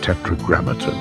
Tetragrammaton.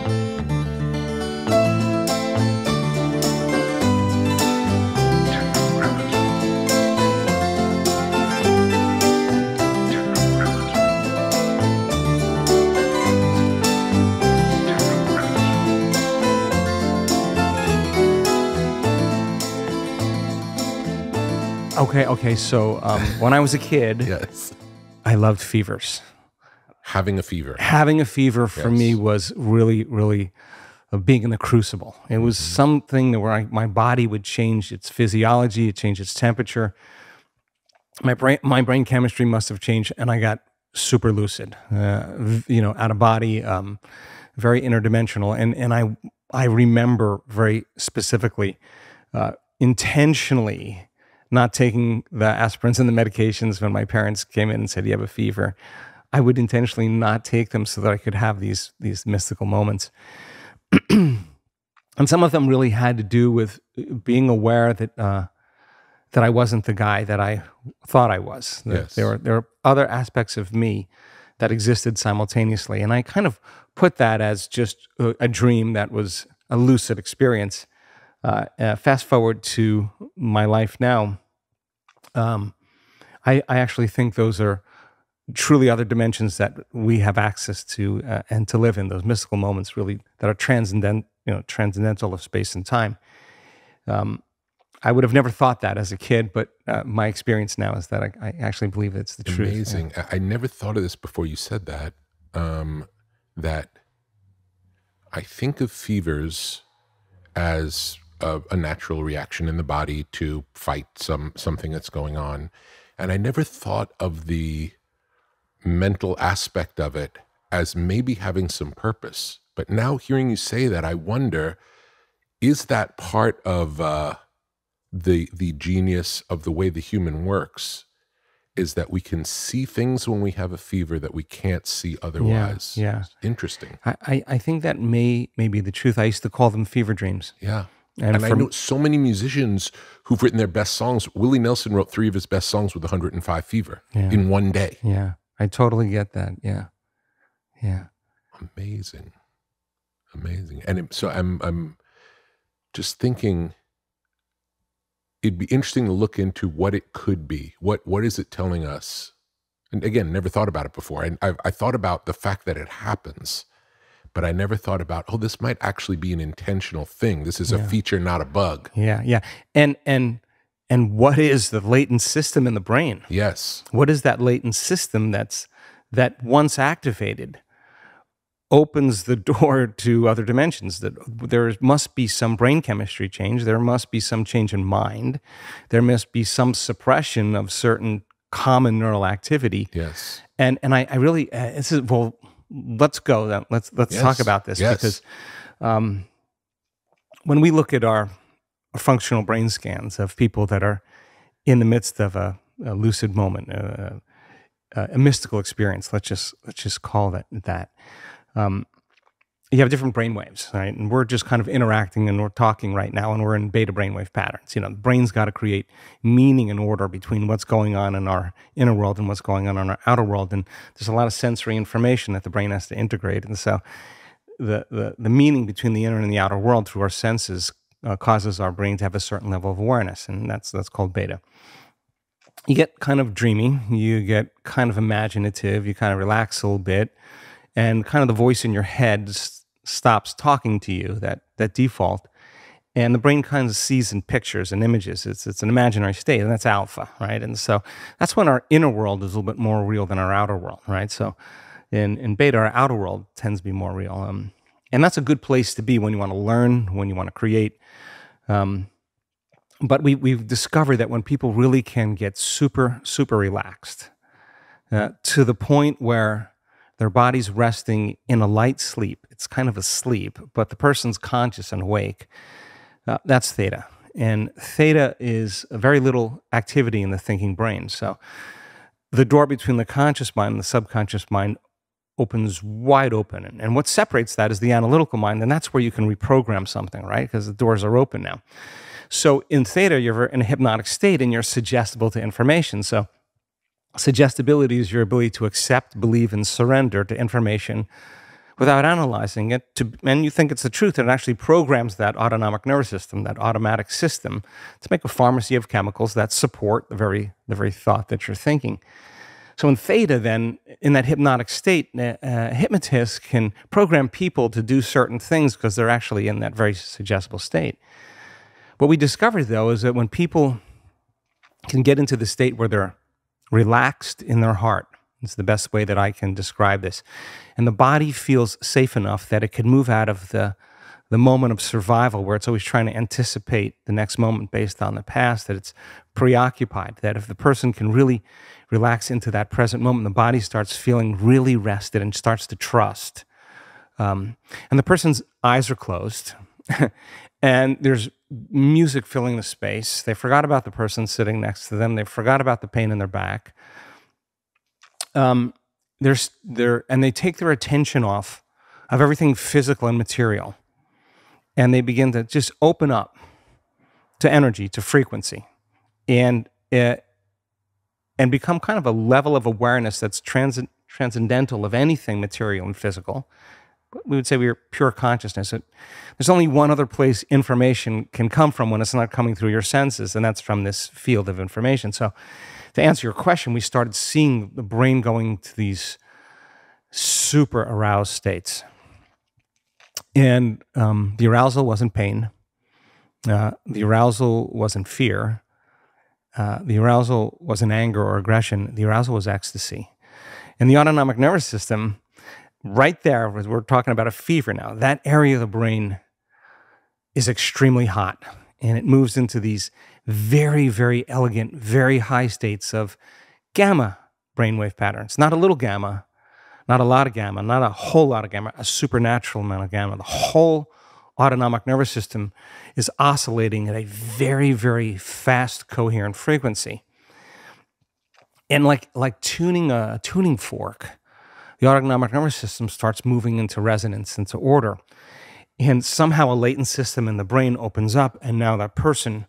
Okay. So when I was a kid, Yes. I loved fevers. Having a fever. Having a fever for me was really, really being in the crucible. It was something where my body would change its physiology, it changed its temperature. My brain chemistry must have changed, and I got super lucid, out of body, very interdimensional. And I remember very specifically, intentionally not taking the aspirins and the medications when my parents came in and said, you have a fever. I would intentionally not take them so that I could have these mystical moments. And some of them really had to do with being aware that I wasn't the guy that I thought I was. Yes. There were other aspects of me that existed simultaneously. And I kind of put that as just a dream that was a lucid experience. Fast forward to my life now, I actually think those are truly other dimensions that we have access to and to live in, those mystical moments really that are transcendental of space and time. I would have never thought that as a kid, but my experience now is that I actually believe it's the truth. Amazing. I never thought of this before you said that, that I think of fevers as a natural reaction in the body to fight something that's going on. And I never thought of the mental aspect of it as maybe having some purpose. But now hearing you say that, I wonder, is that part of the genius of the way the human works, is that we can see things when we have a fever that we can't see otherwise? Yeah. Interesting. I think that may be the truth. I used to call them fever dreams. Yeah. And I know so many musicians who've written their best songs. Willie Nelson wrote 3 of his best songs with 105 fever in one day. Yeah, I totally get that. Yeah. Amazing. And so I'm just thinking it'd be interesting to look into what it could be. What is it telling us? And again, never thought about it before. I thought about the fact that it happens, but I never thought about, this might actually be an intentional thing. This is a feature, not a bug. Yeah. And what is the latent system in the brain? Yes. What is that latent system that once activated opens the door to other dimensions? That there must be some brain chemistry change. There must be some change in mind. There must be some suppression of certain common neural activity. Yes. And I really, let's go then. Let's talk about this because when we look at our functional brain scans of people that are in the midst of a lucid moment, a mystical experience, let's just call that. You have different brain waves, right? And we're just kind of interacting and we're talking right now and we're in beta brainwave patterns. The brain's got to create meaning and order between what's going on in our inner world and what's going on in our outer world. And there's a lot of sensory information that the brain has to integrate. And so the meaning between the inner and the outer world through our senses causes our brain to have a certain level of awareness. And that's called beta. You get kind of dreamy, you get kind of imaginative, you kind of relax a little bit, and kind of the voice in your head stops talking to you, that default, and the brain kind of sees in pictures and images. It's an imaginary state, and that's alpha, right? And so that's when our inner world is a little bit more real than our outer world, right? So in beta, our outer world tends to be more real. And that's a good place to be when you want to learn, when you want to create. But we've discovered that when people really can get super, super relaxed to the point where their body's resting in a light sleep. It's kind of a sleep, but the person's conscious and awake. That's theta. And theta is very little activity in the thinking brain. So the door between the conscious mind and the subconscious mind opens wide open. And what separates that is the analytical mind, and that's where you can reprogram something, right? Because the doors are open now. So in theta, you're in a hypnotic state and you're suggestible to information. So suggestibility is your ability to accept, believe, and surrender to information without analyzing it, and you think it's the truth, and it actually programs that autonomic nervous system, that automatic system, to make a pharmacy of chemicals that support the very thought that you're thinking. So in theta, then, in that hypnotic state, hypnotists can program people to do certain things because they're actually in that very suggestible state. What we discovered, though, is that when people can get into the state where they're relaxed in their heart, it's the best way that I can describe this, and the body feels safe enough that it can move out of the moment of survival where it's always trying to anticipate the next moment based on the past, that it's preoccupied, that if the person can really relax into that present moment, the body starts feeling really rested and starts to trust. And the person's eyes are closed, and there's music filling the space. They forgot about the person sitting next to them. They forgot about the pain in their back. And they take their attention off of everything physical and material, and they begin to just open up to energy, to frequency, and become kind of a level of awareness that's transcendental of anything material and physical. We would say we are pure consciousness. There's only one other place information can come from when it's not coming through your senses, and that's from this field of information. So to answer your question, we started seeing the brain going to these super aroused states. And the arousal wasn't pain. The arousal wasn't fear. The arousal wasn't anger or aggression. The arousal was ecstasy. And the autonomic nervous system, right there, we're talking about a fever now, that area of the brain is extremely hot. And it moves into these very, very elegant, very high states of gamma brainwave patterns. Not a little gamma, not a lot of gamma, not a whole lot of gamma, a supernatural amount of gamma. The whole autonomic nervous system is oscillating at a very, very fast, coherent frequency. And like tuning a tuning fork, the autonomic nervous system starts moving into resonance, into order. And somehow a latent system in the brain opens up, and now that person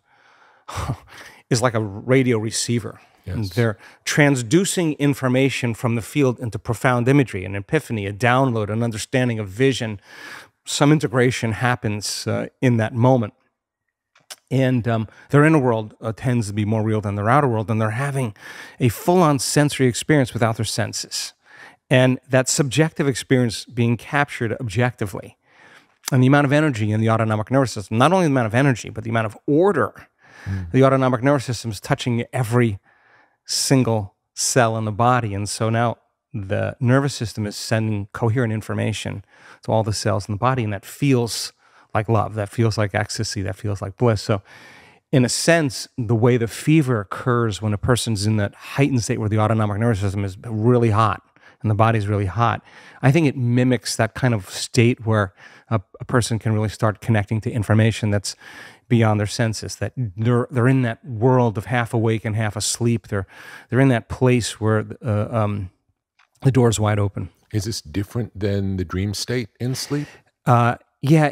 is like a radio receiver. Yes. And they're transducing information from the field into profound imagery, an epiphany, a download, an understanding of vision. Some integration happens in that moment. And their inner world tends to be more real than their outer world, and they're having a full-on sensory experience without their senses. And that subjective experience being captured objectively. And the amount of energy in the autonomic nervous system, not only the amount of energy, but the amount of order. The autonomic nervous system is touching every single cell in the body. And so now the nervous system is sending coherent information to all the cells in the body, and that feels like love, that feels like ecstasy, that feels like bliss. So in a sense, the way the fever occurs when a person's in that heightened state where the autonomic nervous system is really hot and the body's really hot, I think it mimics that kind of state where a person can really start connecting to information that's beyond their senses, that they're in that world of half awake and half asleep. They're in that place where the door's wide open. Is this different than the dream state in sleep? Yeah.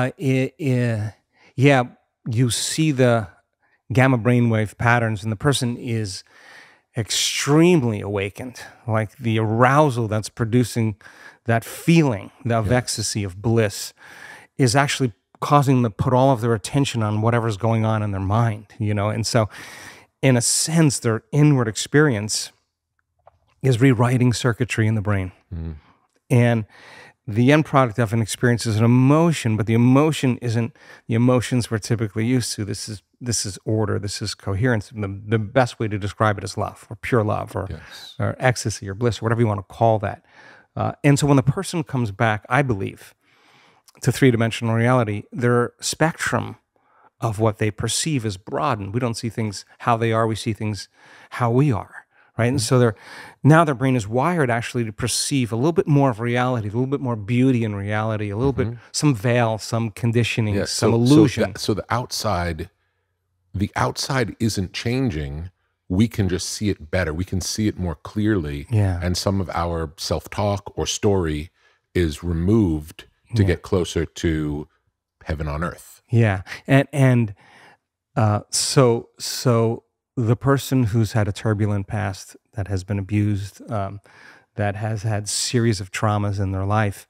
You see the gamma brainwave patterns, and the person is extremely awakened, like the arousal that's producing that feeling of ecstasy, of bliss, is actually causing them to put all of their attention on whatever's going on in their mind, And so, in a sense, their inward experience is rewriting circuitry in the brain. And the end product of an experience is an emotion, but the emotion isn't the emotions we're typically used to. This is order, this is coherence. The best way to describe it is love, or pure love, or ecstasy, or bliss, or whatever you want to call that. And so when the person comes back, I believe, to three-dimensional reality, their spectrum of what they perceive is broadened. We don't see things how they are, we see things how we are, right? And so now their brain is wired actually to perceive a little bit more of reality, a little bit more beauty in reality, a little bit, some veil, some conditioning, some illusion. So the outside isn't changing. We can just see it better. We can see it more clearly. Yeah. And some of our self-talk or story is removed to get closer to heaven on earth. Yeah. And so the person who's had a turbulent past, that has been abused, that has had series of traumas in their life,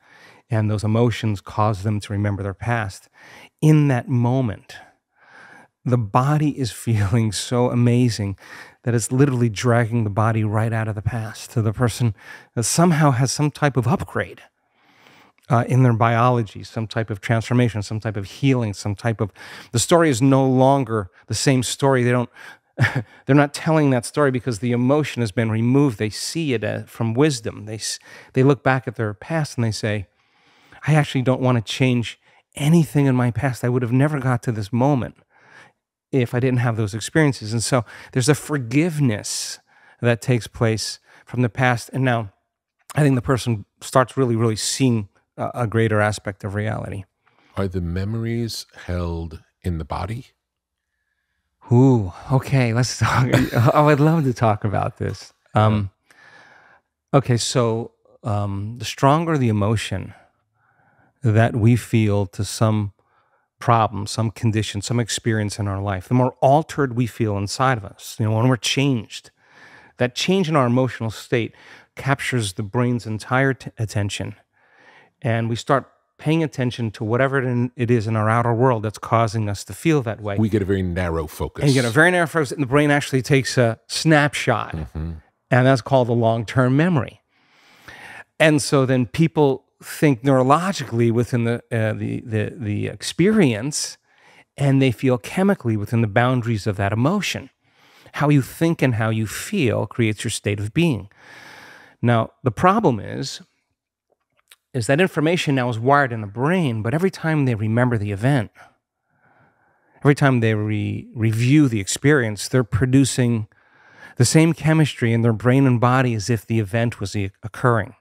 and those emotions cause them to remember their past. In that moment, the body is feeling so amazing that it's literally dragging the body right out of the past. So the person somehow has some type of upgrade in their biology, some type of transformation, some type of healing, the story is no longer the same story. They're not telling that story because the emotion has been removed. They see it from wisdom. They look back at their past and they say, I actually don't want to change anything in my past. I would have never got to this moment if I didn't have those experiences. And so there's a forgiveness that takes place from the past. And now I think the person starts really, really seeing a greater aspect of reality. Are the memories held in the body? Ooh, okay, let's talk. Oh, I'd love to talk about this. Okay, so the stronger the emotion that we feel to some problem, some condition, some experience in our life, the more altered we feel inside of us. When we're changed, that change in our emotional state captures the brain's entire attention, and we start paying attention to whatever it is in our outer world that's causing us to feel that way. We get a very narrow focus. And you get a very narrow focus, and the brain actually takes a snapshot, and that's called a long-term memory. And so then people think neurologically within the experience, and they feel chemically within the boundaries of that emotion. How you think and how you feel creates your state of being. Now, the problem is that information now is wired in the brain, but every time they remember the event, every time they review the experience, they're producing the same chemistry in their brain and body as if the event was occurring.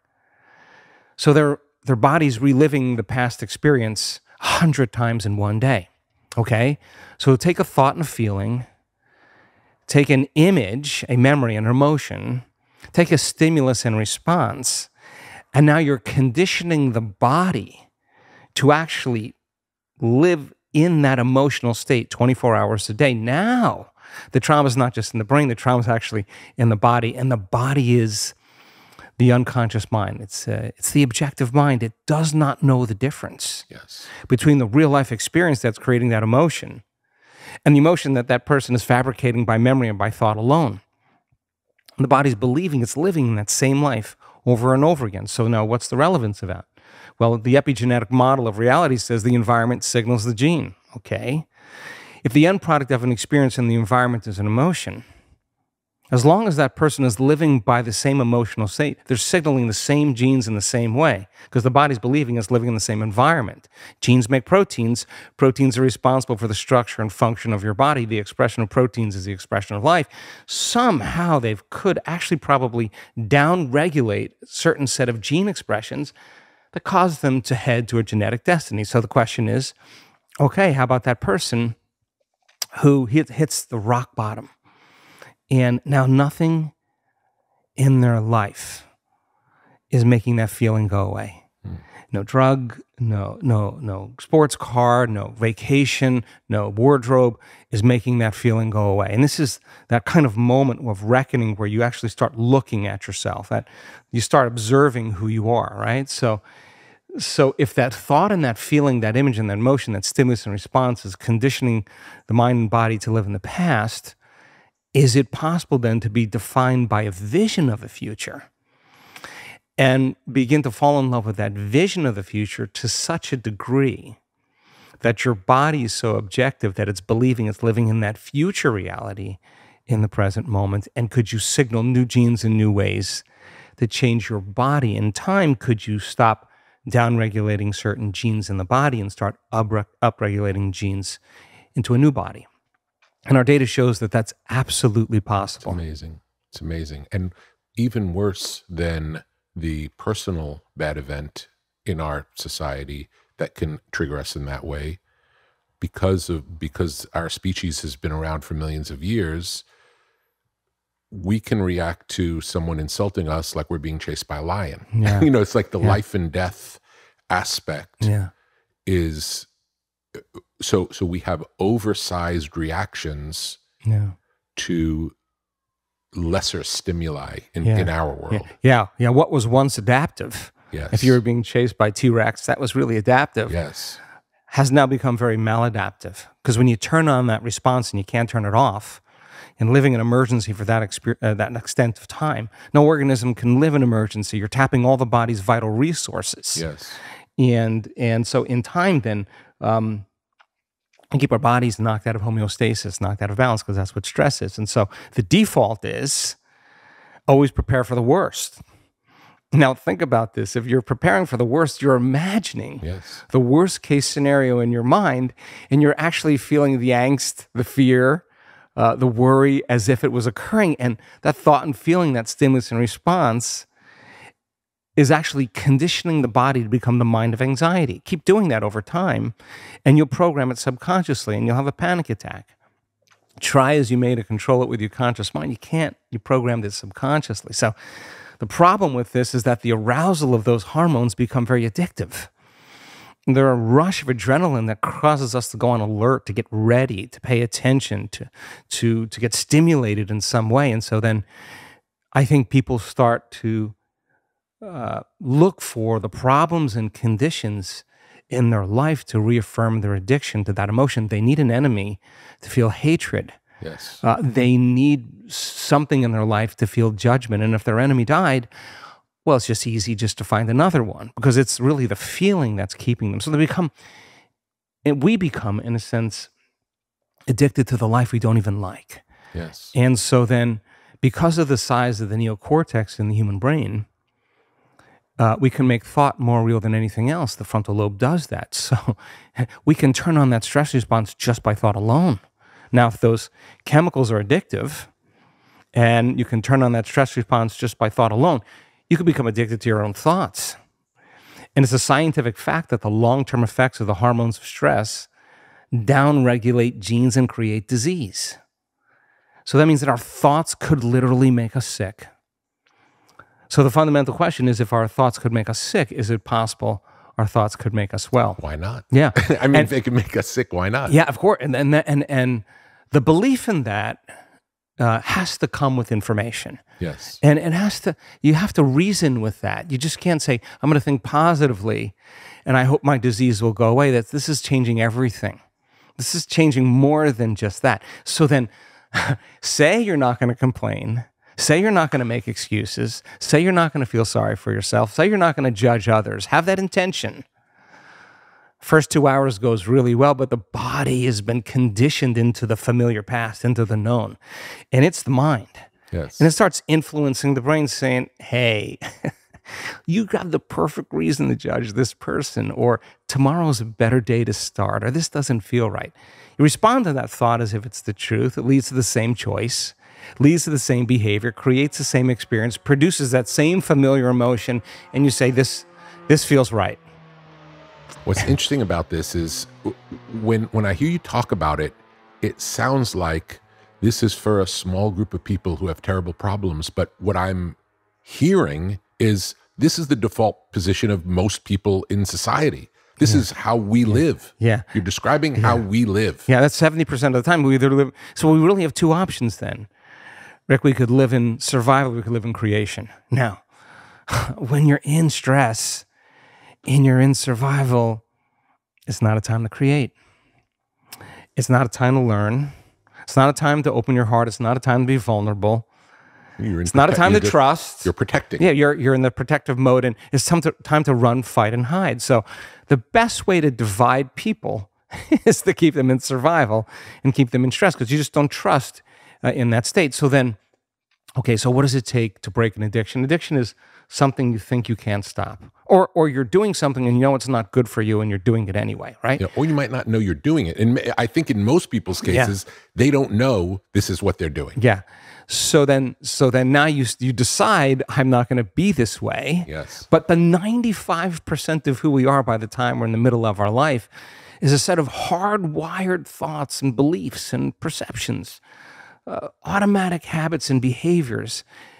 So their body's reliving the past experience 100 times in one day, okay? So take a thought and a feeling, take an image, a memory, an emotion, take a stimulus and response, and now you're conditioning the body to actually live in that emotional state 24 hours a day. Now, the trauma is not just in the brain, the trauma is actually in the body, and the body is the unconscious mind. It's the objective mind. It does not know the difference between the real-life experience that's creating that emotion and the emotion that person is fabricating by memory and by thought alone. And the body's believing it's living in that same life over and over again. So now what's the relevance of that? Well, the epigenetic model of reality says the environment signals the gene, okay? If the end product of an experience in the environment is an emotion, as long as that person is living by the same emotional state, they're signaling the same genes in the same way because the body's believing it's living in the same environment. Genes make proteins. Proteins are responsible for the structure and function of your body. The expression of proteins is the expression of life. Somehow they could actually probably down-regulate a certain set of gene expressions that cause them to head to a genetic destiny. So the question is, okay, how about that person who hits the rock bottom? And now nothing in their life is making that feeling go away. No drug, no sports car, no vacation, no wardrobe is making that feeling go away. And this is that kind of moment of reckoning where you actually start looking at yourself, that you start observing who you are, right? So if that thought and that feeling, that image and that emotion, that stimulus and response is conditioning the mind and body to live in the past, is it possible then to be defined by a vision of the future and begin to fall in love with that vision of the future to such a degree that your body is so objective that it's believing it's living in that future reality in the present moment? And could you signal new genes in new ways that change your body? In time, could you stop downregulating certain genes in the body and start upregulating genes into a new body? And our data shows that that's absolutely possible. It's amazing. It's amazing. And even worse than the personal bad event in our society that can trigger us in that way, because our species has been around for millions of years, we can react to someone insulting us like we're being chased by a lion. Yeah. It's like the life and death aspect is... So we have oversized reactions to lesser stimuli in our world. Yeah. What was once adaptive Yes. If you were being chased by T-Rex, that was really adaptive. Yes. Has now become very maladaptive, because when you turn on that response and you can't turn it off, and living in emergency for that extent of time, no organism can live in emergency. You're tapping all the body's vital resources. Yes. And so in time, then, and keep our bodies knocked out of homeostasis, knocked out of balance, because that's what stress is. And so the default is always prepare for the worst. Now, think about this. If you're preparing for the worst, you're imagining the worst case scenario in your mind, and you're actually feeling the angst, the fear, the worry as if it was occurring. And that thought and feeling, that stimulus and response, is actually conditioning the body to become the mind of anxiety. Keep doing that over time, and you'll program it subconsciously, and you'll have a panic attack. Try as you may to control it with your conscious mind. You can't. You programmed it subconsciously. So the problem with this is that the arousal of those hormones become very addictive. They're a rush of adrenaline that causes us to go on alert, to get ready, to pay attention, to get stimulated in some way. And so then I think people start to look for the problems and conditions in their life to reaffirm their addiction to that emotion. They need an enemy to feel hatred. Yes. They need something in their life to feel judgment. And if their enemy died, well, it's just easy just to find another one, because it's really the feeling that's keeping them. So we become, in a sense, addicted to the life we don't even like. Yes. And so then, because of the size of the neocortex in the human brain, we can make thought more real than anything else. The frontal lobe does that. So we can turn on that stress response just by thought alone. Now, if those chemicals are addictive, and you can turn on that stress response just by thought alone, you could become addicted to your own thoughts. And it's a scientific fact that the long-term effects of the hormones of stress downregulate genes and create disease. So that means that our thoughts could literally make us sick. So the fundamental question is, if our thoughts could make us sick, is it possible our thoughts could make us well? Why not? Yeah. I mean, if they can make us sick, why not? Yeah, of course. And the belief in that has to come with information. Yes. And it has to, you have to reason with that. You just can't say, I'm going to think positively and I hope my disease will go away. This is changing everything. This is changing more than just that. So then say you're not going to complain. Say you're not going to make excuses. Say you're not going to feel sorry for yourself. Say you're not going to judge others. Have that intention. First 2 hours goes really well, but the body has been conditioned into the familiar past, into the known. And it's the mind. Yes. And it starts influencing the brain, saying, hey, you have the perfect reason to judge this person, or tomorrow's a better day to start, or this doesn't feel right. You respond to that thought as if it's the truth. It leads to the same choice, leads to the same behavior, creates the same experience, produces that same familiar emotion, and you say, this feels right. What's interesting about this is when I hear you talk about it, it sounds like this is for a small group of people who have terrible problems. But what I'm hearing is this is the default position of most people in society. This is how we live. Yeah. You're describing how we live. Yeah, that's 70% of the time. We either live. So we really have two options then. Rick, we could live in survival, we could live in creation. Now, when you're in stress and you're in survival, it's not a time to create. It's not a time to learn. It's not a time to open your heart. It's not a time to be vulnerable. It's not a time to trust. You're protecting. Yeah, you're in the protective mode, and it's time to run, fight, and hide. So the best way to divide people is to keep them in survival and keep them in stress, because you just don't trust in that state. So then, okay, so what does it take to break an addiction? Addiction is something you think you can't stop. Or you're doing something and you know it's not good for you and you're doing it anyway, right? Yeah, or you might not know you're doing it. And I think in most people's cases, they don't know this is what they're doing. Yeah. So then now you decide, I'm not going to be this way. Yes. But the 95% of who we are by the time we're in the middle of our life is a set of hardwired thoughts and beliefs and perceptions, automatic habits and behaviors.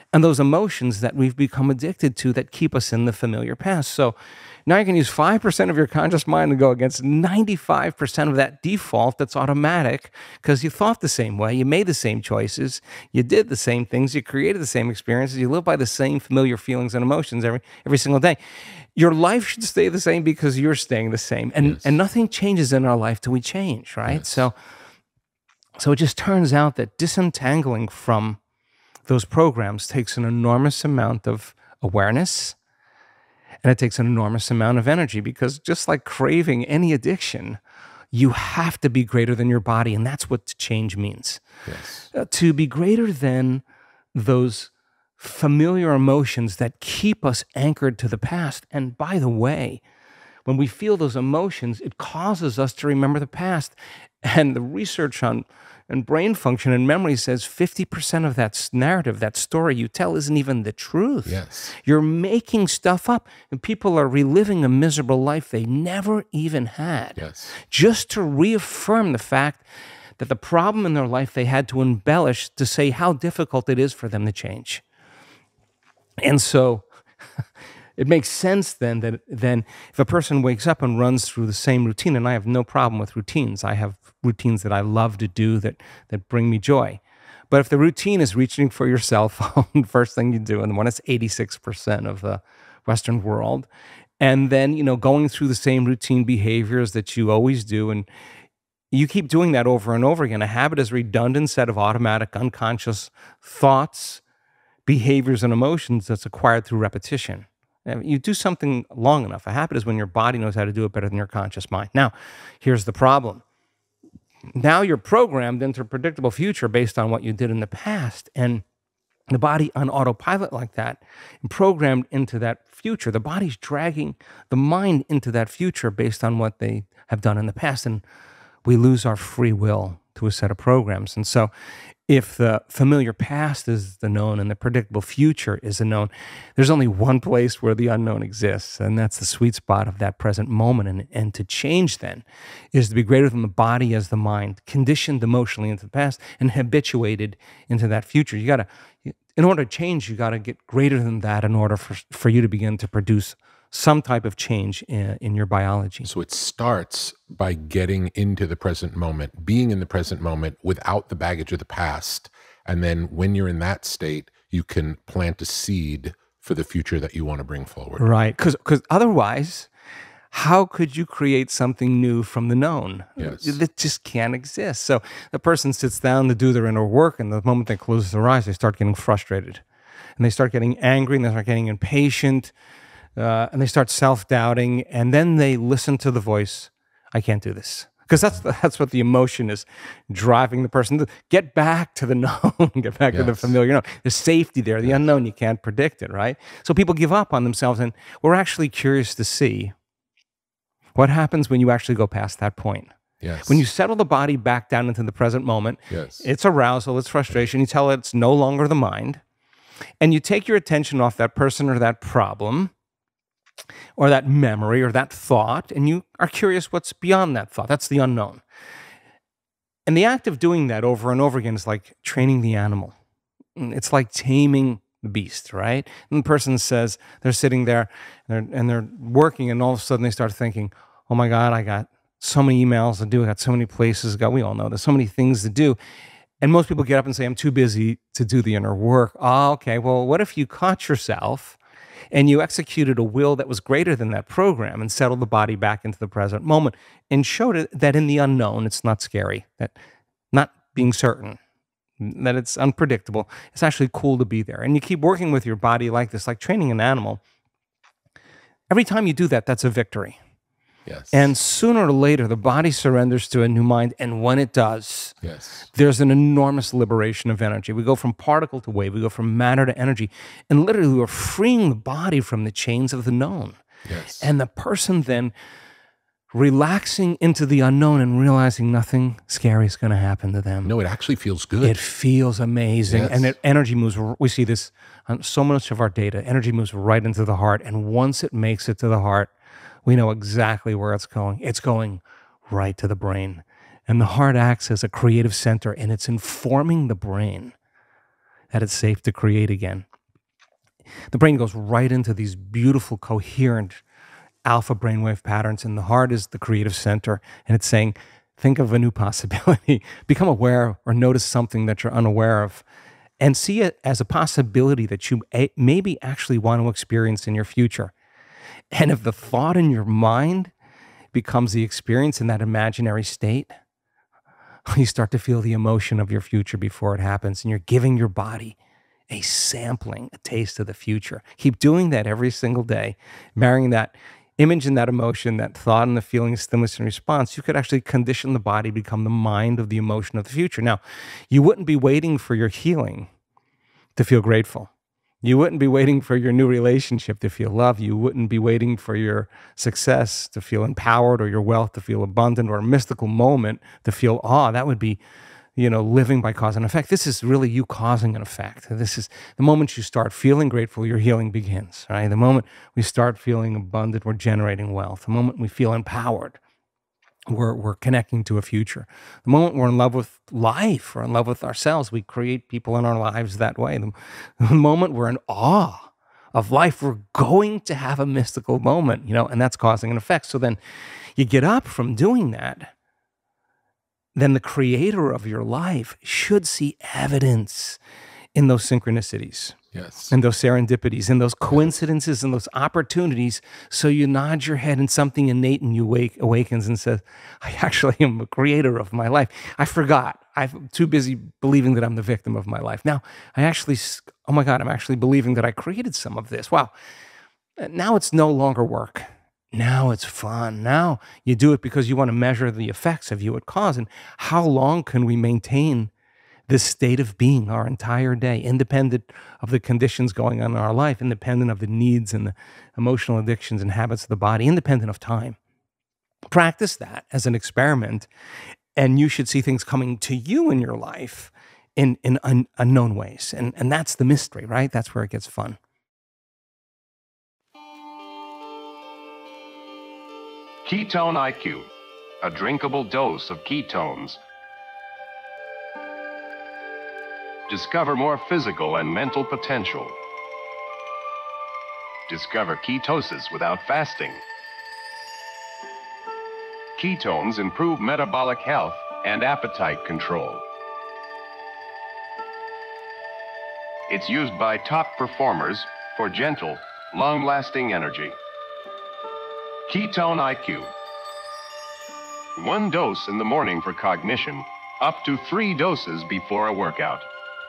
and those emotions that we've become addicted to that keep us in the familiar past. So now you can use 5% of your conscious mind to go against 95% of that default that's automatic because you thought the same way, you made the same choices, you did the same things, you created the same experiences, you live by the same familiar feelings and emotions every single day. Your life should stay the same because you're staying the same. And nothing changes in our life till we change, right? So it just turns out that disentangling from those programs takes an enormous amount of awareness, and it takes an enormous amount of energy, because just like craving any addiction, you have to be greater than your body, and that's what change means. To be greater than those familiar emotions that keep us anchored to the past. And by the way, when we feel those emotions, it causes us to remember the past. And the research on brain function and memory says 50% of that narrative, that story you tell, isn't even the truth. You're making stuff up, and people are reliving a miserable life they never even had, just to reaffirm the fact that the problem in their life they had to embellish to say how difficult it is for them to change. And so it makes sense then that if a person wakes up and runs through the same routine, and I have no problem with routines. I have routines that I love to do that bring me joy. But if the routine is reaching for your cell phone, first thing you do, and one is 86% of the Western world, and then, going through the same routine behaviors that you always do, and you keep doing that over and over again. A habit is a redundant set of automatic, unconscious thoughts, behaviors, and emotions that's acquired through repetition. You do something long enough. A habit is when your body knows how to do it better than your conscious mind. Now, here's the problem. Now you're programmed into a predictable future based on what you did in the past. And the body on autopilot like that, programmed into that future, the body's dragging the mind into that future based on what they have done in the past. And we lose our free will to a set of programs. And so if the familiar past is the known and the predictable future is the known, there's only one place where the unknown exists, and that's the sweet spot of that present moment. And to change then is to be greater than the body as the mind, conditioned emotionally into the past and habituated into that future. In order to change, you got to get greater than that in order for you to begin to produce some type of change in your biology. So it starts by getting into the present moment, being in the present moment without the baggage of the past. And then when you're in that state, you can plant a seed for the future that you want to bring forward. Right. Because otherwise, how could you create something new from the known? That just can't exist. So the person sits down to do their inner work, and the moment they close their eyes, they start getting frustrated. And they start getting angry, and they start getting impatient. And they start self-doubting, and then they listen to the voice, I can't do this. Because that's what the emotion is driving the person to get back to the known, get back to the familiar. There's safety there. The unknown, you can't predict it, right? So people give up on themselves, and we're actually curious to see what happens when you actually go past that point. When you settle the body back down into the present moment, it's arousal, it's frustration. You tell it it's no longer the mind, and you take your attention off that person or that problem, or that memory or that thought, and you are curious what's beyond that thought. That's the unknown. And the act of doing that over and over again is like training the animal. It's like taming the beast, right? And the person says, they're sitting there and they're working, and all of a sudden they start thinking, oh my God, I got so many emails to do, I got so many places to go. We all know there's so many things to do. And most people get up and say, I'm too busy to do the inner work. Oh, okay, well, what if you caught yourself and you executed a will that was greater than that program and settled the body back into the present moment and showed it that in the unknown, it's not scary, that not being certain, that it's unpredictable, it's actually cool to be there. And you keep working with your body like this, like training an animal. Every time you do that, that's a victory. And sooner or later, the body surrenders to a new mind. And when it does, there's an enormous liberation of energy. We go from particle to wave. We go from matter to energy. And literally, we're freeing the body from the chains of the known. And the person then relaxing into the unknown and realizing nothing scary is going to happen to them. No, it actually feels good. It feels amazing. And energy moves. We see this on so much of our data. Energy moves right into the heart. And once it makes it to the heart, we know exactly where it's going. It's going right to the brain. And the heart acts as a creative center, and it's informing the brain that it's safe to create again. the brain goes right into these beautiful, coherent alpha brainwave patterns, and the heart is the creative center, and it's saying, think of a new possibility, become aware or notice something that you're unaware of, and see it as a possibility that you maybe actually want to experience in your future. And if the thought in your mind becomes the experience in that imaginary state, you start to feel the emotion of your future before it happens, and you're giving your body a sampling, a taste of the future. Keep doing that every single day, marrying that image and that emotion, that thought and the feeling, stimulus and response. You could actually condition the body to become the mind of the emotion of the future. Now, you wouldn't be waiting for your healing to feel grateful. You wouldn't be waiting for your new relationship to feel love. You wouldn't be waiting for your success to feel empowered, or your wealth to feel abundant, or a mystical moment to feel awe. That would be, living by cause and effect. This is really you causing an effect. This is the moment you start feeling grateful, your healing begins, right? The moment we start feeling abundant, we're generating wealth. The moment we feel empowered, we're connecting to a future. The moment we're in love with life, or in love with ourselves, we create people in our lives that way. The moment we're in awe of life, we're going to have a mystical moment, and that's causing an effect. So then you get up from doing that, then the creator of your life should see evidence in those synchronicities. Yes. And those serendipities, and those coincidences, and those opportunities. So you nod your head, and something innate in you awakens and says, I actually am a creator of my life. I forgot. I'm too busy believing that I'm the victim of my life. Now, oh my God, I'm actually believing that I created some of this. Wow. Now it's no longer work. Now it's fun. Now you do it because you want to measure the effects of you at cause. And how long can we maintain this state of being our entire day, independent of the conditions going on in our life, independent of the needs and the emotional addictions and habits of the body, independent of time? Practice that as an experiment, and you should see things coming to you in your life in unknown ways. And that's the mystery, right? That's where it gets fun. Ketone-IQ, a drinkable dose of ketones. Discover more physical and mental potential. Discover ketosis without fasting. Ketones improve metabolic health and appetite control. It's used by top performers for gentle, long-lasting energy. Ketone-IQ. 1 dose in the morning for cognition, up to 3 doses before a workout.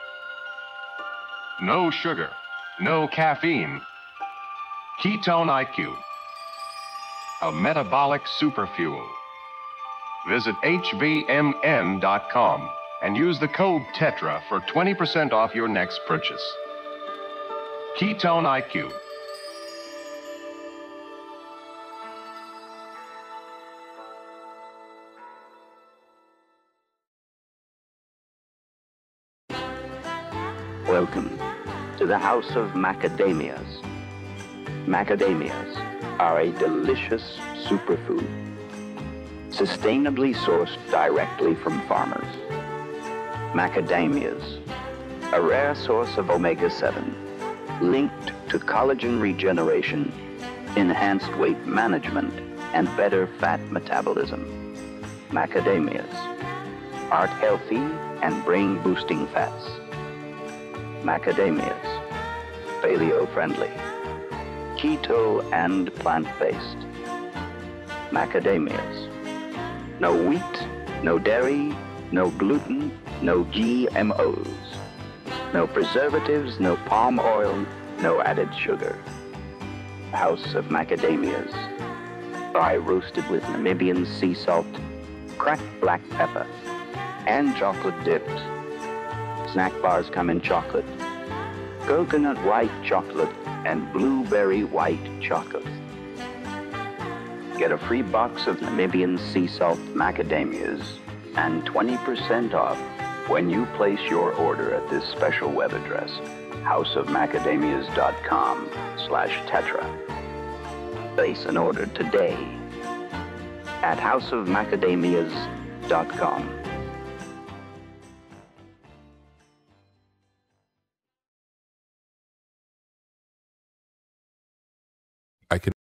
No sugar, no caffeine. Ketone-IQ, a metabolic superfuel. Visit HVMN.com and use the code TETRA for 20% off your next purchase. Ketone-IQ. Welcome to the House of Macadamias. Macadamias are a delicious superfood, sustainably sourced directly from farmers. Macadamias, a rare source of omega-7, linked to collagen regeneration, enhanced weight management, and better fat metabolism. Macadamias, heart healthy and brain-boosting fats. Macadamias, paleo-friendly, keto and plant-based. Macadamias, no wheat, no dairy, no gluten, no GMOs, no preservatives, no palm oil, no added sugar. House of Macadamias, dry roasted with Namibian sea salt, cracked black pepper, and chocolate dipped. Snack bars come in chocolate, coconut white chocolate, and blueberry white chocolate. Get a free box of Namibian sea salt macadamias and 20% off when you place your order at this special web address, houseofmacadamias.com/tetra. Place an order today at houseofmacadamias.com.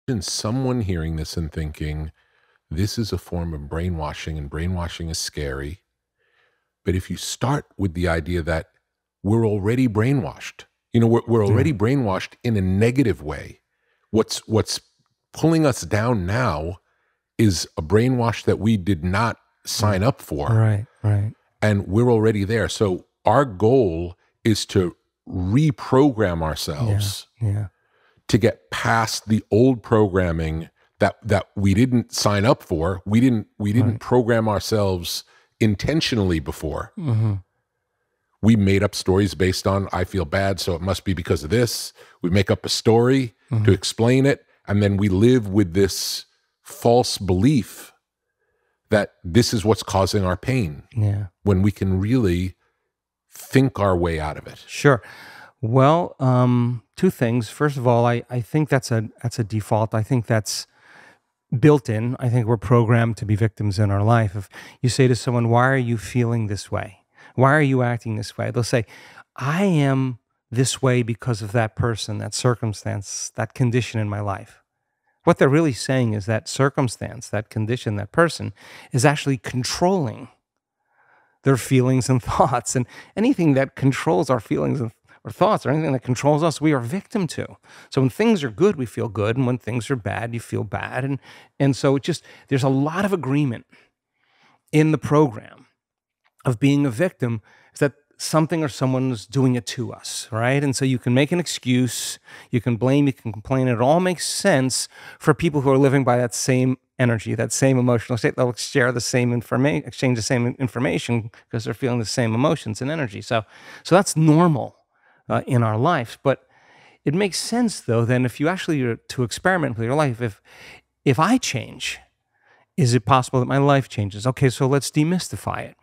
Imagine someone hearing this and thinking, this is a form of brainwashing, and brainwashing is scary. But if you start with the idea that we're already brainwashed, we're already brainwashed in a negative way. What's pulling us down now is a brainwash that we did not sign up for. Right. And we're already there. So our goal is to reprogram ourselves to get past the old programming that we didn't sign up for. We didn't program ourselves intentionally before. Mm-hmm. We made up stories based on, I feel bad, so it must be because of this. We make up a story to explain it, and then we live with this false belief that this is what's causing our pain. Yeah. When we can really think our way out of it. Sure. Well, two things. First of all, I think that's a default. I think that's built in. I think we're programmed to be victims in our life. If you say to someone, why are you feeling this way? Why are you acting this way? They'll say, I am this way because of that person, that circumstance, that condition in my life. What they're really saying is that circumstance, that condition, that person is actually controlling their feelings and thoughts. And anything that controls our feelings or thoughts, or anything that controls us, we are victim to. So when things are good, we feel good. And when things are bad, you feel bad. And so there's a lot of agreement in the program of being a victim, is that something or someone's doing it to us, right? And so you can make an excuse, you can blame, you can complain. It all makes sense for people who are living by that same energy, that same emotional state. They'll exchange the same information because they're feeling the same emotions and energy. So that's normal in our life. But it makes sense, though, then if you actually are to experiment with your life, if I change, is it possible that my life changes? Okay, so let's demystify it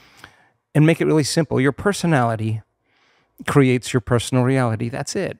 and make it really simple. Your personality creates your personal reality. That's it.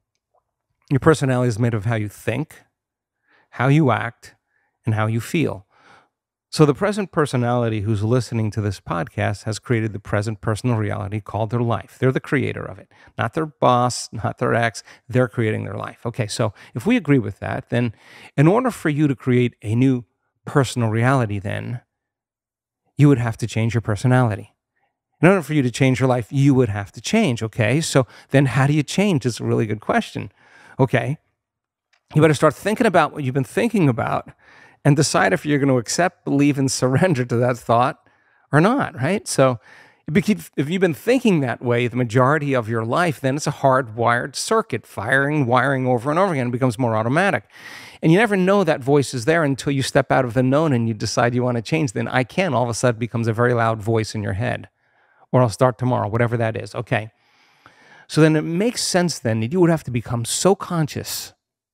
Your personality is made of how you think, how you act, and how you feel. So the present personality who's listening to this podcast has created the present personal reality called their life. They're the creator of it, not their boss, not their ex. They're creating their life. Okay, so if we agree with that, then in order for you to create a new personal reality, then you would have to change your personality. In order for you to change your life, you would have to change, okay? So then how do you change? It's a really good question. Okay, you better start thinking about what you've been thinking about and decide if you're going to accept, believe, and surrender to that thought or not, right? So if you've been thinking that way the majority of your life, then it's a hardwired circuit, wiring over and over again. It becomes more automatic. And you never know that voice is there until you step out of the known and you decide you want to change. Then all of a sudden becomes a very loud voice in your head. Or I'll start tomorrow, whatever that is, okay? So then it makes sense then that you would have to become so conscious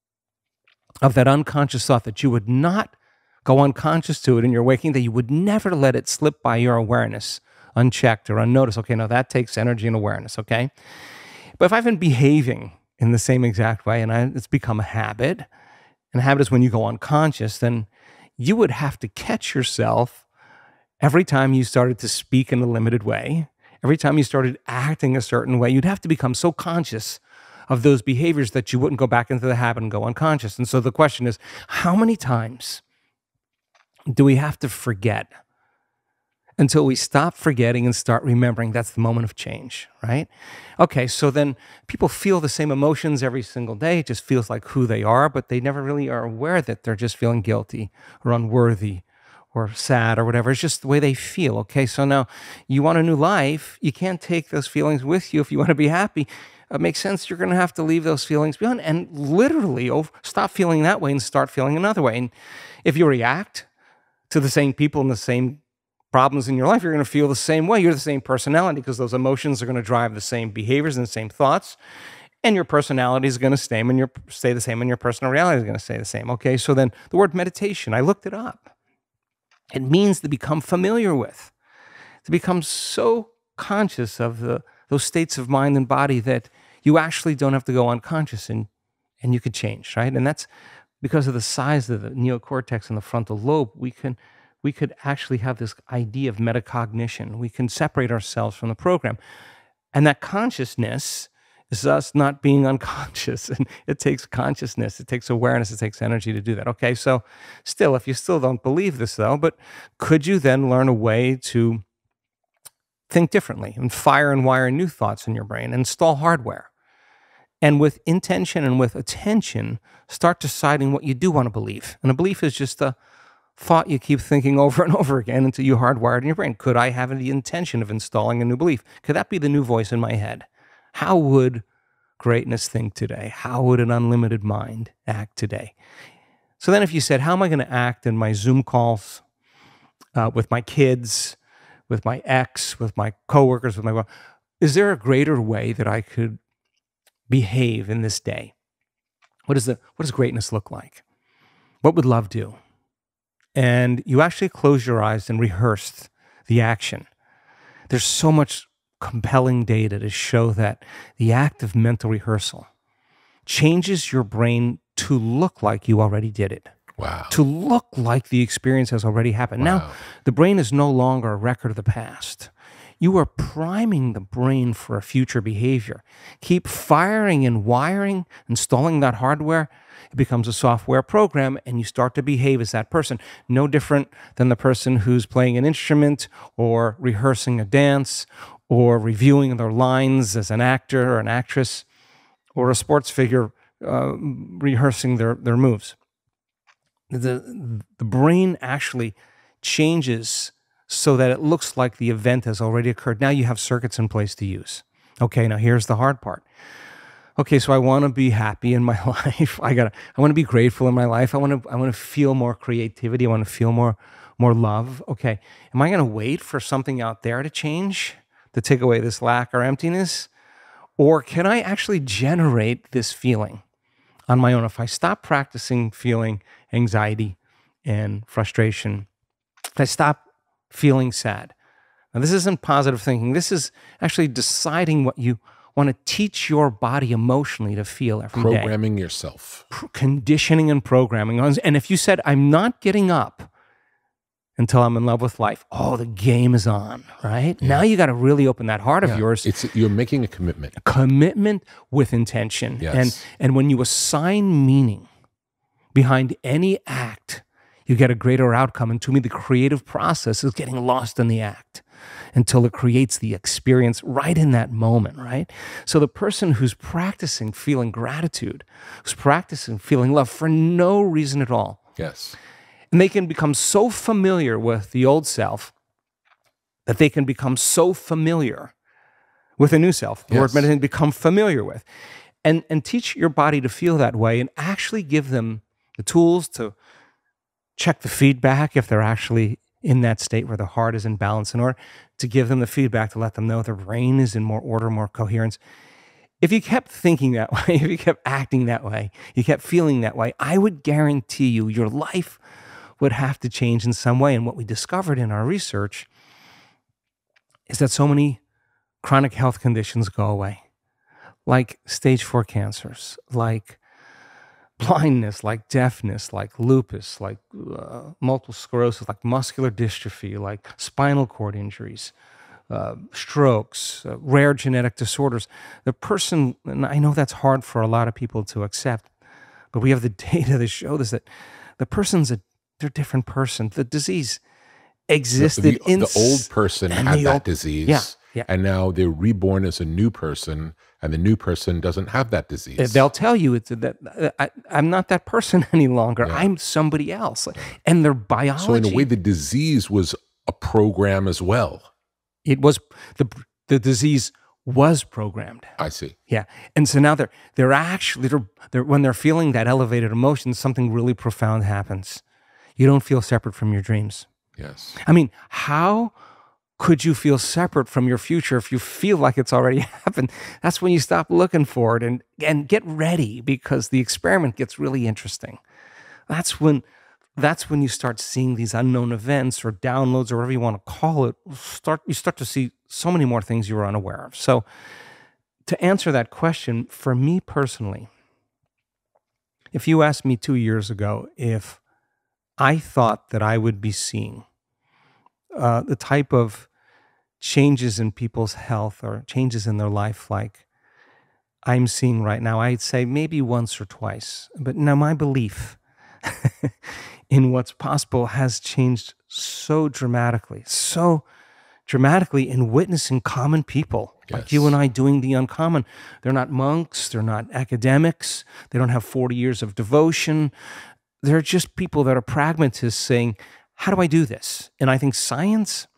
of that unconscious thought that you would not go unconscious to it in your waking, that you would never let it slip by your awareness unchecked or unnoticed. Okay, now that takes energy and awareness, okay? But if I've been behaving in the same exact way and it's become a habit, and a habit is when you go unconscious, then you would have to catch yourself every time you started to speak in a limited way, every time you started acting a certain way. You'd have to become so conscious of those behaviors that you wouldn't go back into the habit and go unconscious. And so the question is, how many times do we have to forget until we stop forgetting and start remembering? That's the moment of change, right? Okay, so then people feel the same emotions every single day. It just feels like who they are, but they never really are aware that they're just feeling guilty or unworthy or sad or whatever. It's just the way they feel, okay? So now you want a new life. You can't take those feelings with you if you want to be happy. It makes sense. You're going to have to leave those feelings behind and literally stop feeling that way and start feeling another way. And if you react to the same people and the same problems in your life, you're going to feel the same way. You're the same personality because those emotions are going to drive the same behaviors and the same thoughts. And your personality is going to stay the same, and your personal reality is going to stay the same. Okay, so then the word meditation, I looked it up. It means to become familiar with, to become so conscious of those states of mind and body that you actually don't have to go unconscious and you could change, right? And that's because of the size of the neocortex and the frontal lobe. We could actually have this idea of metacognition. We can separate ourselves from the program. And that consciousness is us not being unconscious. And it takes consciousness, it takes awareness, it takes energy to do that. Okay, so still, if you still don't believe this though, but could you then learn a way to think differently and fire and wire new thoughts in your brain, install hardware? And with intention and with attention, start deciding what you do want to believe. And a belief is just a thought you keep thinking over and over again until you hardwire it in your brain. Could I have the intention of installing a new belief? Could that be the new voice in my head? How would greatness think today? How would an unlimited mind act today? So then if you said, how am I going to act in my Zoom calls with my kids, with my ex, with my coworkers, with my wife? Is there a greater way that I could behave in this day? What does greatness look like? What would love do? And you actually close your eyes and rehearsed the action. There's so much compelling data to show that the act of mental rehearsal changes your brain to look like you already did it. Wow. To look like the experience has already happened. Wow. Now, the brain is no longer a record of the past. You are priming the brain for a future behavior. Keep firing and wiring, installing that hardware. It becomes a software program, and you start to behave as that person. No different than the person who's playing an instrument or rehearsing a dance or reviewing their lines as an actor or an actress or a sports figure rehearsing their moves. The brain actually changes so that it looks like the event has already occurred. Now you have circuits in place to use. Okay, now here's the hard part. Okay, so I want to be happy in my life. I want to be grateful in my life. I want to feel more creativity. I want to feel more love. Okay, am I going to wait for something out there to change, to take away this lack or emptiness? Or can I actually generate this feeling on my own? If I stop practicing feeling anxiety and frustration, if I stop feeling sad. Now, this isn't positive thinking. This is actually deciding what you want to teach your body emotionally to feel every day. Programming yourself. Conditioning and programming. And if you said, I'm not getting up until I'm in love with life, oh, the game is on, right? Yeah. Now you got to really open that heart of yours. You're making a commitment. A commitment with intention. Yes. And when you assign meaning behind any act, you get a greater outcome. And to me, the creative process is getting lost in the act until it creates the experience right in that moment, right? So the person who's practicing feeling gratitude, who's practicing feeling love for no reason at all. Yes. And they can become so familiar with the old self that they can become so familiar with a new self. The word meditation, become familiar with. And teach your body to feel that way and actually give them the tools to check the feedback if they're actually in that state where the heart is in balance, in order to give them the feedback to let them know their brain is in more order, more coherence. If you kept thinking that way, if you kept acting that way, you kept feeling that way, I would guarantee you your life would have to change in some way. And what we discovered in our research is that so many chronic health conditions go away, like stage 4 cancers, like blindness, like deafness, like lupus, like multiple sclerosis, like muscular dystrophy, like spinal cord injuries, strokes, rare genetic disorders. The person, and I know that's hard for a lot of people to accept, but we have the data that show this, that the person's they're a different person. The disease existed the old person had that disease. Yeah. And now they're reborn as a new person, and the new person doesn't have that disease. They'll tell you that I'm not that person any longer. Yeah. I'm somebody else. And their biology. So in a way, the disease was a program as well. It was, the disease was programmed. I see. Yeah. And so now they're actually, when they're feeling that elevated emotion, something really profound happens. You don't feel separate from your dreams. Yes. I mean, how could you feel separate from your future if you feel like it's already happened? That's when you stop looking for it and get ready, because the experiment gets really interesting. That's when you start seeing these unknown events or downloads or whatever you want to call it. You start to see so many more things you were unaware of. So to answer that question, for me personally, if you asked me 2 years ago if I thought that I would be seeing the type of changes in people's health or changes in their life like I'm seeing right now, I'd say maybe once or twice. But now my belief in what's possible has changed so dramatically in witnessing common people like you and I doing the uncommon. They're not monks, they're not academics, they don't have 40 years of devotion. They're just people that are pragmatists saying, how do I do this? And I think science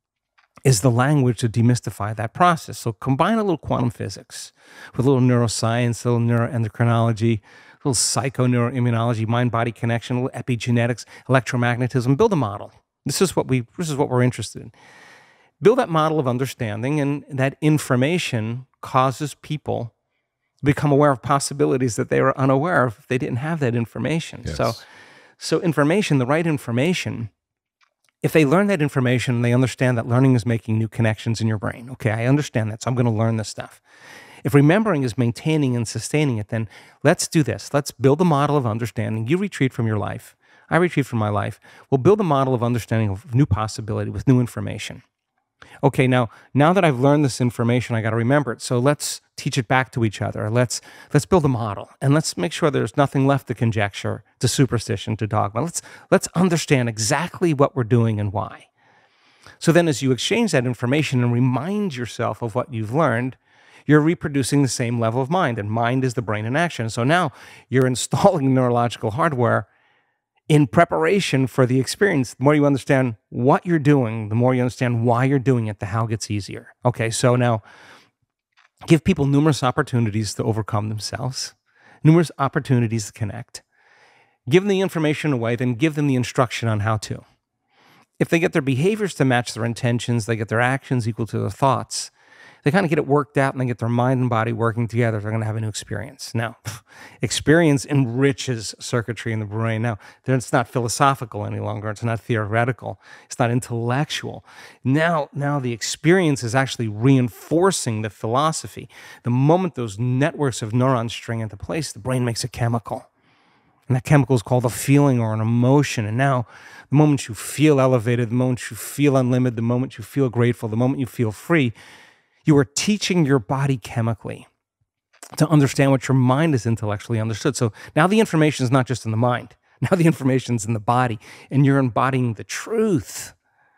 is the language to demystify that process. So combine a little quantum physics with a little neuroscience, a little neuroendocrinology, a little psychoneuroimmunology, mind-body connection, a little epigenetics, electromagnetism. Build a model. This is what we're interested in. Build that model of understanding, and that information causes people to become aware of possibilities that they were unaware of if they didn't have that information. Yes. So information, the right information, if they learn that information and they understand that learning is making new connections in your brain, okay, I understand that, so I'm going to learn this stuff. If remembering is maintaining and sustaining it, then let's do this. Let's build a model of understanding. You retreat from your life. I retreat from my life. We'll build a model of understanding of new possibility with new information. Okay, now that I've learned this information, I got to remember it. So let's teach it back to each other. Let's build a model, and let's make sure there's nothing left to conjecture, to superstition, to dogma. Let's understand exactly what we're doing and why. So then as you exchange that information and remind yourself of what you've learned, you're reproducing the same level of mind, and mind is the brain in action. So now you're installing neurological hardware in preparation for the experience. The more you understand what you're doing, the more you understand why you're doing it, the how gets easier. Okay, so now give people numerous opportunities to overcome themselves, numerous opportunities to connect. Give them the information away, then give them the instruction on how to. If they get their behaviors to match their intentions, they get their actions equal to their thoughts, they kind of get it worked out and they get their mind and body working together, they're going to have a new experience. Now, experience enriches circuitry in the brain. Now, it's not philosophical any longer. It's not theoretical. It's not intellectual. Now the experience is actually reinforcing the philosophy. The moment those networks of neurons string into place, the brain makes a chemical. And that chemical is called a feeling or an emotion. And now, the moment you feel elevated, the moment you feel unlimited, the moment you feel grateful, the moment you feel free, you are teaching your body chemically to understand what your mind has intellectually understood. So now the information is not just in the mind. Now the information is in the body, and you're embodying the truth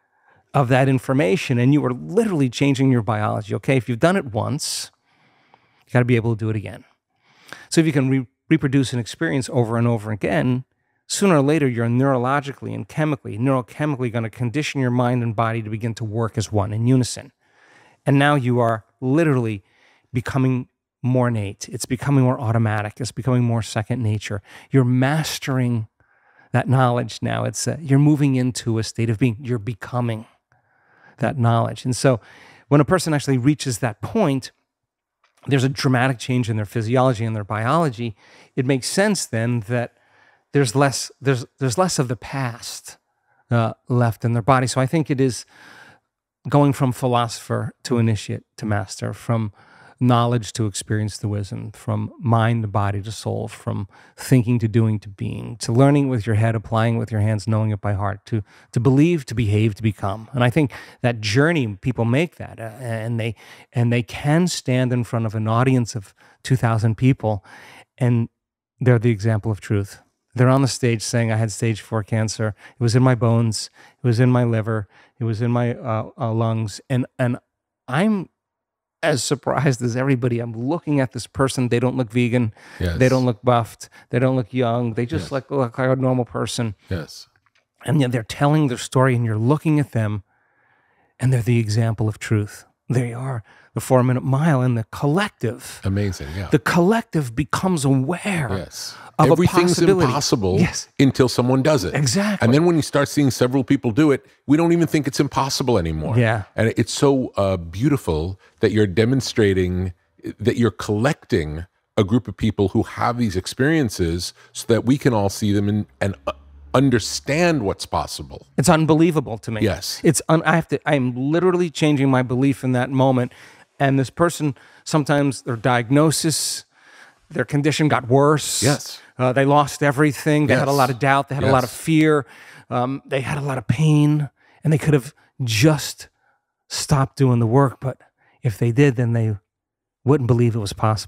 of that information, and you are literally changing your biology. Okay, if you've done it once, you got to be able to do it again. So if you can reproduce an experience over and over again, sooner or later you're neurologically and neurochemically going to condition your mind and body to begin to work as one in unison. And now you are literally becoming more innate. It's becoming more automatic. It's becoming more second nature. You're mastering that knowledge now. You're moving into a state of being. You're becoming that knowledge. And so when a person actually reaches that point, there's a dramatic change in their physiology and their biology. It makes sense then that there's less of the past left in their body. So I think it is going from philosopher to initiate to master, from knowledge to experience to wisdom, from mind to body to soul, from thinking to doing to being, to learning with your head, applying with your hands, knowing it by heart, to believe, to behave, to become. And I think that journey, people make that, and they can stand in front of an audience of 2,000 people, and they're the example of truth. They're on the stage saying, I had stage 4 cancer. It was in my bones. It was in my liver. It was in my lungs. And I'm as surprised as everybody. I'm looking at this person. They don't look vegan. Yes. They don't look buffed. They don't look young. They just look like a normal person. Yes. And yet they're telling their story, and you're looking at them, and they're the example of truth. They are the 4-minute mile, and the collective. Amazing, yeah. The collective becomes aware. Yes. Of everything's impossible until someone does it. Exactly. And then when you start seeing several people do it, we don't even think it's impossible anymore. Yeah. And it's so beautiful that you're demonstrating, that you're collecting a group of people who have these experiences so that we can all see them and understand what's possible. It's unbelievable to me. Yes. I'm literally changing my belief in that moment. And this person, sometimes their diagnosis, their condition got worse. Yes. They lost everything. They had a lot of doubt. They had a lot of fear. They had a lot of pain. And they could have just stopped doing the work. But if they did, then they wouldn't believe it was possible.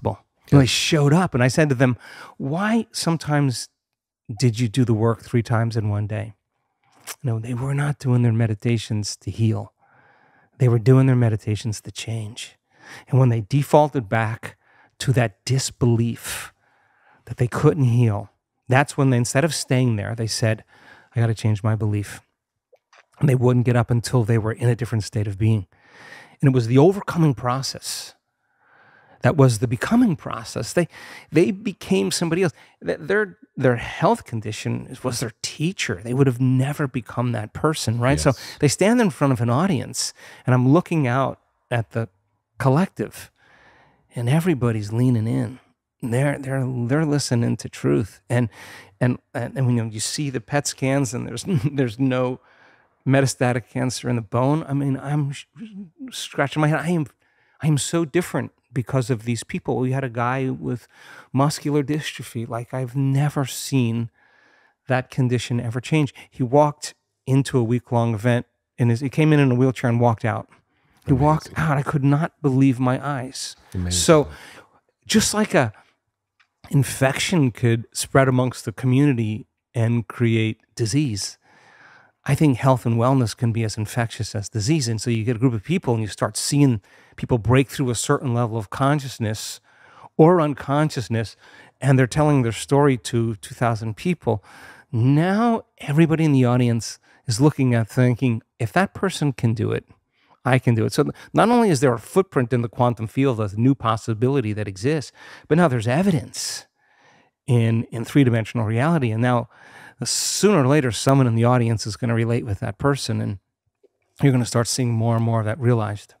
And they showed up, and I said to them, why sometimes did you do the work 3 times in one day? No, they were not doing their meditations to heal. They were doing their meditations to change. And when they defaulted back to that disbelief that they couldn't heal, that's when they, instead of staying there, they said, I got to change my belief. And they wouldn't get up until they were in a different state of being. And it was the overcoming process that was the becoming process. They became somebody else. Their health condition was their teacher. They would have never become that person, right? Yes. So they stand in front of an audience, and I'm looking out at the collective, and everybody's leaning in. They're listening to truth, and when you see the PET scans, and there's no metastatic cancer in the bone. I mean, I'm scratching my head. I am so different because of these people. We had a guy with muscular dystrophy. Like, I've never seen that condition ever change. He walked into a week-long event, and he came in a wheelchair and walked out. He walked out. I could not believe my eyes. Amazing. So just like a infection could spread amongst the community and create disease, I think health and wellness can be as infectious as disease. And so you get a group of people and you start seeing people break through a certain level of consciousness or unconsciousness, and they're telling their story to 2,000 people. Now everybody in the audience is looking at thinking, if that person can do it, I can do it. So not only is there a footprint in the quantum field as a new possibility that exists, but now there's evidence in three-dimensional reality. And now sooner or later, someone in the audience is going to relate with that person, and you're going to start seeing more and more of that realized.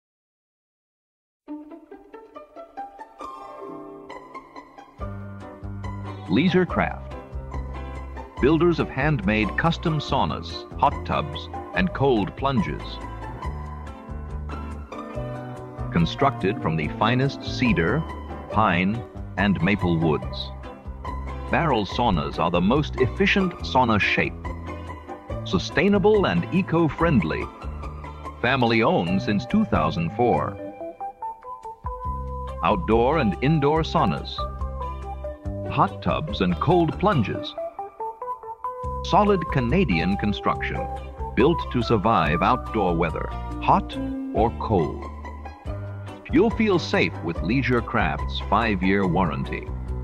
Leisure Craft. Builders of handmade custom saunas, hot tubs, and cold plunges. Constructed from the finest cedar, pine, and maple woods. Barrel saunas are the most efficient sauna shape. Sustainable and eco-friendly. Family-owned since 2004. Outdoor and indoor saunas. Hot tubs and cold plunges. Solid Canadian construction, built to survive outdoor weather, hot or cold. You'll feel safe with Leisure Craft's 5-year warranty.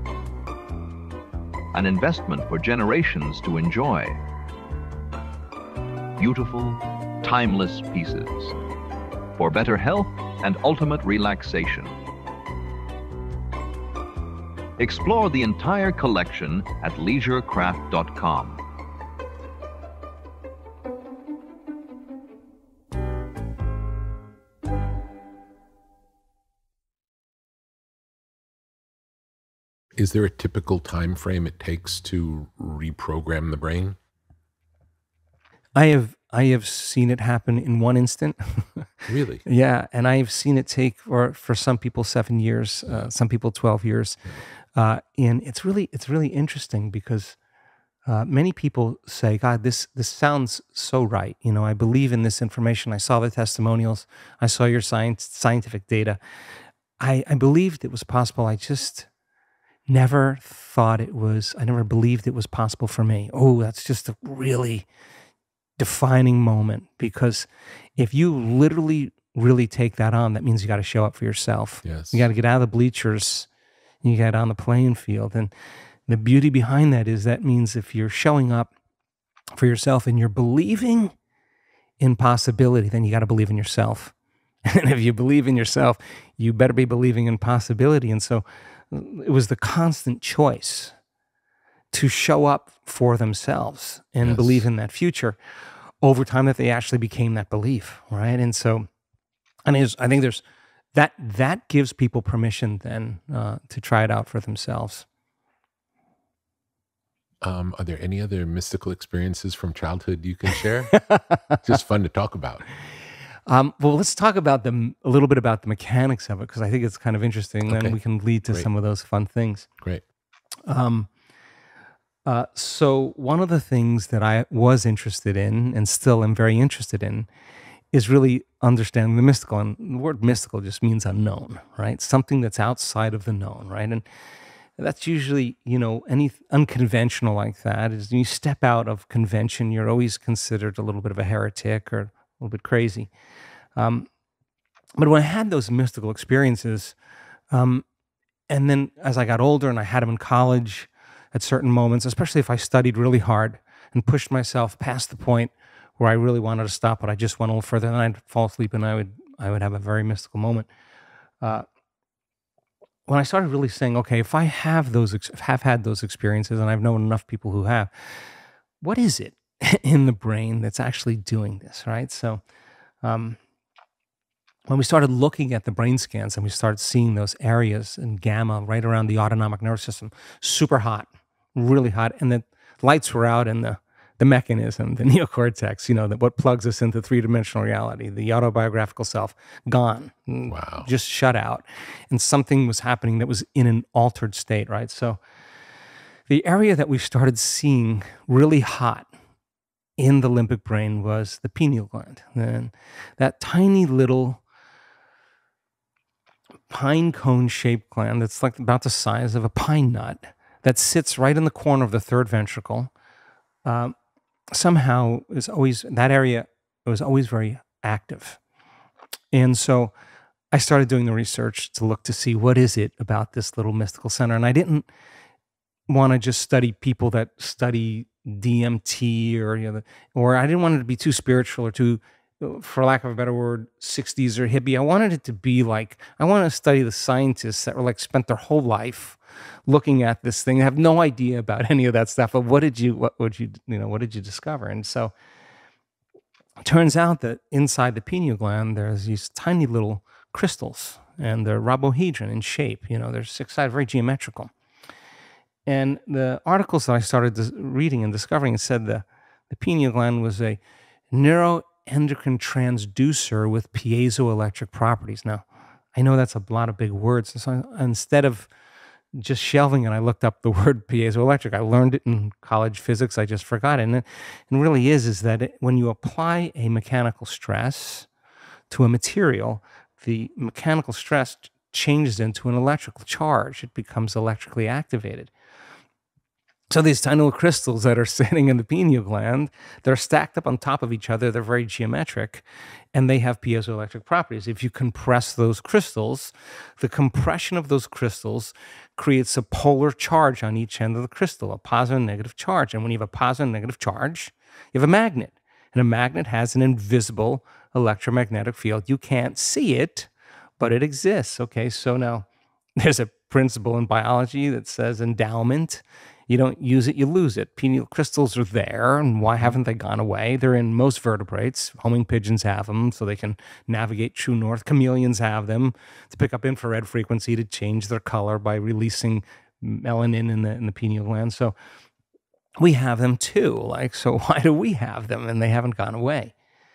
An investment for generations to enjoy. Beautiful, timeless pieces for better health and ultimate relaxation. Explore the entire collection at leisurecraft.com. Is there a typical time frame it takes to reprogram the brain? I have seen it happen in one instant. Really? Yeah, and I've seen it take for some people 7 years, some people 12 years, and it's really interesting because many people say, "God, this sounds so right. You know, I believe in this information. I saw the testimonials. I saw your scientific data. I believed it was possible. I just never thought it was. I never believed it was possible for me." Oh, that's just a really defining moment, because if you literally really take that on, that means you got to show up for yourself. Yes. You got to get out of the bleachers and you get on the playing field. And the beauty behind that is that means if you're showing up for yourself and you're believing in possibility, then you got to believe in yourself. And if you believe in yourself, you better be believing in possibility. And so it was the constant choice to show up for themselves and Yes. believe in that future over time, that they actually became that belief, right? And so, I think there's that gives people permission then to try it out for themselves. Are there any other mystical experiences from childhood you can share? Just fun to talk about. Well, let's talk about a little bit about the mechanics of it, because I think it's kind of interesting. Okay. Then we can lead to Great. some of those fun things. Great. So one of the things that I was interested in, and still am very interested in, is really understanding the mystical. And the word mystical just means unknown, right? Something that's outside of the known, right? And that's usually, any unconventional like that is you step out of convention, you're always considered a little bit of a heretic or a little bit crazy. But when I had those mystical experiences, and then as I got older and I had them in college at certain moments, especially if I studied really hard and pushed myself past the point where I really wanted to stop, but I just went a little further, then I'd fall asleep and I would have a very mystical moment. When I started really saying, okay, if I have had those experiences, and I've known enough people who have, what is it in the brain that's actually doing this, right? So when we started looking at the brain scans and we started seeing those areas in gamma right around the autonomic nervous system, super hot, really hot, and the lights were out and the mechanism, the neocortex, what plugs us into three-dimensional reality, the autobiographical self, gone, Wow. just shut out. And something was happening that was in an altered state, right? So the area that we started seeing really hot in the limbic brain was the pineal gland. And that tiny little pine cone-shaped gland that's like about the size of a pine nut that sits right in the corner of the third ventricle, somehow that area was always very active. And so I started doing the research to look to see what is it about this little mystical center. And I didn't want to just study people that study DMT or I didn't want it to be too spiritual or too, for lack of a better word, 60s or hippie. I wanted it to be like, I want to study the scientists that were like spent their whole life looking at this thing, have no idea about any of that stuff. But what did you discover? And so it turns out that inside the pineal gland, there's these tiny little crystals, and they're rhobohedron in shape. They're six-sided, very geometrical. And the articles that I started reading and discovering said the pineal gland was a neuroendocrine transducer with piezoelectric properties. Now, I know that's a lot of big words. And so instead of just shelving it, I looked up the word piezoelectric. I learned it in college physics. I just forgot it. And it really is that when you apply a mechanical stress to a material, the mechanical stress changes into an electrical charge. It becomes electrically activated. So these tiny little crystals that are sitting in the pineal gland, they're stacked up on top of each other. They're very geometric, and they have piezoelectric properties. If you compress those crystals, the compression of those crystals creates a polar charge on each end of the crystal, a positive and negative charge. And when you have a positive and negative charge, you have a magnet. And a magnet has an invisible electromagnetic field. You can't see it, but it exists. Okay, so now there's a principle in biology that says endowment. You don't use it, you lose it. Pineal crystals are there, and why haven't they gone away? They're in most vertebrates. Homing pigeons have them, so they can navigate true north. Chameleons have them to pick up infrared frequency to change their color by releasing melanin in the pineal gland. So we have them too. So why do we have them and they haven't gone away?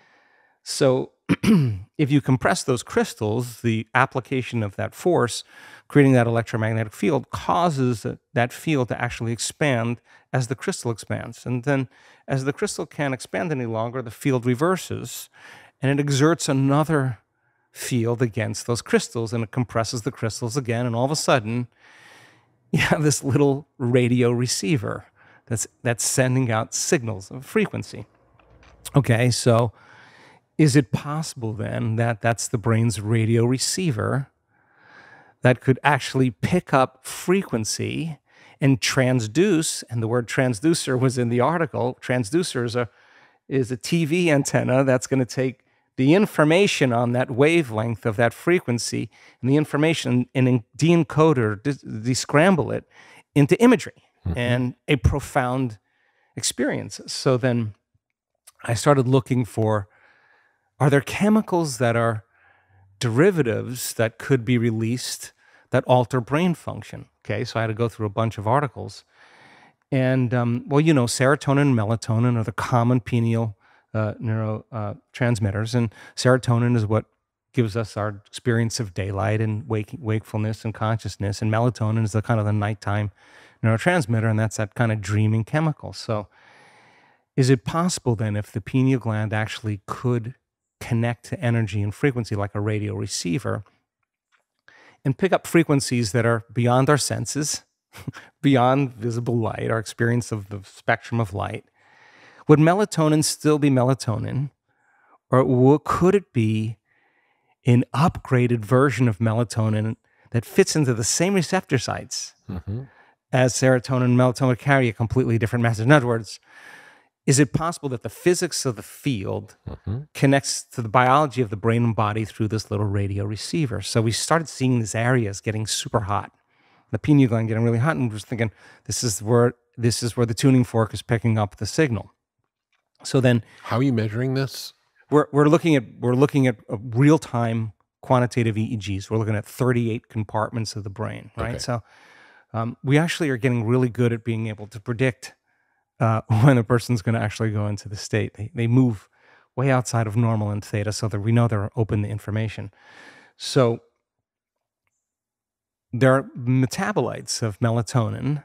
So if you compress those crystals, the application of that force, creating that electromagnetic field, causes that field to actually expand as the crystal expands. And then as the crystal can't expand any longer, the field reverses, and it exerts another field against those crystals, and it compresses the crystals again, and all of a sudden, you have this little radio receiver that's sending out signals of frequency. Okay, so is it possible then that that's the brain's radio receiver that could actually pick up frequency and transduce? And the word transducer was in the article. Transducer is a TV antenna that's going to take the information on that wavelength of that frequency and the information and de-encode or de-scramble it into imagery and a profound experience. So then I started looking for, are there chemicals that are derivatives that could be released that alter brain function? Okay, so I had to go through a bunch of articles. And, serotonin and melatonin are the common pineal neurotransmitters. And serotonin is what gives us our experience of daylight and wakefulness and consciousness. And melatonin is the kind of the nighttime neurotransmitter, and that's that kind of dreaming chemical. So is it possible then, if the pineal gland actually could connect to energy and frequency like a radio receiver and pick up frequencies that are beyond our senses, beyond visible light, our experience of the spectrum of light. Would melatonin still be melatonin? Or could it be an upgraded version of melatonin that fits into the same receptor sites as serotonin and melatonin carry a completely different message? In other words, is it possible that the physics of the field connects to the biology of the brain and body through this little radio receiver? So we started seeing these areas getting super hot, the pineal gland getting really hot, and we're just thinking, this is where the tuning fork is picking up the signal. So then, how are you measuring this? We're looking at real-time quantitative EEGs. We're looking at 38 compartments of the brain, right? Okay. So we actually are getting really good at being able to predict when a person's going to actually go into the state. They move way outside of normal and theta, so that we know they're open to information. So there are metabolites of melatonin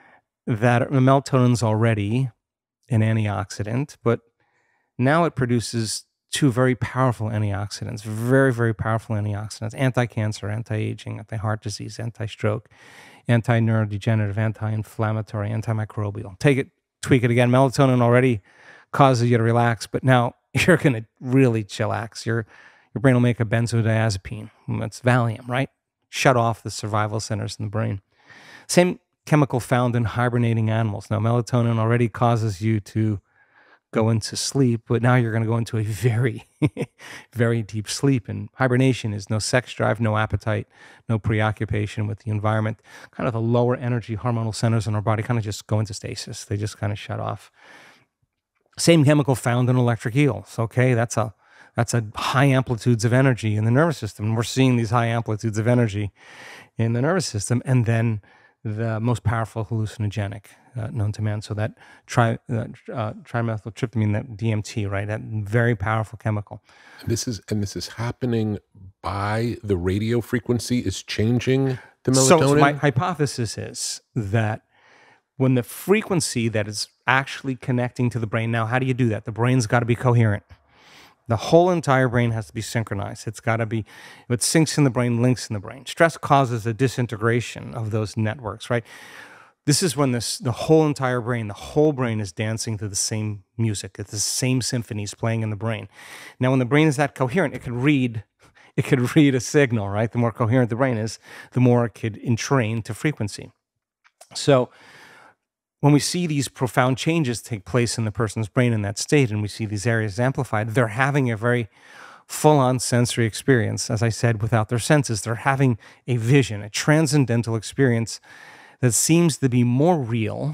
melatonin's already an antioxidant, but now it produces two very powerful antioxidants, very, very powerful antioxidants: anti-cancer, anti-aging, anti-heart disease, anti-stroke, anti-neurodegenerative, anti-inflammatory, antimicrobial. Take it, tweak it again. Melatonin already causes you to relax, but now you're going to really chillax. Your brain will make a benzodiazepine. That's Valium, right? Shut off the survival centers in the brain. Same chemical found in hibernating animals. Now, melatonin already causes you to go into sleep, but now you're going to go into a very, very deep sleep. And hibernation is no sex drive, no appetite, no preoccupation with the environment. Kind of the lower energy hormonal centers in our body kind of just go into stasis. They just kind of shut off. Same chemical found in electric eels. Okay, that's a high amplitudes of energy in the nervous system. And we're seeing these high amplitudes of energy in the nervous system, and then the most powerful hallucinogenic known to man. So that trimethyltryptamine, that DMT, right? That very powerful chemical. This is happening by the radio frequency is changing the melatonin. So my hypothesis is that when the frequency that is actually connecting to the brain, now how do you do that? The brain's got to be coherent. The whole entire brain has to be synchronized. It's got to be, what syncs in the brain, links in the brain. Stress causes a disintegration of those networks, right? This is when the whole entire brain, the whole brain is dancing to the same music. It's the same symphonies playing in the brain. Now, when the brain is that coherent, it could read a signal, right? The more coherent the brain is, the more it could entrain to frequency. So when we see these profound changes take place in the person's brain in that state, and we see these areas amplified, they're having a very full-on sensory experience, as I said, without their senses. They're having a vision, a transcendental experience that seems to be more real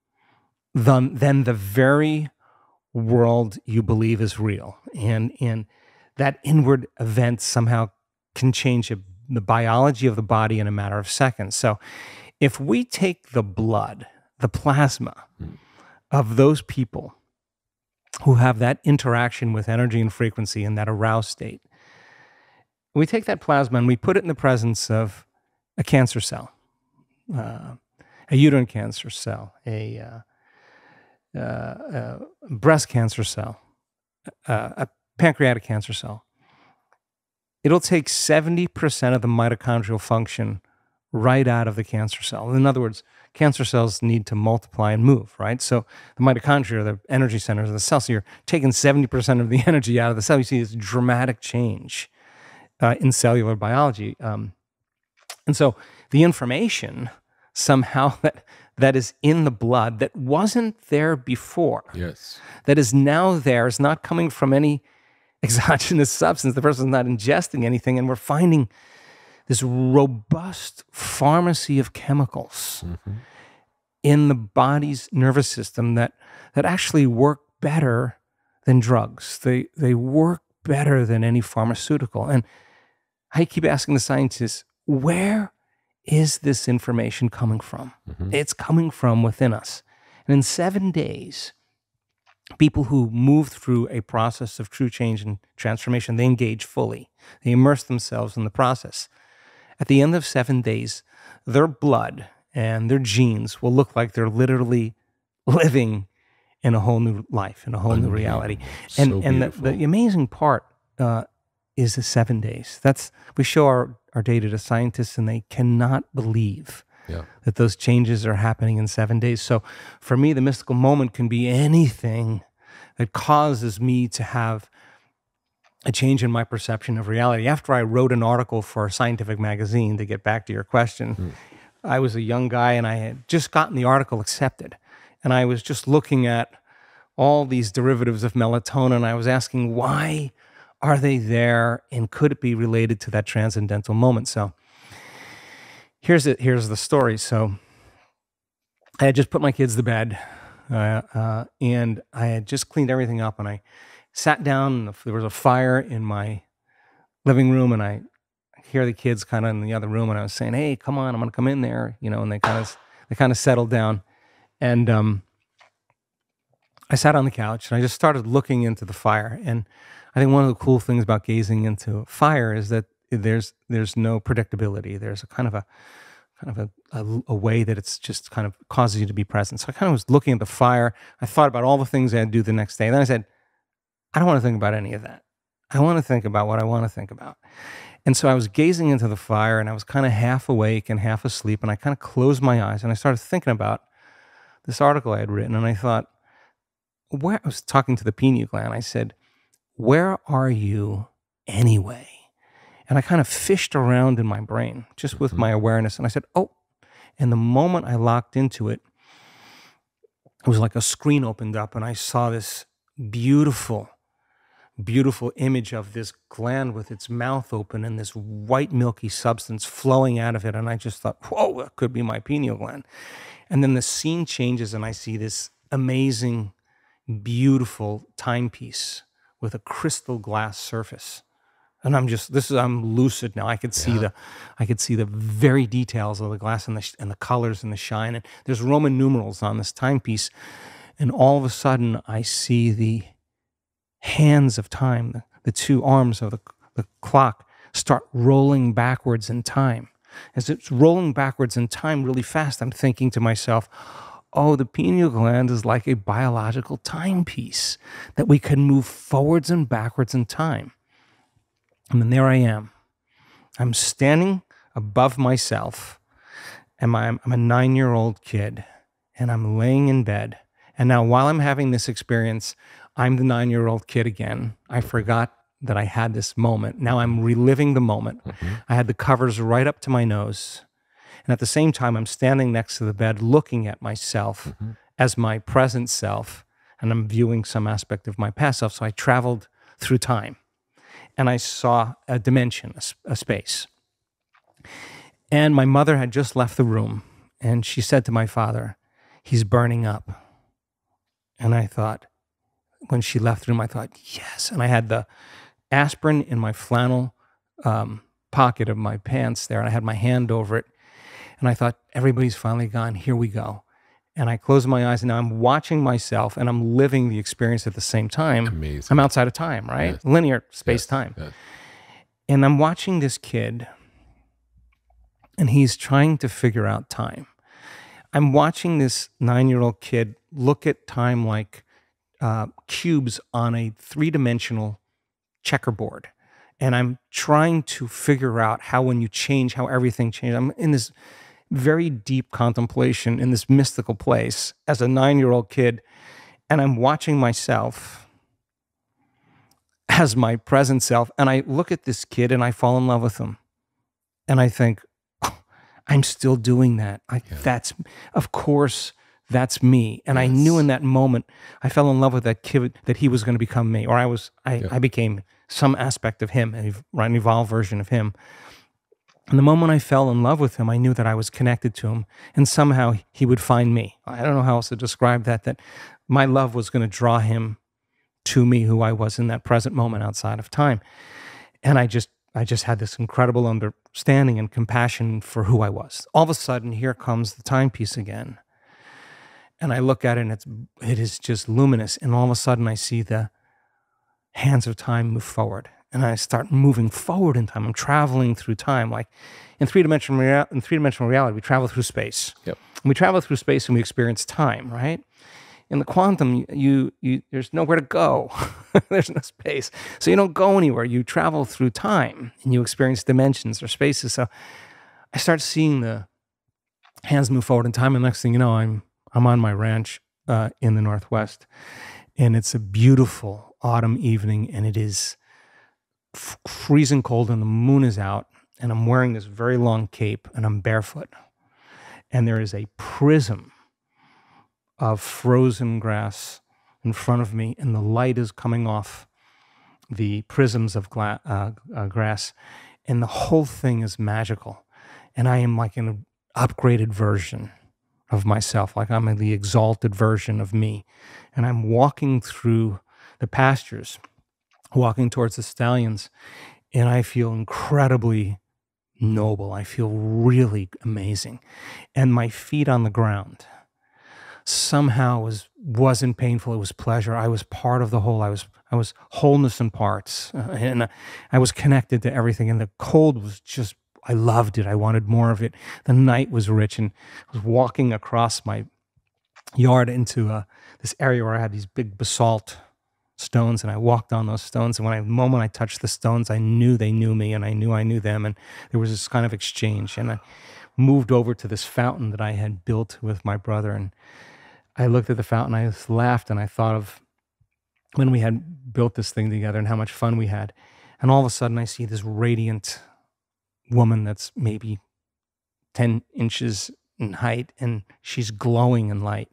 than the very world you believe is real. And that inward event somehow can change the biology of the body in a matter of seconds. So if we take the blood, the plasma of those people who have that interaction with energy and frequency in that aroused state, we take that plasma and we put it in the presence of a cancer cell, a uterine cancer cell, a breast cancer cell, a pancreatic cancer cell. It'll take 70% of the mitochondrial function right out of the cancer cell. In other words, cancer cells need to multiply and move, right? So the mitochondria are the energy centers of the cell. So you're taking 70% of the energy out of the cell. You see this dramatic change in cellular biology. And so the information somehow that is in the blood that wasn't there before, yes, that is now there, is not coming from any exogenous substance. The person's not ingesting anything, and we're finding this robust pharmacy of chemicals in the body's nervous system that actually work better than drugs. They work better than any pharmaceutical. And I keep asking the scientists, where is this information coming from? It's coming from within us. And in 7 days, people who move through a process of true change and transformation, they engage fully. They immerse themselves in the process. At the end of 7 days, their blood and their genes will look like they're literally living in a whole new life, in a whole new reality. And the amazing part is the 7 days. We show our data to scientists, and they cannot believe that those changes are happening in 7 days. So for me, the mystical moment can be anything that causes me to have a change in my perception of reality. After I wrote an article for a scientific magazine, to get back to your question, I was a young guy, and I had just gotten the article accepted. And I was just looking at all these derivatives of melatonin. I was asking, why are they there, and could it be related to that transcendental moment? So here's the story. So I had just put my kids to bed, and I had just cleaned everything up, and I sat down, and there was a fire in my living room, and I hear the kids kind of in the other room, and I was saying, "Hey, come on, I'm going to come in there," and they kind of settled down, and I sat on the couch, and I just started looking into the fire. And I think one of the cool things about gazing into fire is that there's no predictability. There's a kind of a way that it's just kind of causes you to be present. So I kind of was looking at the fire. I thought about all the things I had to do the next day. And then I said, I don't want to think about any of that. I want to think about what I want to think about. And so I was gazing into the fire, and I was kind of half awake and half asleep, and I kind of closed my eyes, and I started thinking about this article I had written, and I thought, I was talking to the pineal gland. I said, where are you anyway? And I kind of fished around in my brain just with my awareness, and I said, oh. And the moment I locked into it, it was like a screen opened up, and I saw this beautiful image of this gland with its mouth open and this white milky substance flowing out of it. And I just thought, whoa, that could be my pineal gland. And then the scene changes, and I see this amazing, beautiful timepiece with a crystal glass surface. And I'm lucid now. I could see the very details of the glass and the colors and the shine. And there's Roman numerals on this timepiece. And all of a sudden, I see the hands of time, the two arms of the clock, start rolling backwards in time. As it's rolling backwards in time really fast, I'm thinking to myself, oh, the pineal gland is like a biological timepiece that we can move forwards and backwards in time. And then there I am. I'm standing above myself, and I'm a 9-year-old kid, and I'm laying in bed. And now while I'm having this experience, I'm the 9-year-old kid again. I forgot that I had this moment. Now I'm reliving the moment. I had the covers right up to my nose. And at the same time, I'm standing next to the bed looking at myself as my present self, and I'm viewing some aspect of my past self. So I traveled through time, and I saw a dimension, a space. And my mother had just left the room, and she said to my father, he's burning up. And I thought, when she left the room, I thought, yes. And I had the aspirin in my flannel pocket of my pants there, and I had my hand over it. And I thought, everybody's finally gone. Here we go. And I closed my eyes, and now I'm watching myself, and I'm living the experience at the same time. Amazing. I'm outside of time, right? Yes. Linear space-time. Yes. And I'm watching this kid, and he's trying to figure out time. I'm watching this 9-year-old kid look at time like cubes on a 3-dimensional checkerboard. And I'm trying to figure out how when you change, how everything changes. I'm in this very deep contemplation in this mystical place as a 9-year-old kid, and I'm watching myself as my present self, and I look at this kid and I fall in love with him. And I think, oh, I'm still doing that. Of course, that's me. And I knew in that moment, I fell in love with that kid, that he was going to become me, or I became some aspect of him, an evolved version of him. And the moment I fell in love with him, I knew that I was connected to him, and somehow he would find me. I don't know how else to describe that my love was going to draw him to me, who I was in that present moment outside of time. And I just had this incredible understanding and compassion for who I was. All of a sudden, here comes the timepiece again. And I look at it, and it is just luminous. And all of a sudden, I see the hands of time move forward. And I start moving forward in time. I'm traveling through time. Like in three-dimensional reality, we travel through space. Yep. And we travel through space and we experience time, right? In the quantum, you there's nowhere to go. There's no space. So you don't go anywhere. You travel through time and you experience dimensions or spaces. So I start seeing the hands move forward in time, and next thing you know, I'm on my ranch in the Northwest, and it's a beautiful autumn evening, and it is freezing cold, and the moon is out, and I'm wearing this very long cape, and I'm barefoot, and there is a prism of frozen grass in front of me, and the light is coming off the prisms of grass, and the whole thing is magical, and I am like an upgraded version of myself, like I'm the exalted version of me, and I'm walking through the pastures, walking towards the stallions, and I feel incredibly noble. I feel really amazing, and my feet on the ground somehow wasn't painful. It was pleasure. I was part of the whole. I was wholeness in parts, and I was connected to everything. And the cold was just, I loved it. I wanted more of it. The night was rich, and I was walking across my yard into this area where I had these big basalt stones, and I walked on those stones. And the moment I touched the stones, I knew they knew me, and I knew them. And there was this kind of exchange. And I moved over to this fountain that I had built with my brother, and I looked at the fountain, I just laughed, and I thought of when we had built this thing together and how much fun we had. And all of a sudden I see this radiant woman that's maybe 10 inches in height, and she's glowing in light.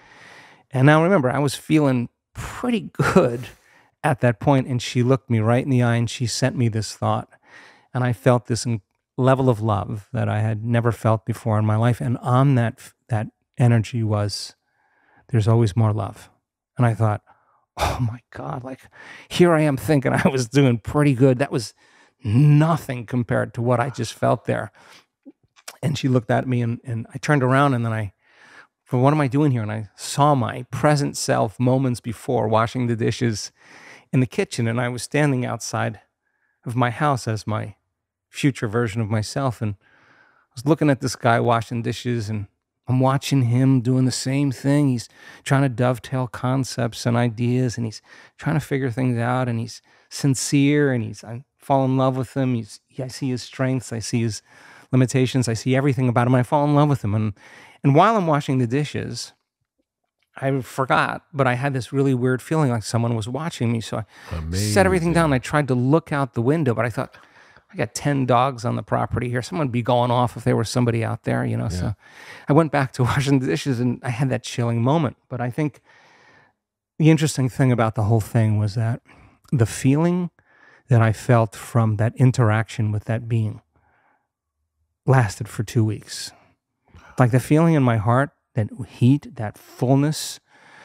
And now remember, I was feeling pretty good at that point, and she looked me right in the eye, and she sent me this thought. And I felt this level of love that I had never felt before in my life. And on that energy was, there's always more love. And I thought, oh my God, like here I am thinking I was doing pretty good. That was nothing compared to what I just felt there. And she looked at me, and I turned around, and then what am I doing here? And I saw my present self moments before washing the dishes in the kitchen. And I was standing outside of my house as my future version of myself. And I was looking at this guy washing dishes, and I'm watching him doing the same thing. He's trying to dovetail concepts and ideas, and he's trying to figure things out, and he's sincere, and I fall in love with him. I see his strengths, I see his limitations, I see everything about him. I fall in love with him. And while I'm washing the dishes, I forgot, but I had this really weird feeling like someone was watching me. So I set everything down, and I tried to look out the window, but I thought, I got 10 dogs on the property here. Someone would be going off if there was somebody out there, you know. Yeah. So I went back to washing the dishes, and I had that chilling moment. But I think the interesting thing about the whole thing was that the feeling that I felt from that interaction with that being lasted for 2 weeks. Like the feeling in my heart, that heat, that fullness,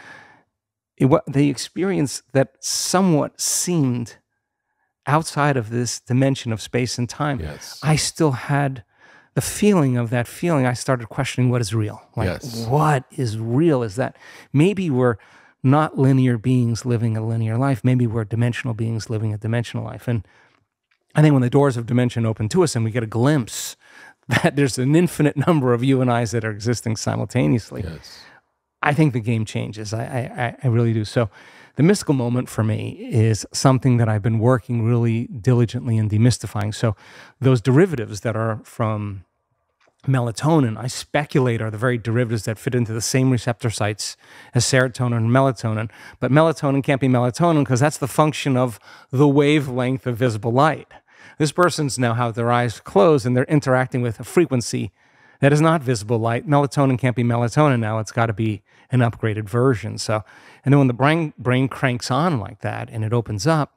the experience that somewhat seemed outside of this dimension of space and time, yes. I still had the feeling of that feeling. I started questioning what is real. Like, yes. What is real? Is that maybe we're not linear beings living a linear life. Maybe we're dimensional beings living a dimensional life. And I think when the doors of dimension open to us and we get a glimpse that there's an infinite number of you and I's that are existing simultaneously, yes. I think the game changes. I really do. So the mystical moment for me is something that I've been working really diligently in demystifying. So those derivatives that are from melatonin, I speculate are the very derivatives that fit into the same receptor sites as serotonin and melatonin. But melatonin can't be melatonin because that's the function of the wavelength of visible light. This person's now have their eyes closed, and they're interacting with a frequency that is not visible light. Melatonin can't be melatonin now. It's got to be an upgraded version. So, and then when the brain cranks on like that and it opens up,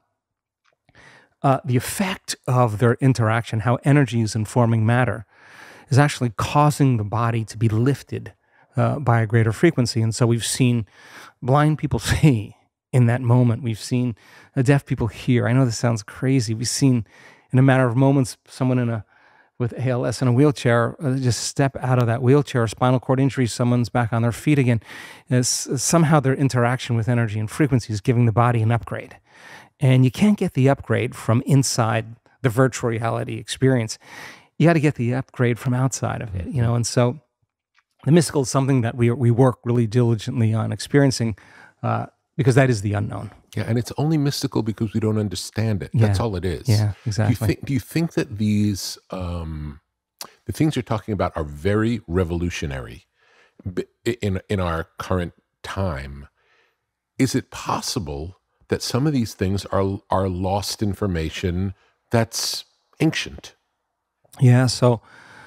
the effect of their interaction, how energy is informing matter, is actually causing the body to be lifted by a greater frequency. And so we've seen blind people see in that moment. We've seen deaf people hear. I know this sounds crazy. We've seen in a matter of moments someone with ALS in a wheelchair just step out of that wheelchair, spinal cord injury, someone's back on their feet again. Somehow their interaction with energy and frequency is giving the body an upgrade. And you can't get the upgrade from inside the virtual reality experience. You got to get the upgrade from outside of it, you know. And so the mystical is something that we work really diligently on experiencing because that is the unknown. Yeah, and it's only mystical because we don't understand it. That's all it is. Yeah, exactly. Do you think that these the things you're talking about are very revolutionary in our current time? Is it possible that some of these things are lost information that's ancient? Yeah. So,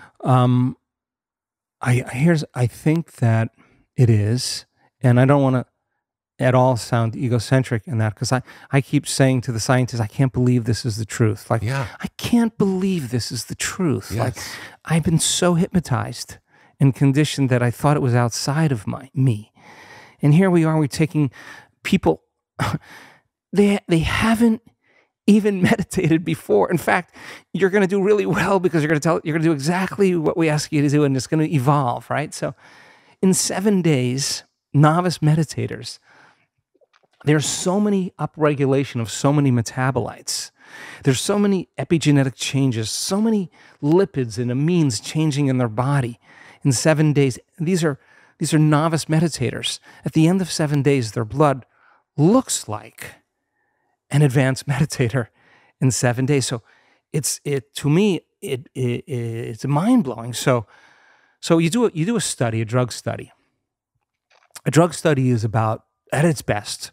I think that it is, and I don't want to at all sound egocentric in that, because I keep saying to the scientists, I can't believe this is the truth. Like, Yeah. I can't believe this is the truth. Yes. Like, I've been so hypnotized and conditioned that I thought it was outside of me. And here we are, we're taking people, they haven't even meditated before. In fact, you're going to do really well because you're going to do exactly what we ask you to do, and it's going to evolve, right? So in 7 days, novice meditators, there's so many upregulation of so many metabolites. There's so many epigenetic changes, so many lipids and amines changing in their body in 7 days. These are novice meditators. At the end of 7 days, their blood looks like an advanced meditator in 7 days. So to me, it's mind blowing. So you do a study, a drug study. A drug study is about, at its best,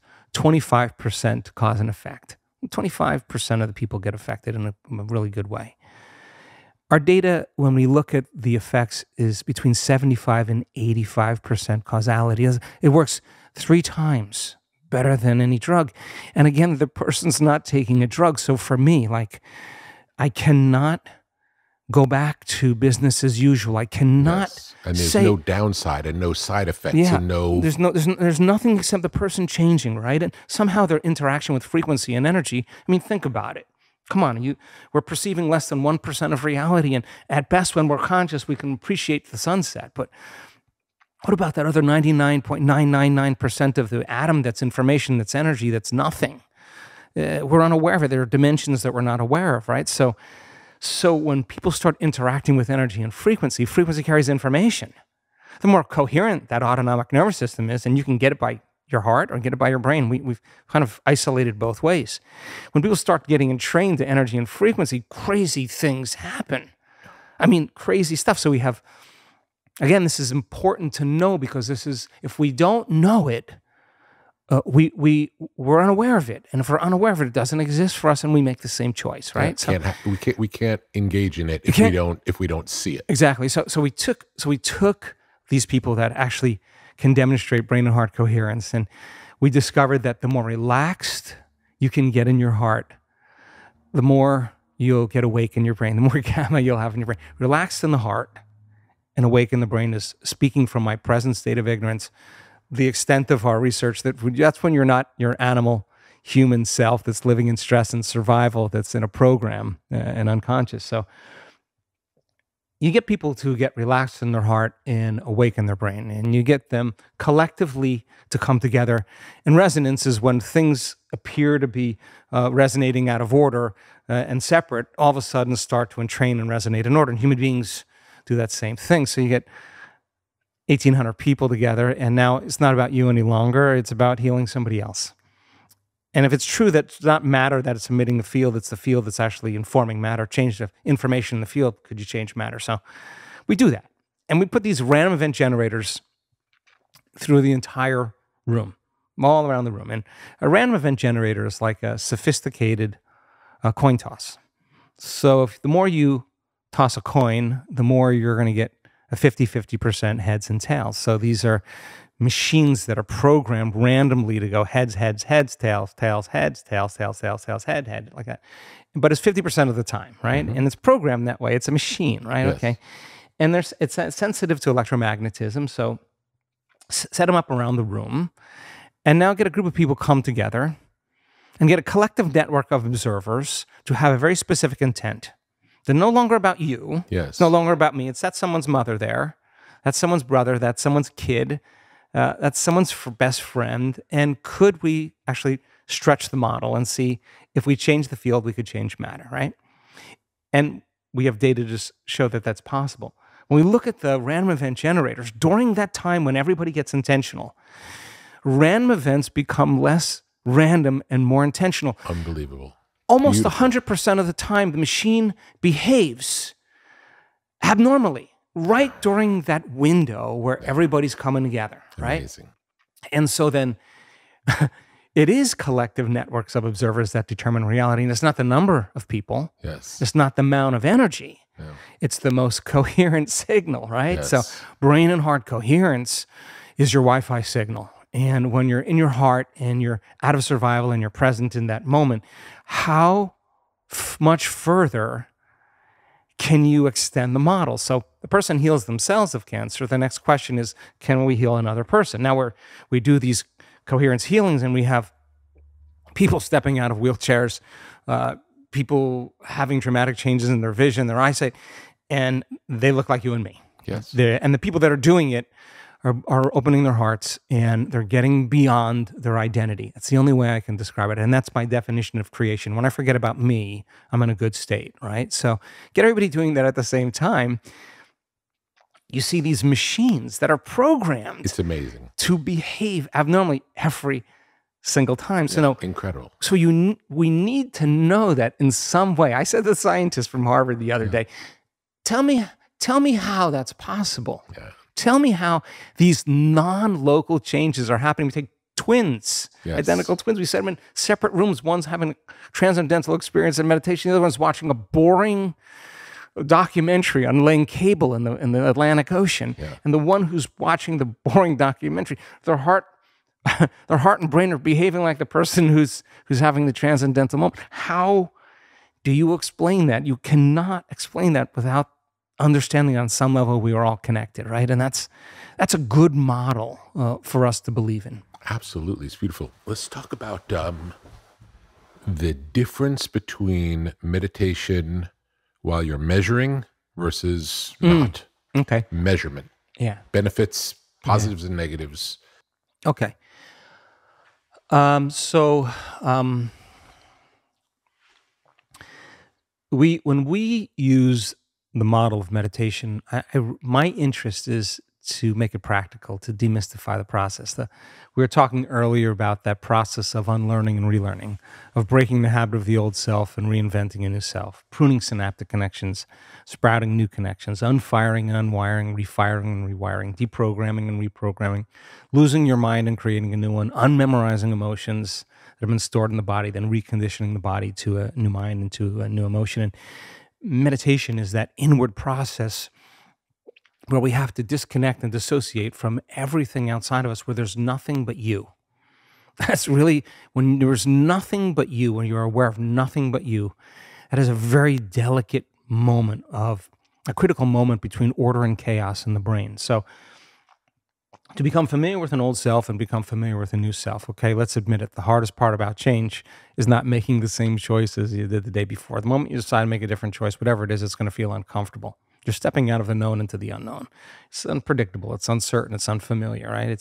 25% cause and effect. 25% of the people get affected in a really good way. Our data, when we look at the effects, is between 75 and 85% causality. It works 3 times better than any drug. And again, the person's not taking a drug. So for me, like, I cannot go back to business as usual. I cannot Yes. And there's say, no downside and no side effects yeah, and no... there's nothing except the person changing, right? And somehow their interaction with frequency and energy. I mean, think about it. Come on, we're perceiving less than 1% of reality, and at best, when we're conscious, we can appreciate the sunset. But what about that other 99.999% of the atom that's information, that's energy, that's nothing? We're unaware of it. There are dimensions that we're not aware of, right? So when people start interacting with energy and frequency carries information. The more coherent that autonomic nervous system is, and you can get it by your heart or get it by your brain. We've kind of isolated both ways. When people start getting entrained to energy and frequency, crazy things happen. I mean, crazy stuff. So we have, again, this is important to know, because this is, if we don't know it, we're unaware of it, and if we're unaware of it, it doesn't exist for us, and we make the same choice, right? We can't engage in it if we don't see it. Exactly. So we took these people that actually can demonstrate brain and heart coherence, and we discovered that the more relaxed you can get in your heart, the more you'll get awake in your brain, the more gamma you'll have in your brain. Relaxed in the heart and awake in the brain is, speaking from my present state of ignorance, the extent of our research, that's when you're not your animal human self that's living in stress and survival, that's in a program and unconscious. So you get people to get relaxed in their heart and awake in their brain, and you get them collectively to come together. And resonance is when things appear to be resonating out of order and separate, all of a sudden start to entrain and resonate in order. And human beings do that same thing. So you get 1,800 people together, and now it's not about you any longer. It's about healing somebody else. And if it's true that it's not matter that it's emitting the field, it's the field that's actually informing matter. Change the information in the field, could you change matter? So we do that. And we put these random event generators through the entire room, all around the room. And a random event generator is like a sophisticated coin toss. So the more you toss a coin, the more you're going to get a 50-50% heads and tails. So these are machines that are programmed randomly to go heads, heads, heads, tails, tails, heads, tails, tails, tails, tails, head, head, like that. But it's 50% of the time, right? Mm-hmm. And it's programmed that way. It's a machine, right? Yes. Okay. And it's sensitive to electromagnetism. So set them up around the room, and now get a group of people come together and get a collective network of observers to have a very specific intent. They're no longer about you. Yes. It's no longer about me. It's that's someone's mother there. That's someone's brother. That's someone's kid. That's someone's best friend. And could we actually stretch the model and see if we change the field, we could change matter, right? And we have data to show that that's possible. When we look at the random event generators, during that time when everybody gets intentional, random events become less random and more intentional. Unbelievable. Almost Beautiful. 100% of the time, the machine behaves abnormally right during that window where everybody's coming together, right? Amazing. And so then it is collective networks of observers that determine reality. And it's not the number of people. Yes. It's not the amount of energy. Yeah. It's the most coherent signal, right? Yes. So brain and heart coherence is your Wi-Fi signal. And when you're in your heart and you're out of survival and you're present in that moment, how much further can you extend the model? So the person heals themselves of cancer. The next question is, can we heal another person? Now we do these coherence healings and we have people stepping out of wheelchairs, people having dramatic changes in their vision, their eyesight, and they look like you and me. Yes. And the people that are doing it are opening their hearts and they're getting beyond their identity. That's the only way I can describe it. And that's my definition of creation. When I forget about me, I'm in a good state, right? So get everybody doing that at the same time. You see these machines that are programmed It's amazing. to behave abnormally every single time. So no, Incredible. so we need to know that in some way. I said to the scientist from Harvard the other day, tell me how that's possible. Yeah. Tell me how these non-local changes are happening. We take twins, Yes. identical twins. We set them in separate rooms. One's having a transcendental experience in meditation. The other one's watching a boring documentary on laying cable in the Atlantic Ocean. Yeah. And the one who's watching the boring documentary, their heart and brain are behaving like the person who's having the transcendental moment. How do you explain that? You cannot explain that without understanding on some level we are all connected, right? And that's a good model for us to believe in. Absolutely. It's beautiful. Let's talk about the difference between meditation while you're measuring versus not. Okay. Measurement. Yeah. Benefits, positives and negatives. Okay. When we use the model of meditation, my interest is to make it practical, to demystify the process. We were talking earlier about that process of unlearning and relearning, of breaking the habit of the old self and reinventing a new self, pruning synaptic connections, sprouting new connections, unfiring and unwiring, refiring and rewiring, deprogramming and reprogramming, losing your mind and creating a new one, unmemorizing emotions that have been stored in the body, then reconditioning the body to a new mind and to a new emotion. And meditation is that inward process where we have to disconnect and dissociate from everything outside of us, where there's nothing but you. That's really, when there's nothing but you, when you're aware of nothing but you, that is a very delicate moment of, a critical moment between order and chaos in the brain. So to become familiar with an old self and become familiar with a new self, okay, let's admit it, the hardest part about change is not making the same choice as you did the day before. The moment you decide to make a different choice, whatever it is, it's going to feel uncomfortable. You're stepping out of the known into the unknown. It's unpredictable, it's uncertain, it's unfamiliar, right?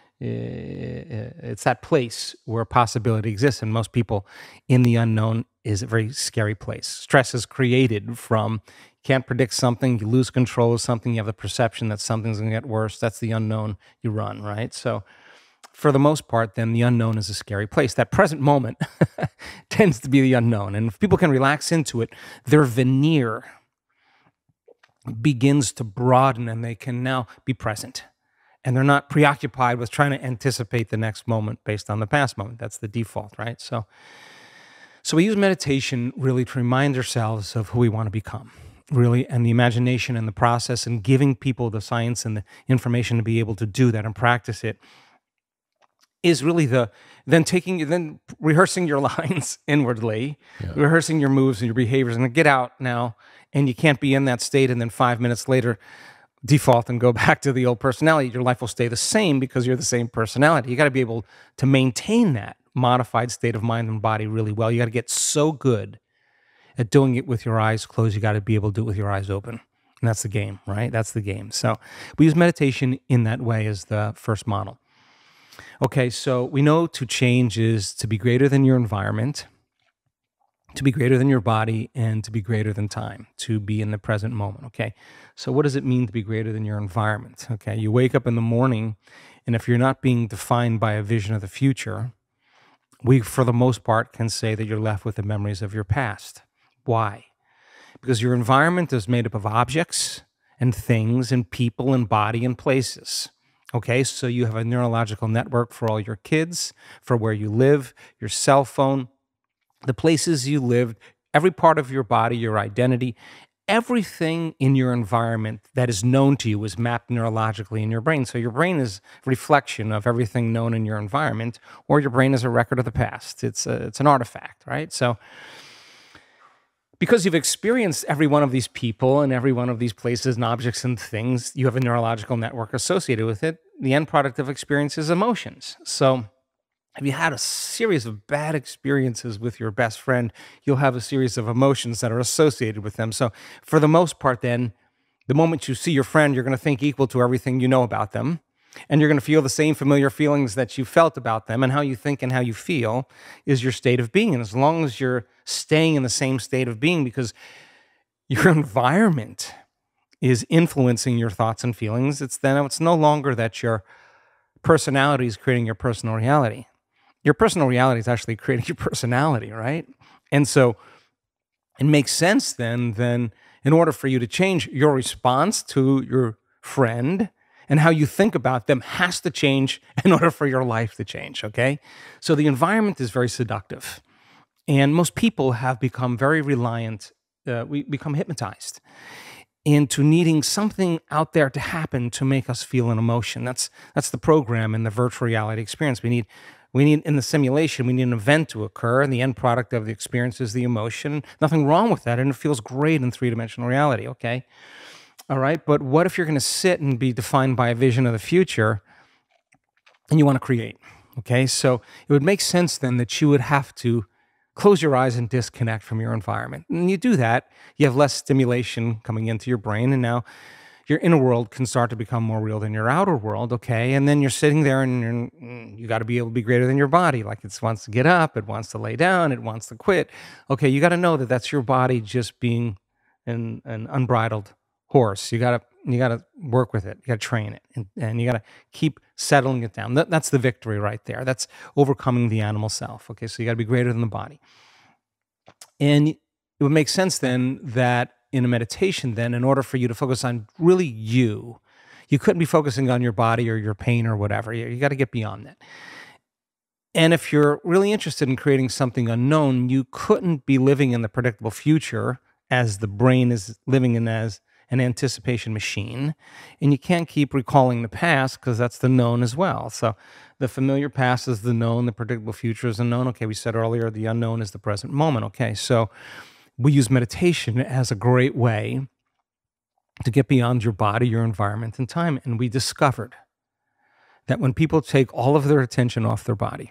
It's that place where possibility exists, and most people in the unknown is a very scary place. Stress is created from, you can't predict something, you lose control of something, you have the perception that something's going to get worse. That's the unknown, you run, right? So for the most part, then the unknown is a scary place. That present moment tends to be the unknown. And if people can relax into it, their veneer begins to broaden and they can now be present. And they're not preoccupied with trying to anticipate the next moment based on the past moment. That's the default, right? So we use meditation really to remind ourselves of who we want to become, really, and the imagination and the process, and giving people the science and the information to be able to do that and practice it is really then rehearsing your lines inwardly, rehearsing your moves and your behaviors, and get out now. And you can't be in that state and then 5 minutes later default and go back to the old personality. Your life will stay the same because you're the same personality. You got to be able to maintain that modified state of mind and body really well. You got to get so good at doing it with your eyes closed. You got to be able to do it with your eyes open. And that's the game, right? That's the game. So we use meditation in that way as the first model. Okay, so we know to change is to be greater than your environment, to be greater than your body, and to be greater than time, to be in the present moment, okay? So what does it mean to be greater than your environment? Okay, you wake up in the morning And if you're not being defined by a vision of the future, we, for the most part, can say that you're left with the memories of your past. Why? Because your environment is made up of objects and things and people and body and places. Okay, so you have a neurological network for all your kids, for where you live, your cell phone, the places you lived, every part of your body, your identity, everything in your environment that is known to you is mapped neurologically in your brain. So your brain is a reflection of everything known in your environment, or your brain is a record of the past. It's an artifact, right? So because you've experienced every one of these people and every one of these places and objects and things, you have a neurological network associated with it. The end product of experience is emotions. So if you had a series of bad experiences with your best friend, you'll have a series of emotions that are associated with them. So for the most part then, the moment you see your friend, you're going to think equal to everything you know about them. And you're going to feel the same familiar feelings that you felt about them, and how you think and how you feel is your state of being. And as long as you're staying in the same state of being, because your environment is influencing your thoughts and feelings, it's no longer that your personality is creating your personal reality. Your personal reality is actually creating your personality, right? And so it makes sense then in order for you to change, your response to your friend and how you think about them has to change in order for your life to change, okay? So the environment is very seductive. And most people have become very reliant, we become hypnotized into needing something out there to happen to make us feel an emotion. That's the program in the virtual reality experience. We need in the simulation, we need an event to occur, and the end product of the experience is the emotion. Nothing wrong with that, and it feels great in three-dimensional reality, okay? All right, but what if you're going to sit and be defined by a vision of the future and you want to create? Okay, so it would make sense then that you would have to close your eyes and disconnect from your environment. And you do that, you have less stimulation coming into your brain, and now your inner world can start to become more real than your outer world, okay? And then you're sitting there and you got to be able to be greater than your body. Like it wants to get up, it wants to lay down, it wants to quit. Okay, you got to know that that's your body just being an unbridled horse. You gotta work with it. You gotta train it, and you gotta keep settling it down. That's the victory right there. That's overcoming the animal self. Okay, so you gotta be greater than the body. And it would make sense then that in a meditation, then in order for you to focus on really you couldn't be focusing on your body or your pain or whatever. You got to get beyond that. And if you're really interested in creating something unknown, you couldn't be living in the predictable future as the brain is living in as an anticipation machine, and you can't keep recalling the past because that's the known as well. So the familiar past is the known, the predictable future is the known. Okay, we said earlier the unknown is the present moment. Okay, so we use meditation as a great way to get beyond your body, your environment, and time. And we discovered that when people take all of their attention off their body,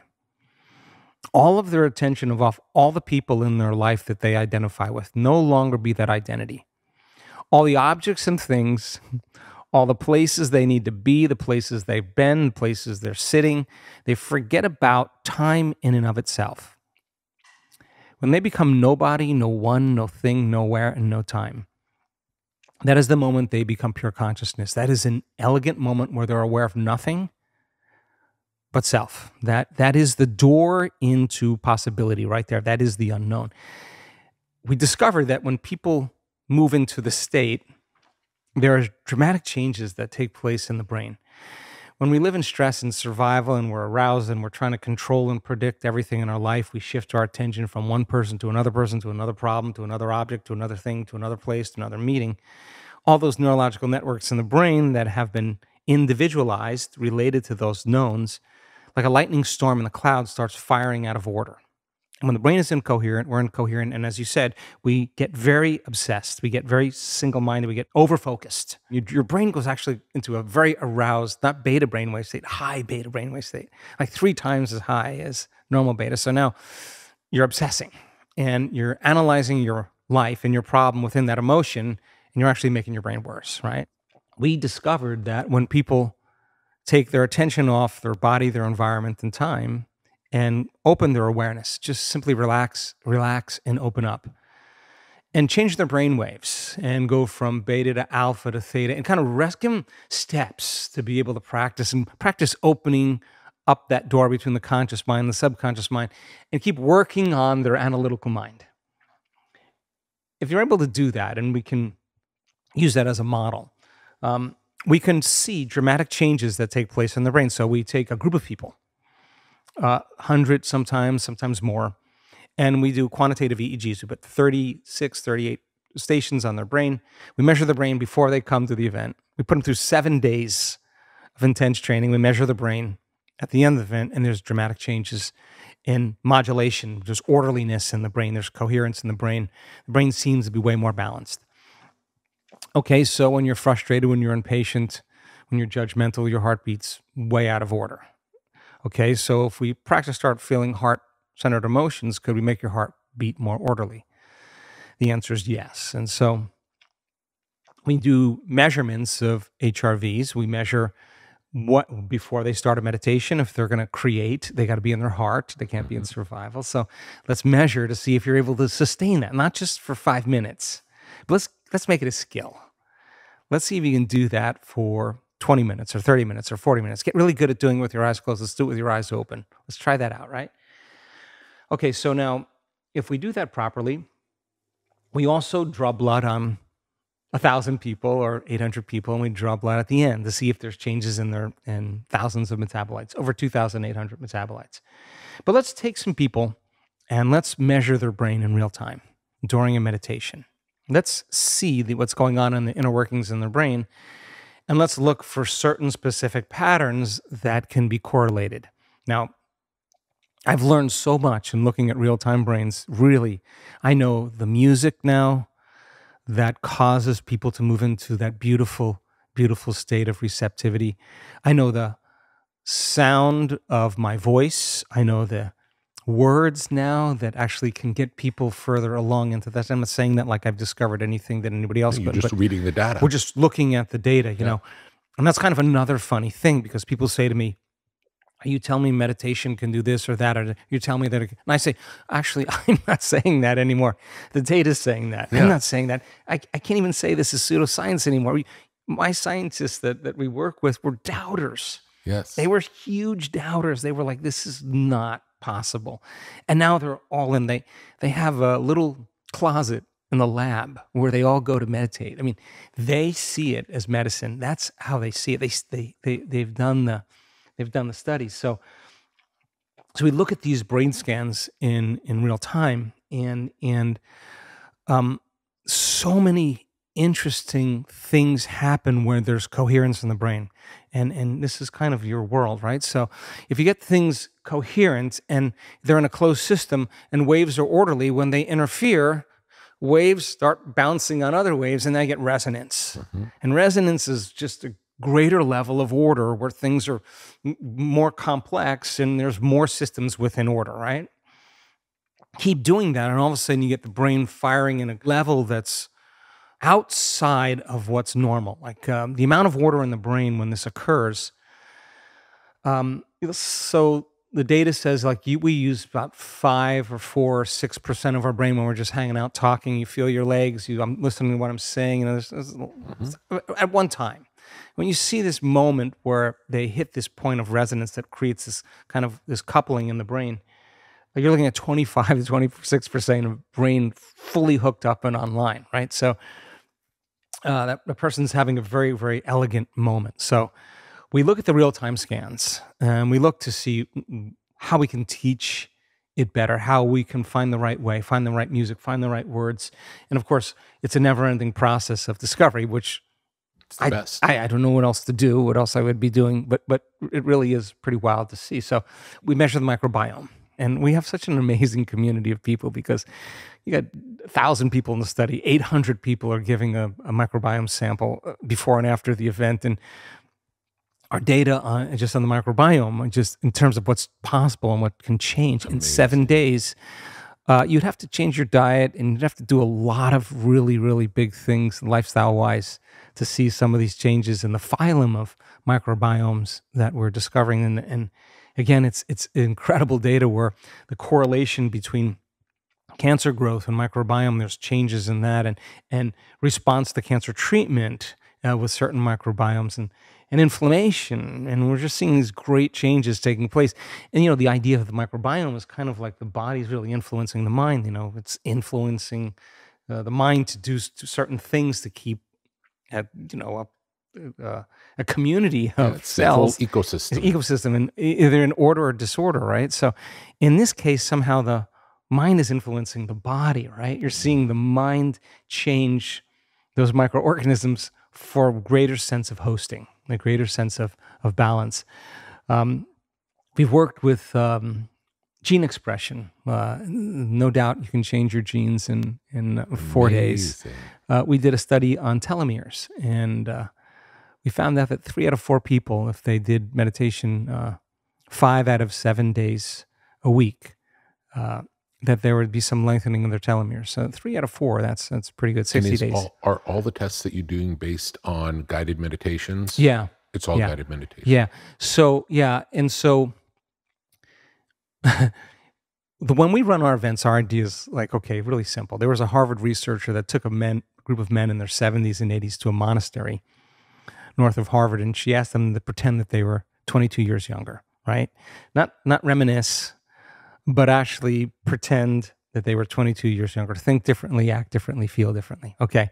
all of their attention off all the people in their life that they identify with, no longer be that identity. All the objects and things, all the places they need to be, the places they've been, the places they're sitting, they forget about time in and of itself. When they become nobody, no one, no thing, nowhere, and no time, that is the moment they become pure consciousness. That is an elegant moment where they're aware of nothing but self. That is the door into possibility right there. That is the unknown. We discovered that when people move into the state, there are dramatic changes that take place in the brain. When we live in stress and survival and we're aroused and we're trying to control and predict everything in our life, we shift our attention from one person to another problem, to another object, to another thing, to another place, to another meeting. All those neurological networks in the brain that have been individualized, related to those knowns, like a lightning storm in the cloud starts firing out of order. And when the brain is incoherent, we're incoherent. And as you said, we get very obsessed. We get very single-minded. We get over-focused. Your brain goes actually into a very aroused, not beta brainwave state, high beta brainwave state, like 3 times as high as normal beta. So now you're obsessing and you're analyzing your life and your problem within that emotion, and you're actually making your brain worse, right? We discovered that when people take their attention off their body, their environment, and time, and open their awareness, just simply relax, and open up. and change their brain waves and go from beta to alpha to theta and kind of give them steps to be able to practice opening up that door between the conscious mind and the subconscious mind and keep working on their analytical mind. If you're able to do that, and we can use that as a model, we can see dramatic changes that take place in the brain. So we take a group of people, 100 sometimes more, and we do quantitative EEGs. We put 36, 38 stations on their brain. We measure the brain before they come to the event. We put them through 7 days of intense training. We measure the brain at the end of the event, and there's dramatic changes in modulation. There's orderliness in the brain. There's coherence in the brain. The brain seems to be way more balanced. Okay, so when you're frustrated, when you're impatient, when you're judgmental, your heart beats way out of order. Okay, so if we start feeling heart-centered emotions, could we make your heart beat more orderly? The answer is yes. And so we do measurements of HRVs. We measure what before they start a meditation. If they're going to create, they got to be in their heart. They can't be in survival. So let's measure to see if you're able to sustain that, not just for 5 minutes, but let's make it a skill. Let's see if you can do that for 20 minutes or 30 minutes or 40 minutes. Get really good at doing it with your eyes closed. Let's do it with your eyes open. Let's try that out, right? Okay, so now if we do that properly, we also draw blood on 1,000 people or 800 people, and we draw blood at the end to see if there's changes in thousands of metabolites, over 2,800 metabolites. But let's take some people and let's measure their brain in real time during a meditation. Let's see what's going on in the inner workings in their brain, and let's look for certain specific patterns that can be correlated. Now, I've learned so much in looking at real-time brains. Really, I know the music now that causes people to move into that beautiful, beautiful state of receptivity. I know the sound of my voice. I know the words now that actually can get people further along into that. I'm not saying that like I've discovered anything that anybody else You're could. just reading the data. We're just looking at the data, you know. And that's kind of another funny thing, because people say to me, you tell me meditation can do this or that, or you tell me that, and I say, actually, I'm not saying that anymore. The data's saying that. I'm not saying that. I can't even say this is pseudoscience anymore. My scientists that we work with were doubters. Yes. They were huge doubters. They were like, this is not possible. And now they're all in. They have a little closet in the lab where they all go to meditate. I mean, they see it as medicine. That's how they see it. They've done the studies. So we look at these brain scans in real time, and so many interesting things happen where there's coherence in the brain. And this is kind of your world, right? So if you get things coherent and they're in a closed system and waves are orderly, when they interfere, waves start bouncing on other waves and they get resonance. Mm-hmm. And resonance is just a greater level of order where things are more complex and there's more systems within order, right? Keep doing that, and all of a sudden you get the brain firing in a level that's outside of what's normal. Like the amount of order in the brain when this occurs. So the data says we use about 5 or 4 or 6% of our brain when we're just hanging out talking. You feel your legs. I'm listening to what I'm saying. You know, at one time. When you see this moment where they hit this point of resonance that creates this kind of this coupling in the brain, you're looking at 25 to 26% of brain fully hooked up and online, right? So that the person's having a very, very elegant moment. So we look at the real-time scans, and we look to see how we can teach it better, how we can find the right way, find the right music, find the right words. And of course, it's a never-ending process of discovery, which I don't know what else to do, what else I would be doing, but it really is pretty wild to see. So we measure the microbiome, and we have such an amazing community of people, because you got 1,000 people in the study, 800 people are giving a microbiome sample before and after the event, and our data just on the microbiome, just in terms of what's possible and what can change in 7 days. You'd have to change your diet, and you'd have to do a lot of really, really big things lifestyle-wise to see some of these changes in the phylum of microbiomes that we're discovering. And again, it's incredible data where the correlation between cancer growth and microbiome, there's changes in that, and response to cancer treatment with certain microbiomes, and inflammation. And we're just seeing these great changes taking place. And, the idea of the microbiome is kind of like the body's really influencing the mind. It's influencing the mind to do certain things to keep, a community of It's the whole cells. ecosystem. And either in order or disorder, right? So in this case, somehow the mind is influencing the body, right? You're seeing the mind change those microorganisms for a greater sense of hosting, a greater sense of balance. We've worked with gene expression. No doubt you can change your genes in 4 days. We did a study on telomeres, and we found that 3 out of 4 people, if they did meditation 5 out of 7 days a week, that there would be some lengthening of their telomeres. So 3 out of 4, that's pretty good. 60 days. Are all the tests that you're doing based on guided meditations? Yeah. It's all guided meditation. Yeah. So, and so when we run our events, our idea is like, okay, really simple. There was a Harvard researcher that took a group of men in their 70s and 80s to a monastery north of Harvard, and she asked them to pretend that they were 22 years younger, right? Not reminisce, but actually pretend that they were 22 years younger, think differently, act differently, feel differently. Okay.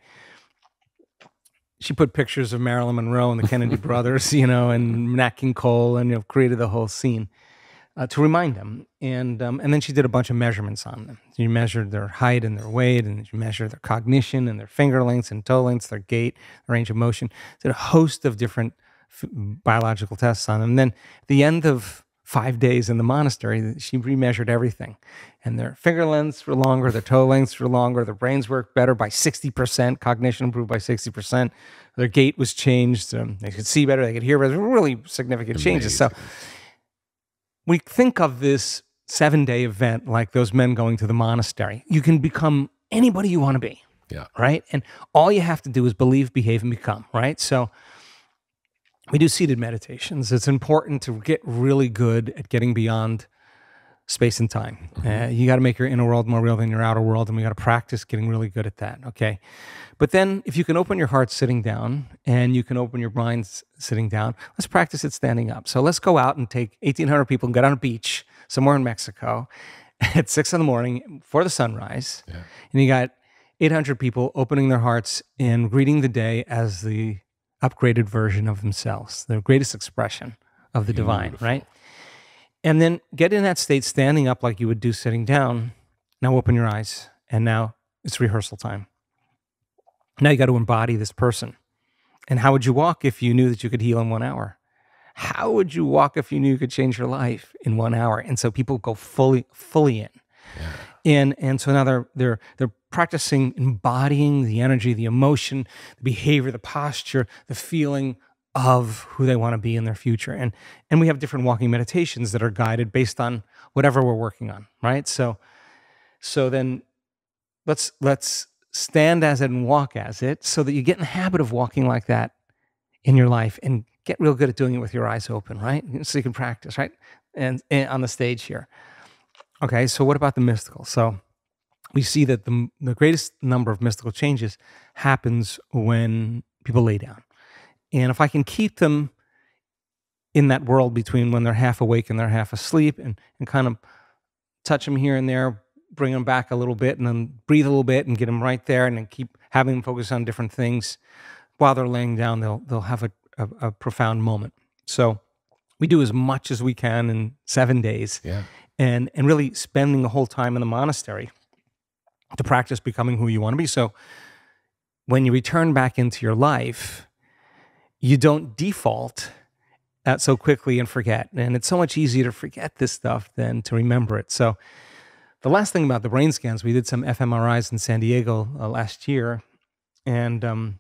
She put pictures of Marilyn Monroe and the Kennedy brothers, and Nat King Cole, and created the whole scene to remind them. And then she did a bunch of measurements on them. She measured their height and their weight, and she measured their cognition and their finger lengths and toe lengths, their gait, their range of motion. Did a host of different biological tests on them. And then at the end of 5 days in the monastery, she remeasured everything. And their finger lengths were longer, their toe lengths were longer, their brains worked better by 60%, cognition improved by 60%, their gait was changed, they could see better, they could hear better, really significant changes. So we think of this 7-day event like those men going to the monastery. You can become anybody you want to be, right? And all you have to do is believe, behave, and become, right? So we do seated meditations. It's important to get really good at getting beyond space and time. You got to make your inner world more real than your outer world, and we got to practice getting really good at that, okay? But then if you can open your heart sitting down and you can open your mind sitting down, let's practice it standing up. So let's go out and take 1,800 people and get on a beach somewhere in Mexico at 6 a.m. before the sunrise. Yeah. And you got 800 people opening their hearts and greeting the day as the upgraded version of themselves, the greatest expression of the divine, right? And then get in that state standing up like you would do sitting down. Now open your eyes, and now it's rehearsal time. Now you got to embody this person. And how would you walk if you knew that you could heal in 1 hour? How would you walk if you knew you could change your life in 1 hour? And so people go fully in. Yeah. And so now they're practicing embodying the energy, the emotion, the behavior, the posture, the feeling of who they want to be in their future. And we have different walking meditations that are guided based on whatever we're working on, right? So then let's stand as it and walk as it, so that you get in the habit of walking like that in your life and get real good at doing it with your eyes open, right? So you can practice, right? And on the stage here. Okay, so what about the mystical? So we see that the greatest number of mystical changes happens when people lay down. And if I can keep them in that world between when they're half awake and they're half asleep, and kind of touch them here and there, bring them back a little bit, and then breathe a little bit and get them right there, and then keep having them focus on different things while they're laying down, they'll have a profound moment. So we do as much as we can in 7 days, and really spending the whole time in the monastery to practice becoming who you want to be. So when you return back into your life, you don't default so quickly and forget. And it's so much easier to forget this stuff than to remember it. So the last thing about the brain scans, we did some fMRIs in San Diego last year, and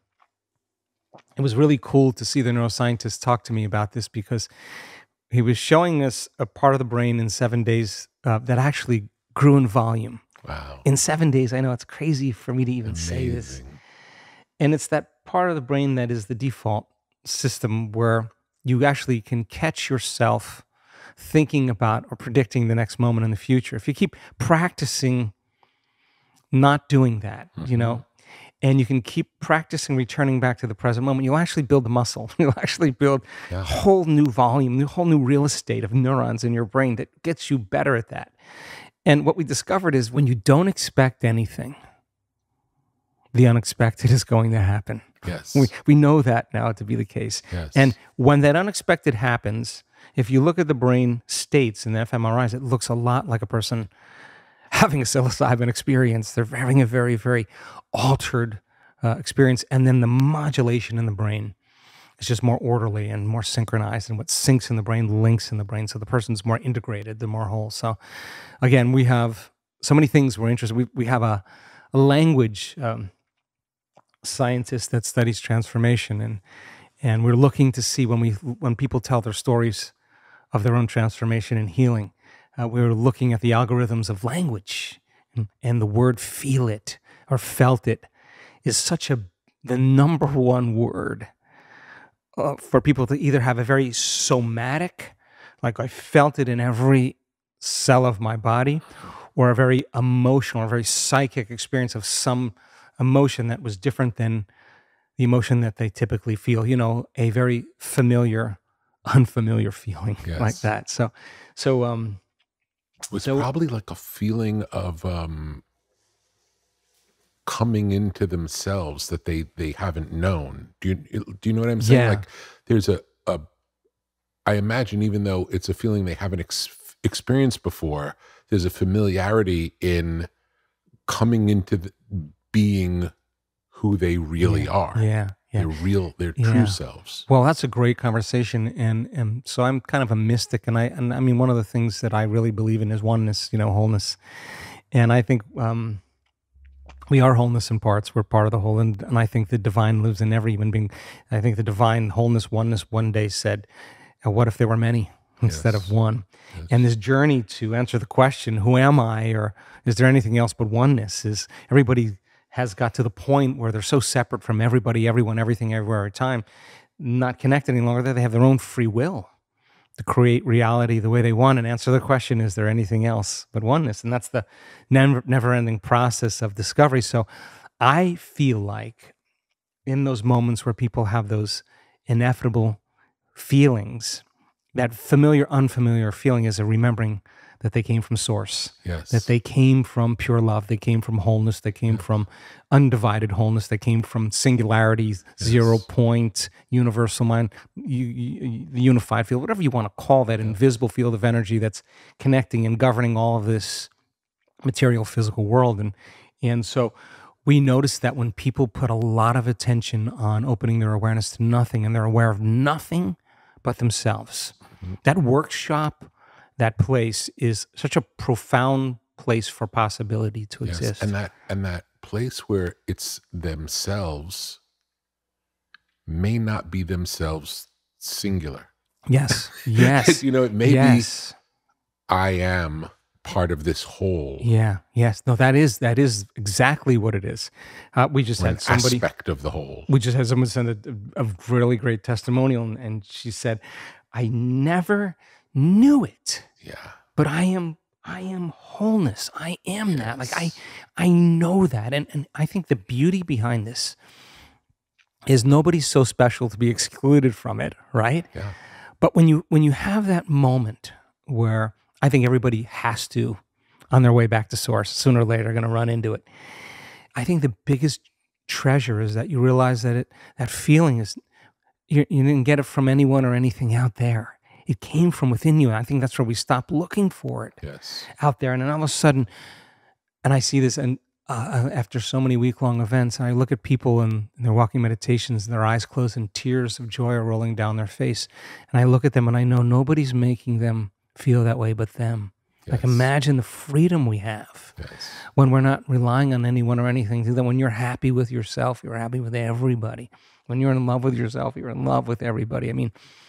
it was really cool to see the neuroscientist talk to me about this, because he was showing us a part of the brain in 7 days that actually grew in volume. Wow. In 7 days. I know it's crazy for me to even say this. And it's that part of the brain that is the default system where you actually can catch yourself thinking about or predicting the next moment in the future. If you keep practicing not doing that, you know, and you can keep practicing returning back to the present moment, you'll actually build the muscle. You'll actually build a whole new volume, whole new real estate of neurons in your brain that gets you better at that. And what we discovered is when you don't expect anything, the unexpected is going to happen. Yes. We know that now to be the case. Yes. And when that unexpected happens, if you look at the brain states in the fMRIs, it looks a lot like a person having a psilocybin experience. They're having a very, very altered experience. And then the modulation in the brain is just more orderly and more synchronized. And what syncs in the brain links in the brain. So the person's more integrated, they're more whole. So again, we have so many things we're interested. We have a language scientist that studies transformation. And we're looking to see when people tell their stories of their own transformation and healing, we're looking at the algorithms of language, and the word feel it or felt it is the number one word for people to either have a very somatic, like I felt it in every cell of my body, or a very emotional or very psychic experience of some emotion that was different than the emotion that they typically feel, you know, a very familiar, unfamiliar feeling like that. So it's probably like a feeling of coming into themselves that they haven't known. Do you know what I'm saying? Yeah. Like there's I imagine even though it's a feeling they haven't experienced before, there's a familiarity in coming into being who they really are. Yeah. Their true selves. Well, that's a great conversation, and so I'm kind of a mystic, and I mean one of the ththings that I really believe in is oneness, you know, wholeness, and I think we are wholeness in parts. We're part of the whole, and I think the divine lives in every human being. I think the divine wholeness, oneness, one day said, "What if there were many instead of one?" Yes. And this journey to answer the question, "Who am I?" or "Is there anything else but oneness?" is everybody has got to the point where they're so separate from everybody, everyone, everything, everywhere, at time, not connected any longer, that they have their own free will to create reality the way they want and answer the question, is there anything else but oneness? And that's the never-ending process of discovery. So I feel like in those moments where people have those ineffable feelings, that familiar, unfamiliar feeling is a remembering that they came from source, that they came from pure love, they came from wholeness, they came from undivided wholeness, they came from singularity, 0 point, universal mind, the unified field, whatever you want to call that, invisible field of energy that's connecting and governing all of this material physical world. And so we notice that when people put a lot of attention on opening their awareness to nothing, and they're aware of nothing but themselves, that workshop, that place is such a profound place for possibility to exist. And that place where it's themselves may not be themselves singular. Yes. You know, it may be I am part of this whole. Yeah. Yes. No, that is exactly what it is. We just had somebody aspect of the whole. We just had someone send a really great testimonial, and she said, "I never knew it. Yeah. But I am wholeness. I am that. Like I know that." And I think the beauty behind this is nobody's so special to be excluded from it, right? Yeah. But when you have that moment where I think everybody has to, on their way back to source, sooner or later, going to run into it. I think the biggest treasure is that you realize that that feeling is, you didn't get it from anyone or anything out there. It came from within you. And I think that's where we stop looking for it out there. And then all of a sudden, and I see this, and after so many week-long events, I look at people and they're walking meditations, and their eyes closed, and tears of joy are rolling down their face. And I look at them and I know nobody's making them feel that way but them. Like imagine the freedom we have when we're not relying on anyone or anything. That when you're happy with yourself, you're happy with everybody. When you're in love with yourself, you're in love with everybody. I mean,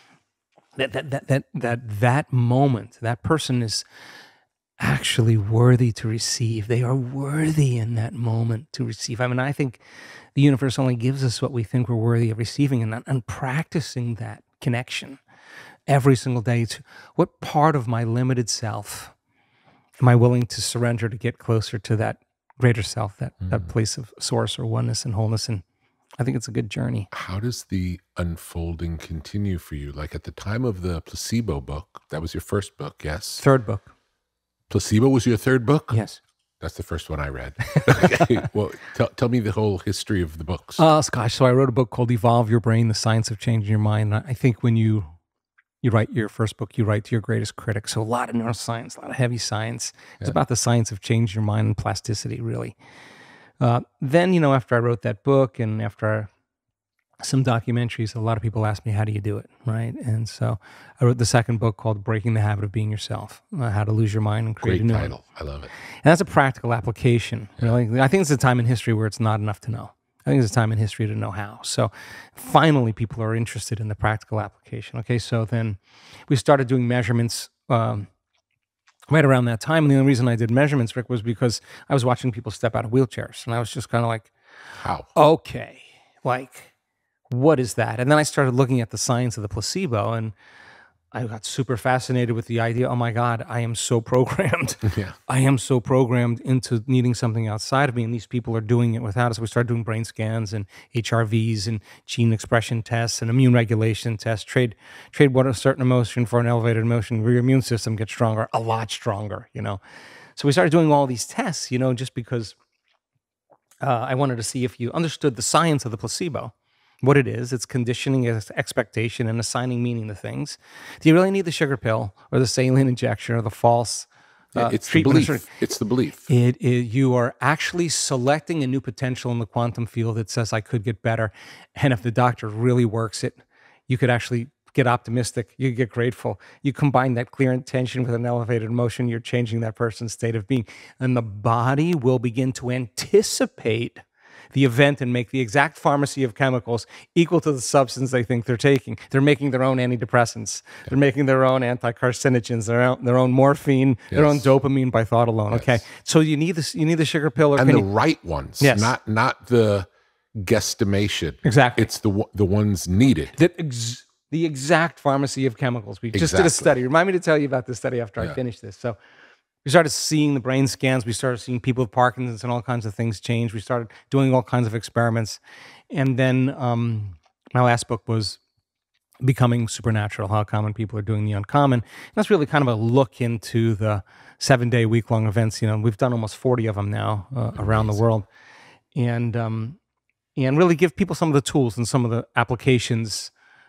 that moment, that person is actually worthy to receive. They are worthy in that moment to receive. I mean, I think the universe only gives us what we think we're worthy of receiving, and practicing that connection every single day to what part of my limited self am I willing to surrender to get closer to that greater self, that place of source or oneness and wholeness. And I think it's a good journey. How does the unfolding continue for you? Like at the time of the Placebo book, that was your first book, yes? Third book. Placebo was your third book? Yes. That's the first one I read. Okay. Well, tell me the whole history of the books. Gosh, so I wrote a book called Evolve Your Brain, The Science of Changing Your Mind. I think when you write your first book, you write to your greatest critic. So a lot of neuroscience, a lot of heavy science. It's about the science of changing your mind and plasticity, really. Then, after I wrote that book and after some documentaries, a lot of people asked me, how do you do it, right? And so I wrote the second book called Breaking the Habit of Being Yourself, How to Lose Your Mind and Create a New One. Great title. I love it. And that's a practical application. Really. I think it's a time in history where it's not enough to know. I think it's a time in history to know how. So finally, people are interested in the practical application. Okay, so then we started doing measurements right around that time. And the only reason I did measurements, Rick, was because I was watching people step out of wheelchairs. And I was just kind of like, how? Okay, like, what is that? And then I started looking at the science of the placebo, and I got super fascinated with the idea, oh my God, I am so programmed. Yeah. I am so programmed into needing something outside of me, and these people are doing it without us. We started doing brain scans and HRVs and gene expression tests and immune regulation tests, trade what a certain emotion for an elevated emotion, where your immune system gets stronger, a lot stronger, So we started doing all these tests, just because I wanted to see if you understood the science of the placebo. What it is, it's conditioning, it's expectation, and assigning meaning to things. Do you really need the sugar pill or the saline injection or the false it's treatment? the belief. It's the belief. You are actually selecting a new potential in the quantum field that says, I could get better. And if the doctor really works it, you could actually get optimistic. You get grateful. You combine that clear intention with an elevated emotion, you're changing that person's state of being. And the body will begin to anticipate the event and make the exact pharmacy of chemicals equal to the substance they think they're taking. They're making their own antidepressants. Yeah. They're making their own anti-carcinogens, their own morphine, their own dopamine by thought alone. Yes. Okay, so you need this. You need the sugar pill, and the right ones. Yes. not the guesstimation. Exactly, it's the ones needed. The exact pharmacy of chemicals. We just did a study. Remind me to tell you about this study after I finish this. So we started seeing the brain scans. We started seeing people with Parkinson's and all kinds of things change. We started doing all kinds of experiments. And then my last book was Becoming Supernatural, How Common People Are Doing the Uncommon. And that's really kind of a look into the 7-day, week-long events. We've done almost 40 of them now around the world. And really give people some of the tools and some of the applications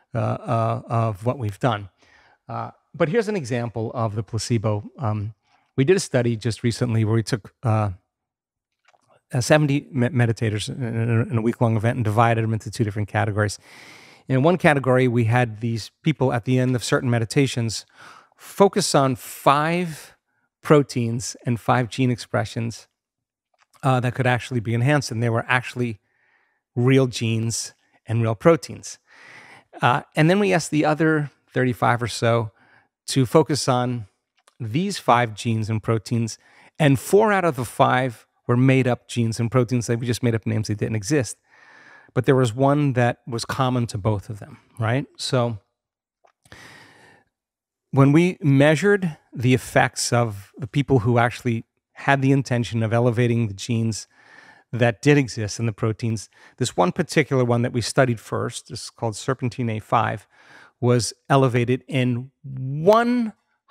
of what we've done. But here's an example of the placebo. We did a study just recently where we took 70 meditators in a week-long event and divided them into 2 different categories. In one category, we had these people at the end of certain meditations focus on 5 proteins and 5 gene expressions that could actually be enhanced, and they were actually real genes and real proteins. And then we asked the other 35 or so to focus on these 5 genes and proteins, and 4 out of the 5 were made-up genes and proteins. We just made up names that didn't exist. But there was one that was common to both of them, right? So when we measured the effects of the people who actually had the intention of elevating the genes that did exist in the proteins, this one particular one that we studied first, this is called serpentine A5, was elevated in 100%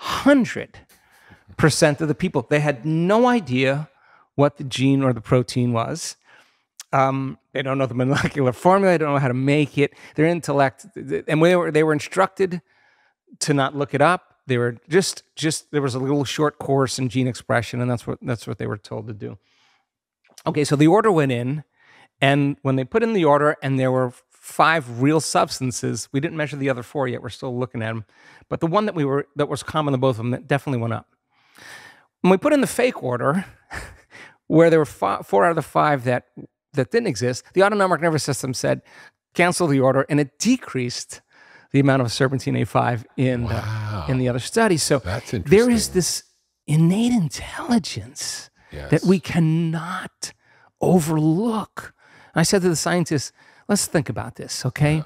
of the people. They had no idea what the gene or the protein was. They don't know the molecular formula. They don't know how to make it. Their intellect, and they were instructed to not look it up. They were just there was a little short course in gene expression, and that's what they were told to do. Okay, so the order went in, and when they put in the order, and there were 5 real substances, we didn't measure the other 4 yet. We're still looking at them, but the one that was common to both of them, that definitely went up. When we put in the fake order, where there were 4 out of the 5 that didn't exist, the autonomic nervous system said, cancel the order, and it decreased the amount of serpentine A5 in the other study. So there is this innate intelligence that we cannot overlook. I said to the scientists, let's think about this, okay?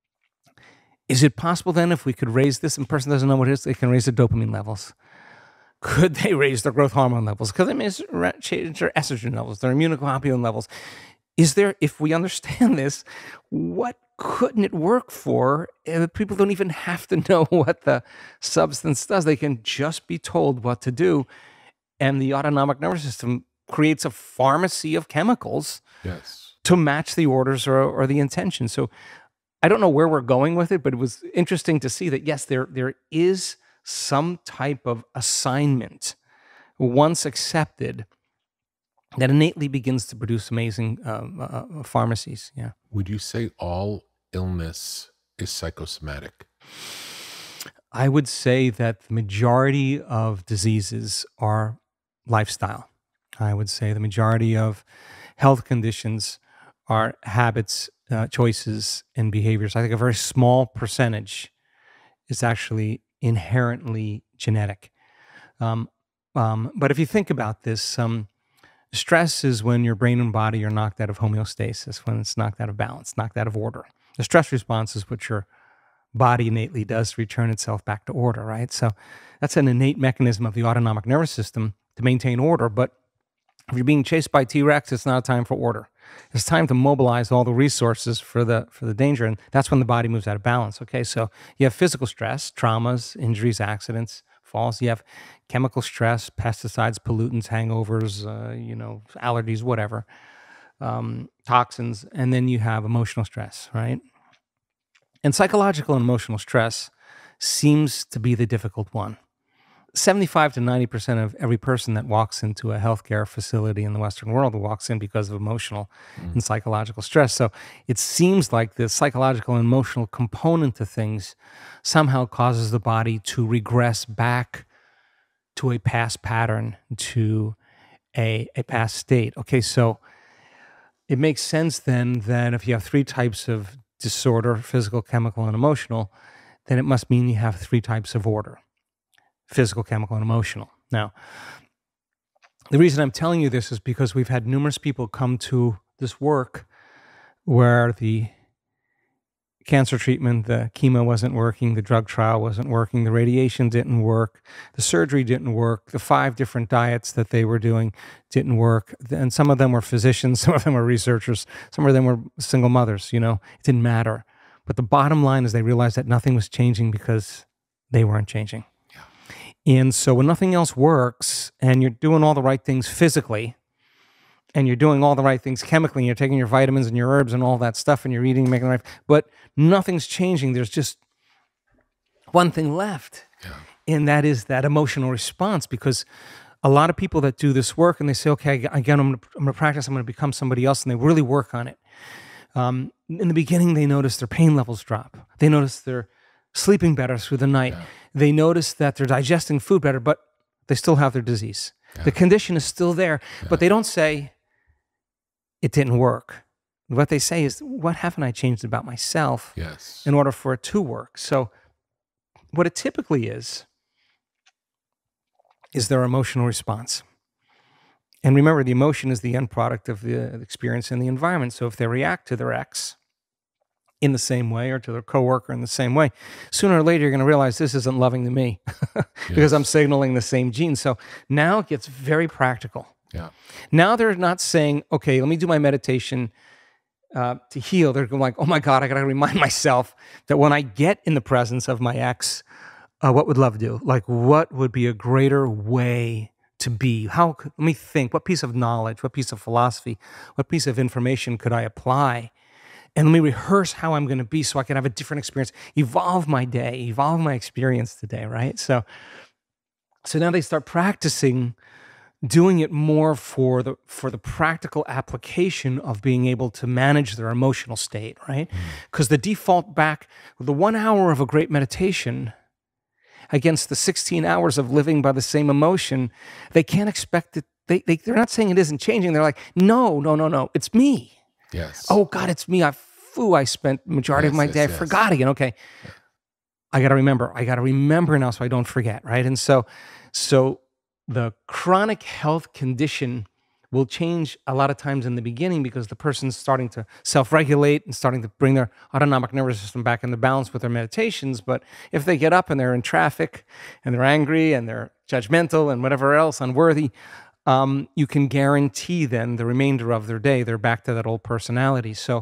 Is it possible then if we could raise this, and the person doesn't know what it is, they can raise the dopamine levels? Could they raise their growth hormone levels? Could they change their estrogen levels, their immunoglobulin levels? Is there, if we understand this, what couldn't it work for? People don't even have to know what the substance does. They can just be told what to do. And the autonomic nervous system creates a pharmacy of chemicals to match the orders or the intention. So I don't know where we're going with it, but it was interesting to see that, yes, there is some type of assignment once accepted that innately begins to produce amazing pharmacies. Yeah. Would you say all illness is psychosomatic? I would say that the majority of diseases are lifestyle. I would say the majority of health conditions are habits, choices, and behaviors. I think a very small percentage is actually inherently genetic. But if you think about this, stress is when your brain and body are knocked out of homeostasis, when it's knocked out of balance, knocked out of order. The stress response is what your body innately does to return itself back to order, right? So that's an innate mechanism of the autonomic nervous system to maintain order. But if you're being chased by T-Rex, it's not a time for order. It's time to mobilize all the resources for the danger, and that's when the body moves out of balance. Okay, so you have physical stress, traumas, injuries, accidents, falls. You have chemical stress, pesticides, pollutants, hangovers, allergies, whatever, toxins, and then you have emotional stress, right? And psychological and emotional stress seems to be the difficult one. 75 to 90% of every person that walks into a healthcare facility in the Western world walks in because of emotional and psychological stress. So it seems like the psychological and emotional component to things somehow causes the body to regress back to a past pattern, to a past state. Okay, so it makes sense then that if you have three types of disorder, physical, chemical, and emotional, then it must mean you have three types of order: physical, chemical, and emotional. Now, the reason I'm telling you this is because we've had numerous people come to this work where the cancer treatment, the chemo wasn't working, the drug trial wasn't working, the radiation didn't work, the surgery didn't work, the 5 different diets that they were doing didn't work. And some of them were physicians, some of them were researchers, some of them were single mothers, it didn't matter. But the bottom line is they realized that nothing was changing because they weren't changing. And so when nothing else works and you're doing all the right things physically and you're doing all the right things chemically and you're taking your vitamins and your herbs and all that stuff and you're eating, making the right, but nothing's changing, there's just one thing left. And that is that emotional response, because a lot of people that do this work and they say, okay, again, I'm going to practice, I'm going to become somebody else, and they really work on it. In the beginning, they notice their pain levels drop. They notice they're sleeping better through the night. They notice that they're digesting food better, but they still have their disease. The condition is still there, but they don't say, it didn't work. What they say is, what haven't I changed about myself in order for it to work? So what it typically is their emotional response. And remember, the emotion is the end product of the experience in the environment. So if they react to their ex in the same way or to their coworker in the same way, sooner or later you're going to realize this isn't loving to me because I'm signaling the same gene. So now it gets very practical. Now they're not saying, okay, let me do my meditation to heal. They're going like, oh my God, I got to remind myself that when I get in the presence of my ex, what would love do? Like, what would be a greater way to be? Let me think, what piece of knowledge, what piece of philosophy, what piece of information could I apply? And let me rehearse how I'm going to be so I can have a different experience, evolve my day, evolve my experience today, right? So now they start practicing doing it more for the practical application of being able to manage their emotional state, right? Because the default back, the 1 hour of a great meditation against the 16 hours of living by the same emotion, they can't expect it. They're not saying it isn't changing. They're like, no, it's me. Oh God, it's me. I spent the majority of my day. I forgot again. Okay. I got to remember now so I don't forget, right? And so the chronic health condition will change a lot of times in the beginning because the person's starting to self-regulate and starting to bring their autonomic nervous system back into balance with their meditations. But if they get up and they're in traffic and they're angry and they're judgmental and whatever else, unworthy, you can guarantee then the remainder of their day, they're back to that old personality. So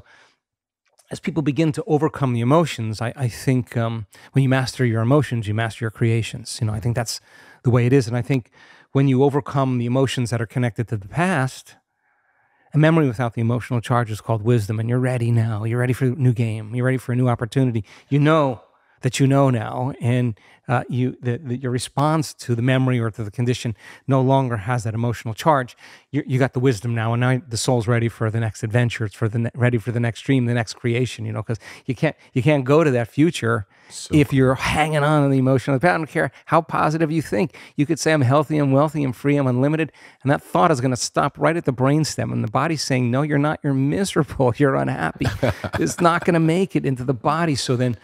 as people begin to overcome the emotions, I think when you master your emotions, you master your creations. I think that's the way it is. And I think when you overcome the emotions that are connected to the past, a memory without the emotional charge is called wisdom. And you're ready now. You're ready for a new game. You're ready for a new opportunity. You know that you know now, and your response to the memory or to the condition no longer has that emotional charge. You got the wisdom now, and now the soul's ready for the next adventure. It's ready for the next dream, the next creation. Because you can't go to that future if you're hanging on to the emotional. I don't care how positive you think. You could say I'm healthy, I'm wealthy, I'm free, I'm unlimited, and that thought is going to stop right at the brainstem, and the body's saying, no, you're not. You're miserable. You're unhappy. It's not going to make it into the body. So then,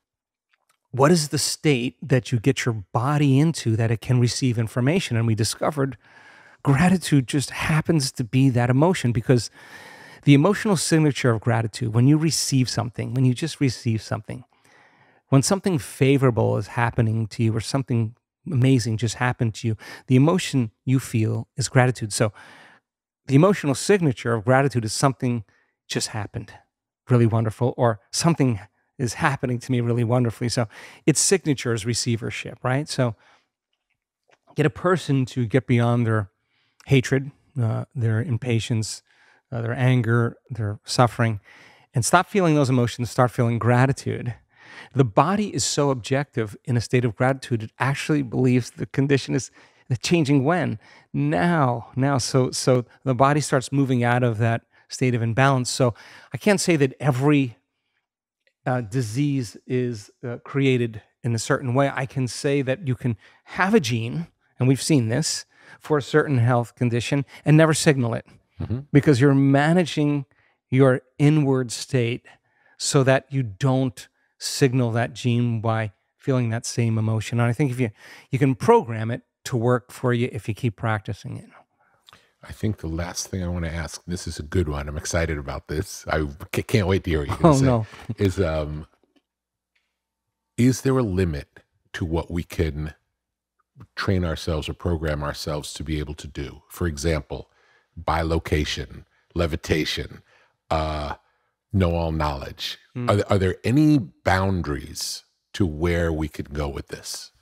what is the state that you get your body into that it can receive information? And we discovered gratitude just happens to be that emotion, because the emotional signature of gratitude, when you receive something, when you just receive something, when something favorable is happening to you or something amazing just happened to you, the emotion you feel is gratitude. So the emotional signature of gratitude is something just happened, really wonderful, or something is happening to me really wonderfully. So its signature is receivership, right? So get a person to get beyond their hatred, their impatience, their anger, their suffering, and stop feeling those emotions, start feeling gratitude. The body is so objective in a state of gratitude, it actually believes the condition is changing when? Now. So the body starts moving out of that state of imbalance. So I can't say that every disease is created in a certain way. I can say that you can have a gene, and we've seen this, for a certain health condition and never signal it, because you're managing your inward state so that you don't signal that gene by feeling that same emotion. And I think if you can program it to work for you if you keep practicing it. I think the last thing I want to ask, this is a good one. I'm excited about this. I can't wait to hear what you're going to say. No. Is there a limit to what we can train ourselves or program ourselves to be able to do? For example, bilocation, levitation, know all knowledge. Are there any boundaries to where we could go with this?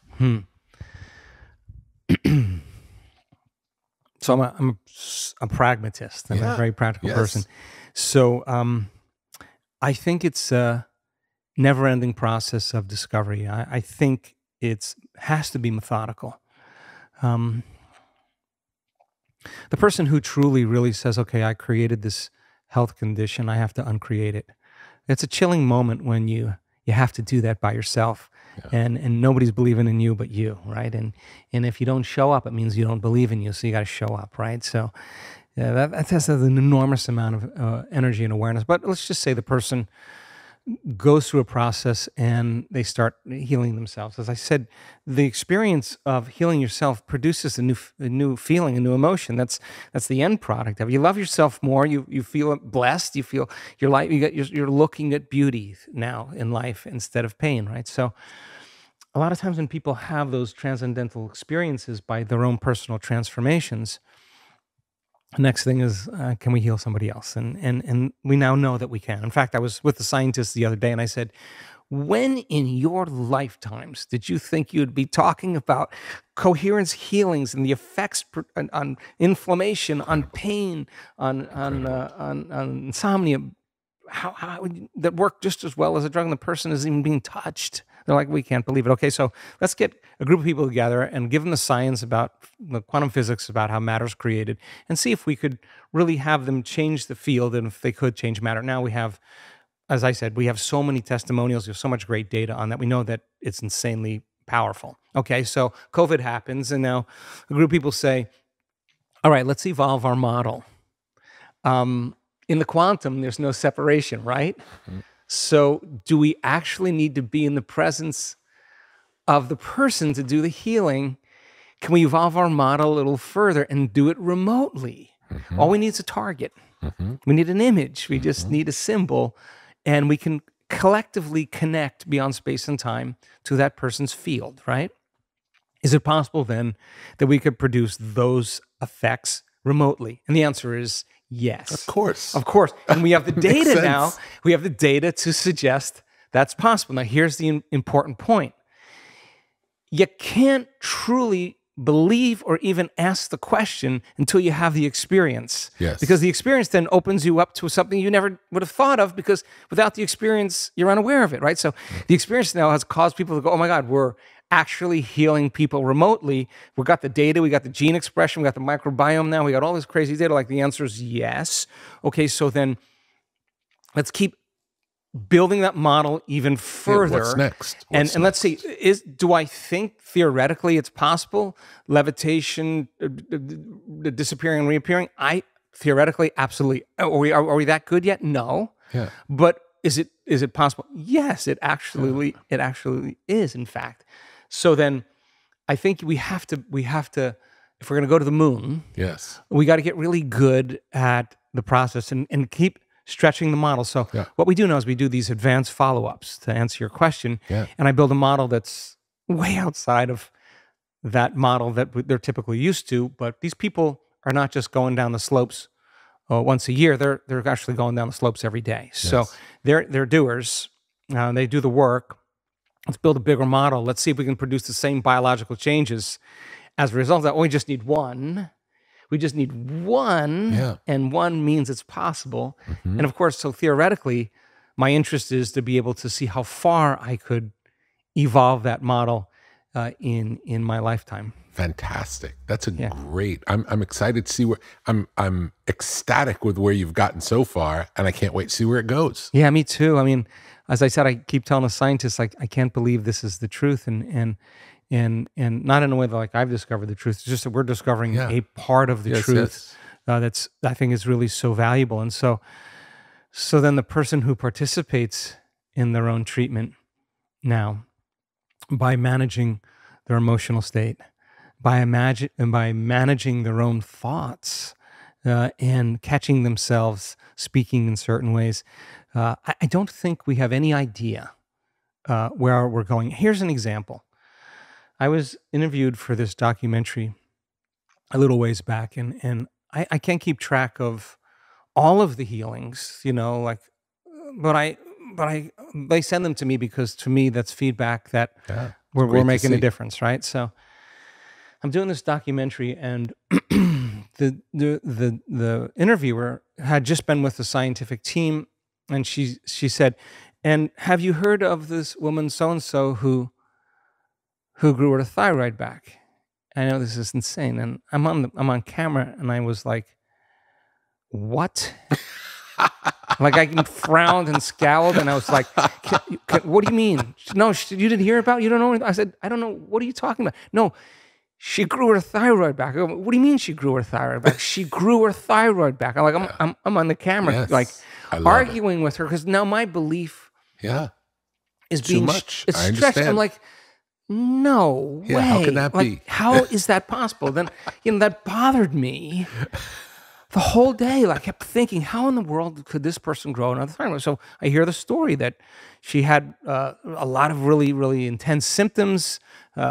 So I'm a pragmatist. I'm a very practical person. So I think it's a never-ending process of discovery. I think it has to be methodical. The person who truly, really says, okay, I created this health condition, I have to uncreate it. It's a chilling moment when you have to do that by yourself. And nobody's believing in you but you, right? And if you don't show up, it means you don't believe in you, so you got to show up, right? So that has an enormous amount of energy and awareness. But let's just say the person goes through a process and they start healing themselves. As I said, the experience of healing yourself produces a new feeling, a new emotion. That's the end product of it. You love yourself more. You feel blessed. You feel your life. You're looking at beauty now in life instead of pain, right? So a lot of times when people have those transcendental experiences by their own personal transformations, the next thing is, can we heal somebody else? And we now know that we can. In fact, I was with the scientists the other day and I said, when in your lifetimes did you think you'd be talking about coherence healings and the effects on inflammation, on pain, on insomnia, how that work just as well as a drug and the person isn't even being touched? They're like, we can't believe it. Okay, so let's get a group of people together and give them the science about the quantum physics, about how matter's created, and see if we could really have them change the field and if they could change matter. Now we have, as I said, we have so many testimonials, we have so much great data on that. We know that it's insanely powerful. Okay, so COVID happens, and now a group of people say, all right, let's evolve our model. In the quantum, there's no separation, right? So do we actually need to be in the presence of the person to do the healing? Can we evolve our model a little further and do it remotely? All we need is a target. We need an image. We just need a symbol, and we can collectively connect beyond space and time to that person's field, right? Is it possible then that we could produce those effects remotely? And the answer is yes. Of course. Of course. And we have the Makes data sense. now. We have the data to suggest that's possible. Now, here's the important point. You can't truly believe or even ask the question until you have the experience. Yes. Because the experience then opens you up to something you never would have thought of, because without the experience, you're unaware of it, right? So the experience now has caused people to go, oh my God, we're actually healing people remotely. We got the data, we got the gene expression, we got the microbiome now, we got all this crazy data. Like, the answer is yes. Okay, so then let's keep building that model even further. What's next? And let's see, do I think theoretically it's possible? Levitation, disappearing and reappearing? Theoretically, absolutely. Are we that good yet? No. Yeah. But is it possible? Yes, it actually is, in fact. So then I think we have to, if we're going to go to the moon, Yes. we got to get really good at the process and keep stretching the model. So what we do now is we do these advanced follow-ups to answer your question. Yeah. And I build a model that's way outside of that model that they're typically used to. But these people are not just going down the slopes once a year. They're actually going down the slopes every day. So they're doers. They do the work. Let's build a bigger model. Let's see if we can produce the same biological changes as a result of that. We just need one. We just need one, and one means it's possible. And of course, so theoretically, my interest is to be able to see how far I could evolve that model in my lifetime. Fantastic. That's a great. I'm excited to see where I'm ecstatic with where you've gotten so far, and I can't wait to see where it goes. Yeah, me too. I mean, as I said, I keep telling the scientists, like, I can't believe this is the truth, and not in a way that, like, I've discovered the truth. It's just that we're discovering a part of the truth that's, I think, is really so valuable. And so then the person who participates in their own treatment now, by managing their emotional state, by managing their own thoughts, and catching themselves speaking in certain ways, I don't think we have any idea where we're going. Here's an example. I was interviewed for this documentary a little ways back, and I can't keep track of all of the healings, like, but they send them to me because, to me, that's feedback that we're making a difference, right? So I'm doing this documentary, and the interviewer had just been with the scientific team, and she said, "And have you heard of this woman so and so who grew her thyroid back?" I know this is insane, and I'm on camera, and I was like, "What?" Like, I frowned and scowled, and I was like, "What do you mean? No, you didn't hear about it? You don't know?" I said, "I don't know. What are you talking about?" "No, she grew her thyroid back." I go, "What do you mean she grew her thyroid back?" "She grew her thyroid back." I'm like, I'm on the camera, like, arguing with her, because now my belief is being too much. It's I stretched. understand. I'm like, no way. How can that be? How is that possible? Then, that bothered me the whole day. Like, I kept thinking, how in the world could this person grow another thyroid? So I hear the story that she had a lot of really, really intense symptoms,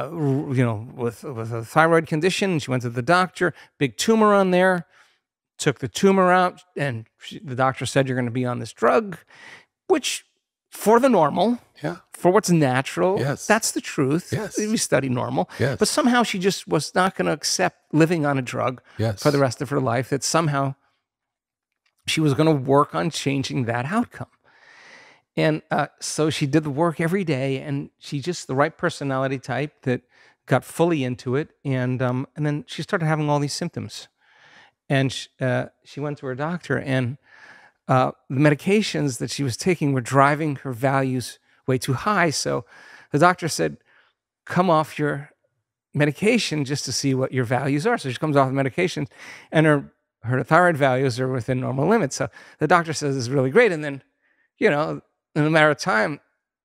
with a thyroid condition. She went to the doctor, big tumor on there, took the tumor out, and the doctor said, "You're going to be on this drug," which, for the normal, for what's natural, that's the truth. We study normal. But somehow she just was not going to accept living on a drug for the rest of her life, that somehow she was going to work on changing that outcome. And so she did the work every day, and she's just the right personality type that got fully into it. And then she started having all these symptoms. And she went to her doctor, and the medications that she was taking were driving her values way too high. So the doctor said, "Come off your medication just to see what your values are." So she comes off the medication, and her thyroid values are within normal limits. So the doctor says it's really great. And then, in a matter of time,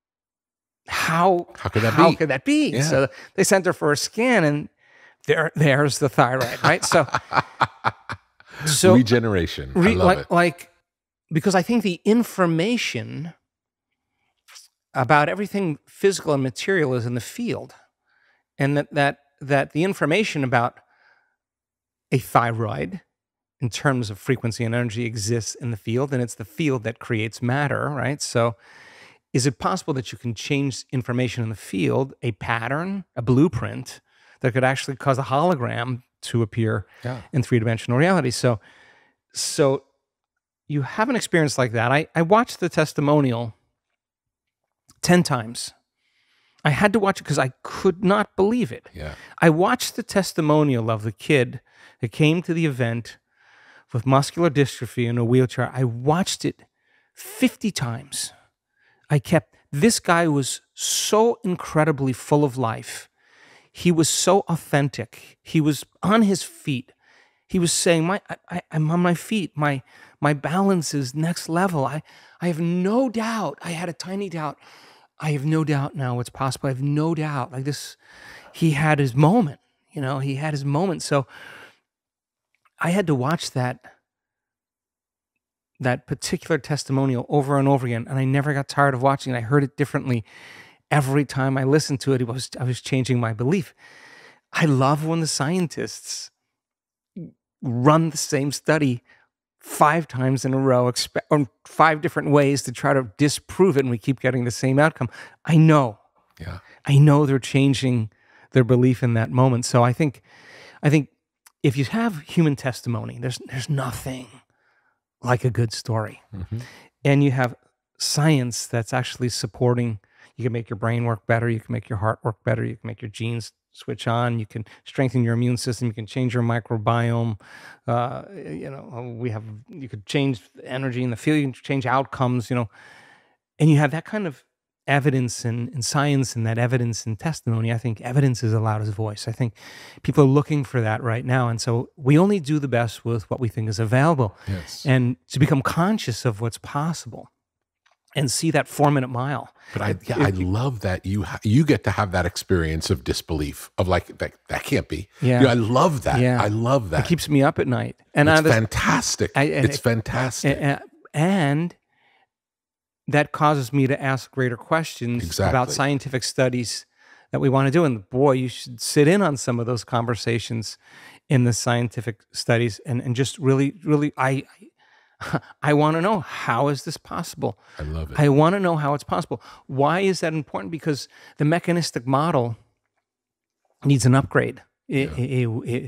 how could that be? Yeah. So they sent her for a scan, and there's the thyroid, right? So So regeneration. I love it. Like, because I think the information about everything physical and material is in the field, and that the information about a thyroid in terms of frequency and energy exists in the field, and it's the field that creates matter, right? So is it possible that you can change information in the field, a pattern, a blueprint, that could actually cause a hologram to appear in three-dimensional reality? So you have an experience like that. I watched the testimonial 10 times. I had to watch it because I could not believe it. Yeah. I watched the testimonial of the kid that came to the event with muscular dystrophy in a wheelchair. I watched it 50 times. This guy was so incredibly full of life. He was so authentic. He was on his feet. He was saying, I'm on my feet. My balance is next level. I have no doubt. I had a tiny doubt. I have no doubt now it's possible. I have no doubt. Like this, he had his moment. He had his moment. So I had to watch that particular testimonial over and over again, and I never got tired of watching it. I heard it differently every time I listened to it. I was changing my belief. I love when the scientists run the same study 5 times in a row, or 5 different ways to try to disprove it, and we keep getting the same outcome. I know they're changing their belief in that moment. So I think if you have human testimony, there's nothing like a good story. Mm-hmm. And you have science that's actually supporting. You can make your brain work better. You can make your heart work better. You can make your genes switch on. You can strengthen your immune system. You can change your microbiome. You could change energy in the field. You can change outcomes, and you have that kind of evidence in science and that evidence in testimony. I think evidence is the loudest voice. I think people are looking for that right now. And so we only do the best with what we think is available. Yes. And to become conscious of what's possible and see that 4-minute mile. But I love that you get to have that experience of disbelief, of like, that can't be. Yeah. I love that. Yeah. I love that. It keeps me up at night. And it's fantastic. It's fantastic. And that causes me to ask greater questions about scientific studies that we want to do. And boy, you should sit in on some of those conversations in the scientific studies and just really, really, I want to know, how is this possible? I love it. I want to know how it's possible. Why is that important? Because the mechanistic model needs an upgrade. It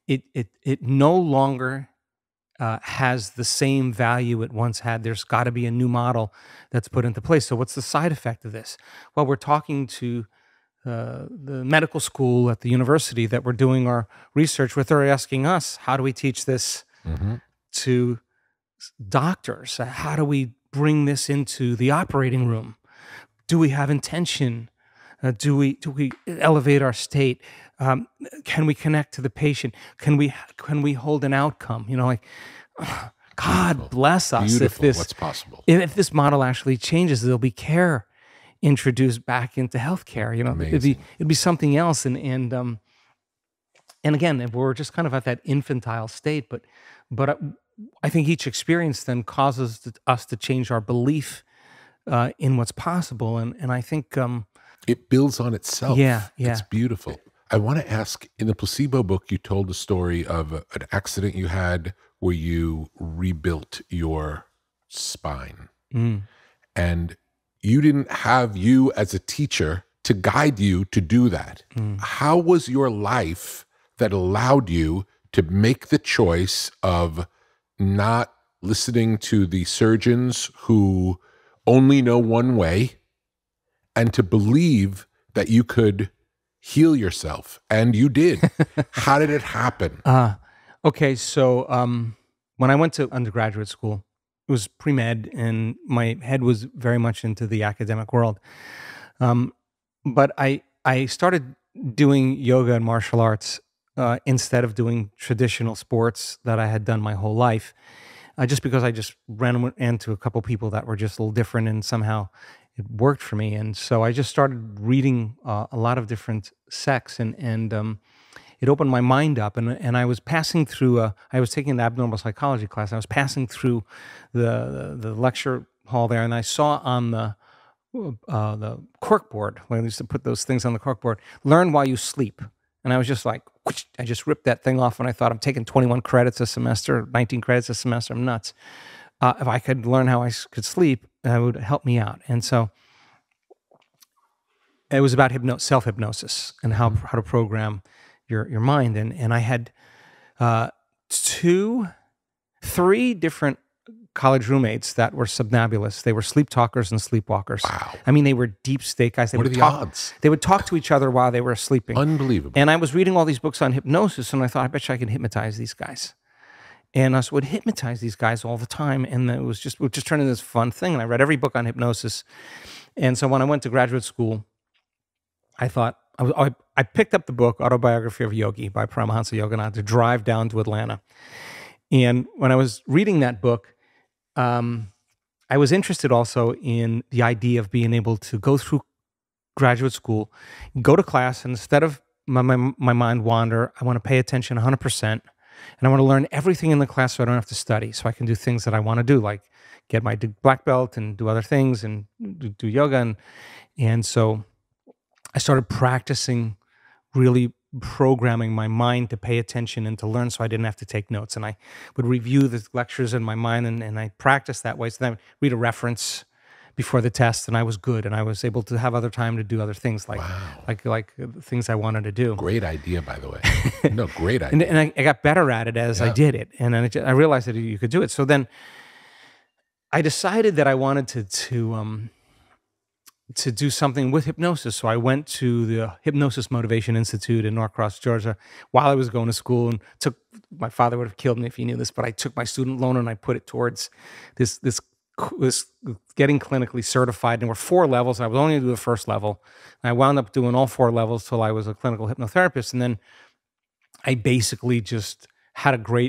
no longer has the same value it once had. There's got to be a new model that's put into place. So what's the side effect of this? Well, we're talking to the medical school at the university that we're doing our research with. They're asking us, how do we teach this to doctors? How do we bring this into the operating room? Do we have intention? Do we elevate our state? Can we connect to the patient? Can we hold an outcome? God Beautiful. Bless us. Beautiful. What's possible? If this model actually changes, there'll be care introduced back into healthcare. It'd be something else. And again, we're just kind of at that infantile state, but I think each experience then causes us to change our belief in what's possible, and I think it builds on itself. Yeah. It's beautiful. I want to ask, in the Placebo book, you told the story of an accident you had where you rebuilt your spine. And you didn't have you as a teacher to guide you to do that. How was your life that allowed you to make the choice of not listening to the surgeons who only know one way, and to believe that you could heal yourself? And you did. How did it happen? Okay, so when I went to undergraduate school, it was pre-med, and my head was very much into the academic world. But I started doing yoga and martial arts instead of doing traditional sports that I had done my whole life, just because I just ran into a couple people that were just a little different, and somehow it worked for me. And so I just started reading a lot of different sects, and it opened my mind up, and I was passing through I was taking an abnormal psychology class. I was passing through the lecture hall there, and I saw on the corkboard, when I used to put those things on the corkboard, learn while you sleep. And I was just like, whoosh, I just ripped that thing off, and I thought, I'm taking 21 credits a semester, 19 credits a semester, I'm nuts. If I could learn how I could sleep, that would help me out. And so it was about self-hypnosis and how to program your mind. And I had 3 different college roommates that were somnambulous. They were sleep talkers and sleepwalkers. Wow. I mean, they were deep state guys. What are the odds? They would talk to each other while they were sleeping. Unbelievable. And I was reading all these books on hypnosis, and I thought, I bet you I can hypnotize these guys. And I would hypnotize these guys all the time, and it would just turn into this fun thing. And I read every book on hypnosis. And so when I went to graduate school, I thought, I picked up the book, Autobiography of a Yogi by Paramahansa Yogananda, to drive down to Atlanta. And when I was reading that book, I was interested also in the idea of being able to go through graduate school, go to class, and instead of my mind wander, I want to pay attention 100%, and I want to learn everything in the class so I don't have to study, so I can do things that I want to do, like get my black belt and do other things and do yoga. And so I started practicing really programming my mind to pay attention and to learn, so I didn't have to take notes. And I would review the lectures in my mind, and I practiced that way. So then I would read a reference before the test, and I was good, and I was able to have other time to do other things, like things I wanted to do. Great idea, by the way. No, great idea. and I got better at it as I did it, and then I realized that you could do it. So then I decided that I wanted to do something with hypnosis. So I went to the Hypnosis Motivation Institute in Norcross, Georgia, while I was going to school, and my father would have killed me if he knew this, but I took my student loan and I put it towards this getting clinically certified. And there were 4 levels. I was only going to do the first level. And I wound up doing all 4 levels till I was a clinical hypnotherapist. And then I basically just had a great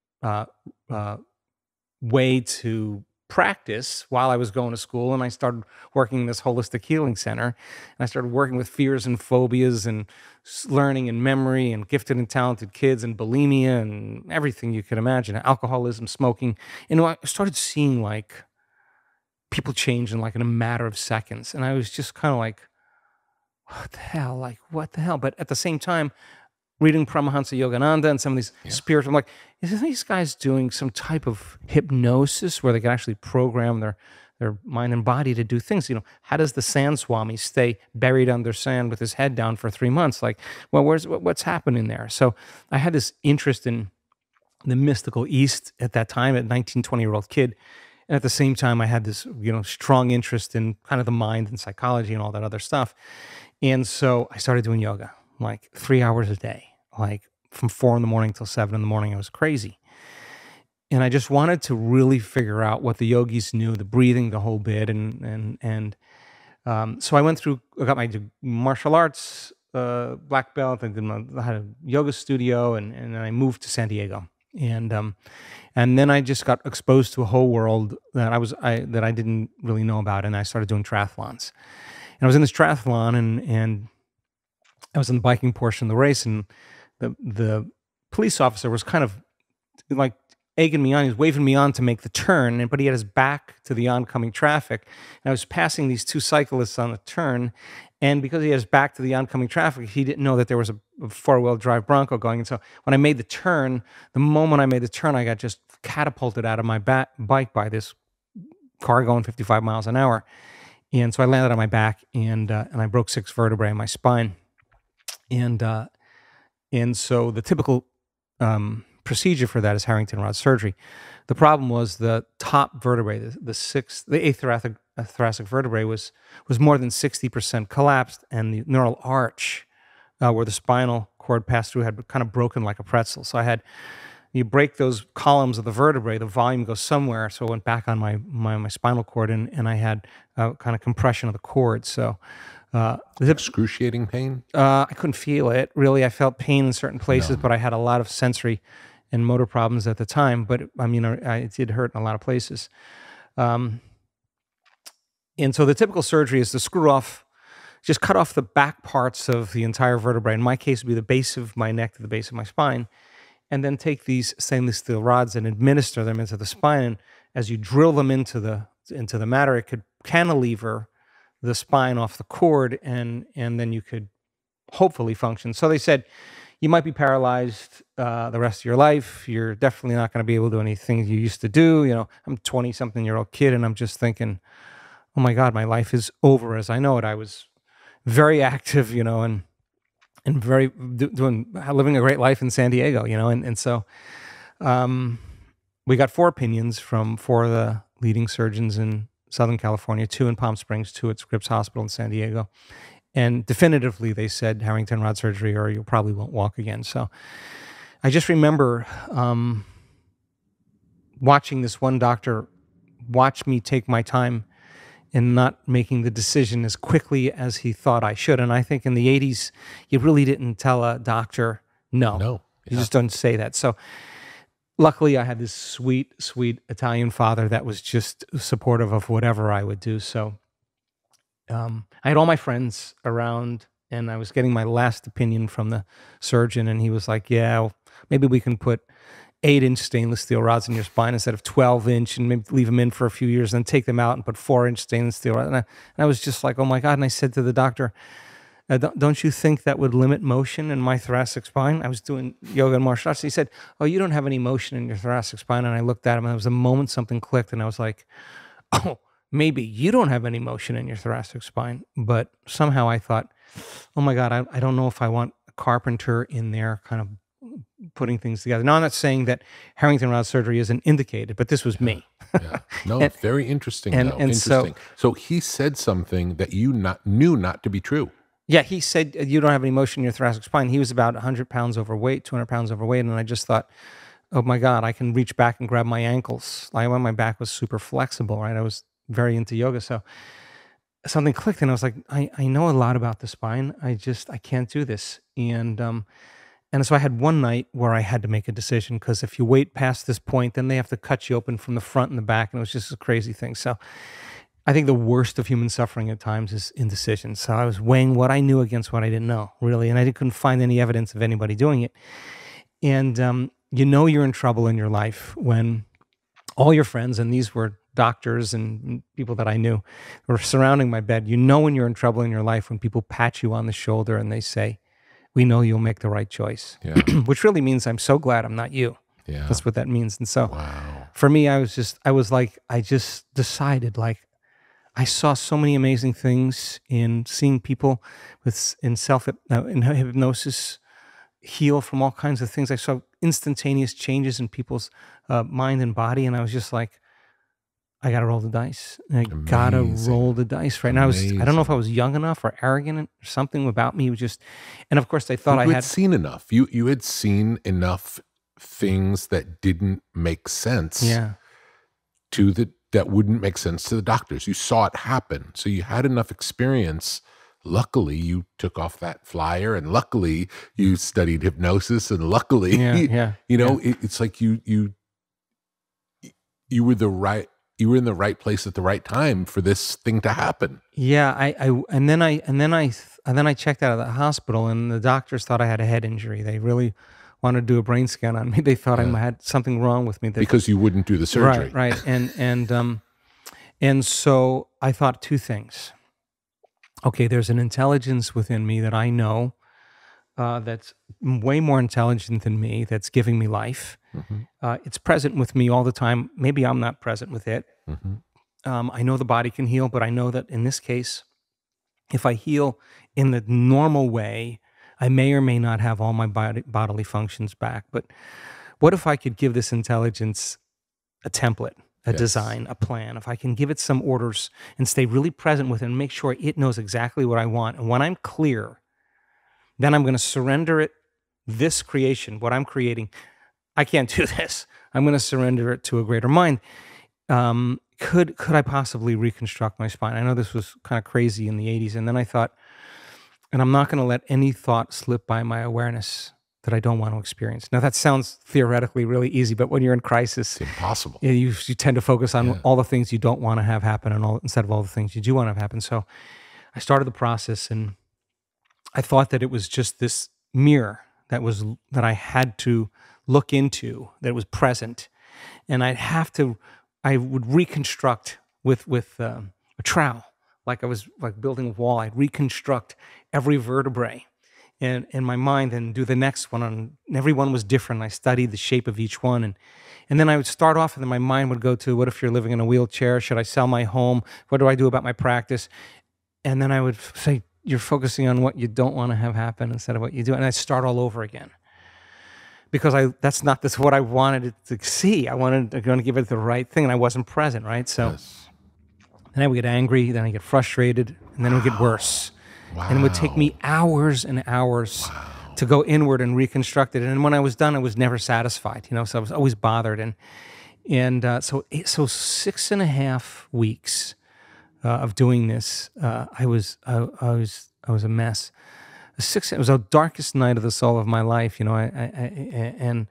way to practice while I was going to school, and I started working in this holistic healing center, and I started working with fears and phobias and learning and memory and gifted and talented kids and bulimia and everything you could imagine, alcoholism, smoking. And I started seeing like people change in a matter of seconds, and I was just kind of like, what the hell? But at the same time, reading Paramahansa Yogananda and some of these spiritual, I'm like, isn't these guys doing some type of hypnosis where they can actually program their mind and body to do things? How does the sand swami stay buried under sand with his head down for 3 months? Like, well, what's happening there? So I had this interest in the mystical East at that time, at 19, 20-year-old kid. And at the same time, I had this, strong interest in kind of the mind and psychology and all that other stuff. And so I started doing yoga, like 3 hours a day, like from 4 in the morning till 7 in the morning. It was crazy. And I just wanted to really figure out what the yogis knew, the breathing, the whole bit. So I went through, I got my martial arts black belt. I had a yoga studio, and then I moved to San Diego. And then I just got exposed to a whole world that I didn't really know about, and I started doing triathlons. And I was in this triathlon, and I was in the biking portion of the race, and the police officer was kind of like egging me on. He was waving me on to make the turn, but he had his back to the oncoming traffic. And I was passing these 2 cyclists on the turn, and because he had his back to the oncoming traffic, he didn't know that there was a 4-wheel drive Bronco going. And so when I made the turn, the moment I made the turn, I got just catapulted out of my bike by this car going 55 miles an hour. And so I landed on my back, and I broke 6 vertebrae in my spine. And so the typical procedure for that is Harrington rod surgery. The problem was the top vertebrae, the eighth thoracic vertebrae was more than 60% collapsed, and the neural arch where the spinal cord passed through had kind of broken like a pretzel. So you break those columns of the vertebrae, the volume goes somewhere, so it went back on my spinal cord, and I had kind of compression of the cord. So excruciating pain? I couldn't feel it, really. I felt pain in certain places, but I had a lot of sensory and motor problems at the time. But I mean, it did hurt in a lot of places. And so the typical surgery is to screw off just cut off the back parts of the entire vertebrae. In my case, it would be the base of my neck to the base of my spine, and then take these stainless steel rods and administer them into the spine. And as you drill them into the matter, it could cantilever the spine off the cord, and then you could hopefully function. So they said, you might be paralyzed the rest of your life. You're definitely not going to be able to do anything you used to do. You know, I'm a 20-something-year-old kid, and I'm just thinking, oh my God, my life is over as I know it. I was very active, you know, and very living a great life in San Diego, you know, and so we got 4 opinions from 4 of the leading surgeons in Southern California, 2 in Palm Springs, 2 at Scripps Hospital in San Diego. And definitively, they said Harrington rod surgery, or you probably won't walk again. So I just remember watching this one doctor watch me take my time in not making the decision as quickly as he thought I should. And I think in the 80s, you really didn't tell a doctor no. No. You just don't say that. So luckily, I had this sweet, sweet Italian father that was just supportive of whatever I would do. So I had all my friends around, and I was getting my last opinion from the surgeon, and he was like, yeah, well, maybe we can put 8-inch stainless steel rods in your spine instead of 12-inch, and maybe leave them in for a few years, and then take them out and put 4-inch stainless steel rods. And I was just like, oh my God. And I said to the doctor, don't you think that would limit motion in my thoracic spine? I was doing yoga and martial arts. He said, oh, you don't have any motion in your thoracic spine. And I looked at him, and there was a moment something clicked, and I was like, oh, maybe you don't have any motion in your thoracic spine. But somehow I thought, oh my God, I don't know if I want a carpenter in there kind of putting things together. Now, I'm not saying that Harrington rod surgery isn't indicated, but this was me. Yeah. No, very interesting. Interesting. So he said something that you knew not to be true. Yeah, he said, you don't have any motion in your thoracic spine. He was about 100 pounds overweight, 200 pounds overweight, and I just thought, oh my God, I can reach back and grab my ankles. Like when my back was super flexible, right? I was very into yoga, so something clicked, and I was like, I know a lot about the spine. I can't do this. And so I had one night where I had to make a decision, because if you wait past this point, then they have to cut you open from the front and the back, and it was just a crazy thing. So I think the worst of human suffering at times is indecision. So I was weighing what I knew against what I didn't know, really, and I couldn't find any evidence of anybody doing it. And you know you're in trouble in your life when all your friends, and these were doctors and people that I knew, were surrounding my bed. You know when you're in trouble in your life when people pat you on the shoulder and they say, we know you'll make the right choice, which really means I'm so glad I'm not you. Yeah. That's what that means. And so for me, I just decided, like, I saw so many amazing things in seeing people in hypnosis heal from all kinds of things. I saw instantaneous changes in people's mind and body, and I was just like, I got to roll the dice. I got to roll the dice right now. I don't know if I was young enough or arrogant or something about me. And of course, they thought you had seen enough. You had seen enough things that didn't make sense. Yeah. That wouldn't make sense to the doctors. You saw it happen. So you had enough experience. Luckily, you took off that flyer, and luckily you studied hypnosis, and luckily, it's like you were in the right place at the right time for this thing to happen. Yeah, and then I checked out of the hospital, and the doctors thought I had a head injury. They really wanted to do a brain scan on me. They thought I had something wrong with me. Because you wouldn't do the surgery. Right. And so I thought 2 things. Okay, there's an intelligence within me that I know that's way more intelligent than me, that's giving me life. Mm-hmm. It's present with me all the time. Maybe I'm not present with it. Mm-hmm. I know the body can heal, but I know that in this case, if I heal in the normal way, I may or may not have all my bodily functions back. But what if I could give this intelligence a template, a design, a plan? If I can give it some orders and stay really present with it and make sure it knows exactly what I want. And when I'm clear, then I'm going to surrender it, this creation, what I'm creating. I can't do this. I'm going to surrender it to a greater mind. Could I possibly reconstruct my spine? I know this was kind of crazy in the 80s. And then I thought, and I'm not going to let any thought slip by my awareness that I don't want to experience. Now, that sounds theoretically really easy, but when you're in crisis, it's impossible. You tend to focus on all the things you don't want to have happen instead of all the things you do want to have happen. So I started the process, and I thought that it was just this mirror that I had to look into, that was present, and I would reconstruct with a trowel, like I was like building a wall. I'd reconstruct every vertebrae in my mind and do the next one. And every one was different. I studied the shape of each one, and then I would start off, and then my mind would go to, what if you're living in a wheelchair? Should I sell my home? What do I do about my practice? And then I would say, you're focusing on what you don't want to have happen instead of what you do. And I'd start all over again. Because that's what I wanted it to see. I want to give it the right thing, and I wasn't present, right? So then I would get angry, then I get frustrated, and then it would get worse. Wow. And it would take me hours and hours to go inward and reconstruct it. And when I was done, I was never satisfied, so I was always bothered. So 6.5 weeks of doing this, I was a mess. It was the darkest night of the soul of my life, and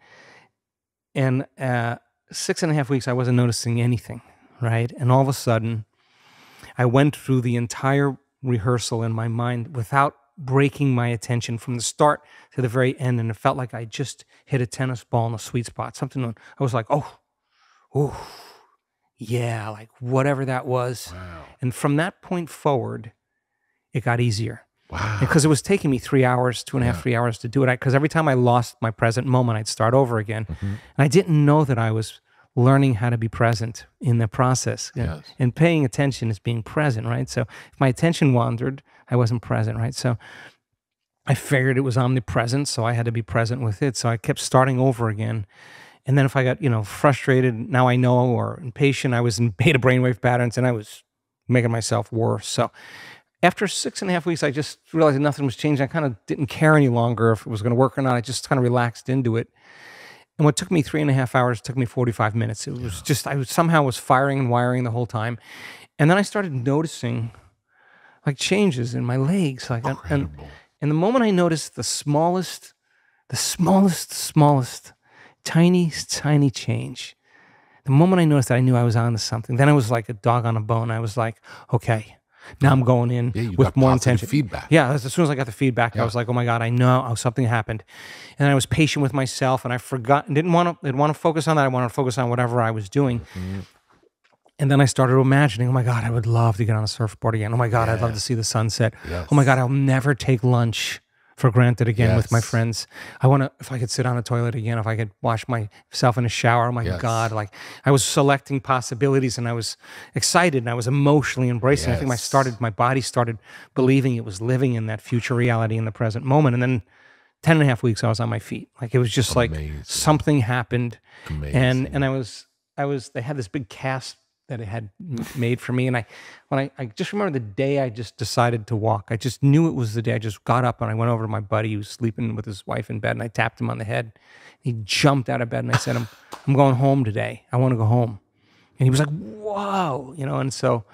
6.5 weeks, I wasn't noticing anything, right? And all of a sudden, I went through the entire rehearsal in my mind without breaking my attention from the start to the very end, and it felt like I just hit a tennis ball in a sweet spot. I was like, oh, yeah, like whatever that was. Wow. And from that point forward, it got easier. Wow. Because it was taking me 3 hours, 2.5, 3 hours to do it. Because every time I lost my present moment, I'd start over again. Mm-hmm. And I didn't know that I was learning how to be present in the process. Yes. And paying attention is being present, right? So if my attention wandered, I wasn't present, right? So I figured it was omnipresent, so I had to be present with it. So I kept starting over again. And then if I got, frustrated, now I know, or impatient, I was in beta brainwave patterns, and I was making myself worse. So after 6.5 weeks, I just realized that nothing was changing. I kind of didn't care any longer if it was going to work or not. I just kind of relaxed into it. And what took me 3.5 hours took me 45 minutes. It was just, I somehow was firing and wiring the whole time. And then I started noticing like changes in my legs. And the moment I noticed the smallest, tiny change, the moment I noticed that, I knew I was onto something. Then I was like a dog on a bone. I was like, okay, now I'm going in with more intention. Feedback. Yeah, as soon as I got the feedback, I was like, oh my God, I know something happened. And I was patient with myself, and I forgot, and didn't want to focus on that. I wanted to focus on whatever I was doing. Mm-hmm. And then I started imagining, oh my God, I would love to get on a surfboard again. Oh my God, I'd love to see the sunset. Yes. Oh my God, I'll never take lunch for granted again with my friends. I want to, if I could sit on a toilet again, if I could wash myself in a shower, oh my God. Like I was selecting possibilities, and I was excited, and I was emotionally embracing. I think my body started believing it was living in that future reality in the present moment. And then 10.5 weeks, I was on my feet. Like it was just like something happened. Amazing. And they had this big cast that it had made for me. And I just remember the day I just decided to walk. I just knew it was the day. I just got up and I went over to my buddy who was sleeping with his wife in bed, and I tapped him on the head. He jumped out of bed, and I said, I'm going home today. I want to go home. And he was like, whoa, and so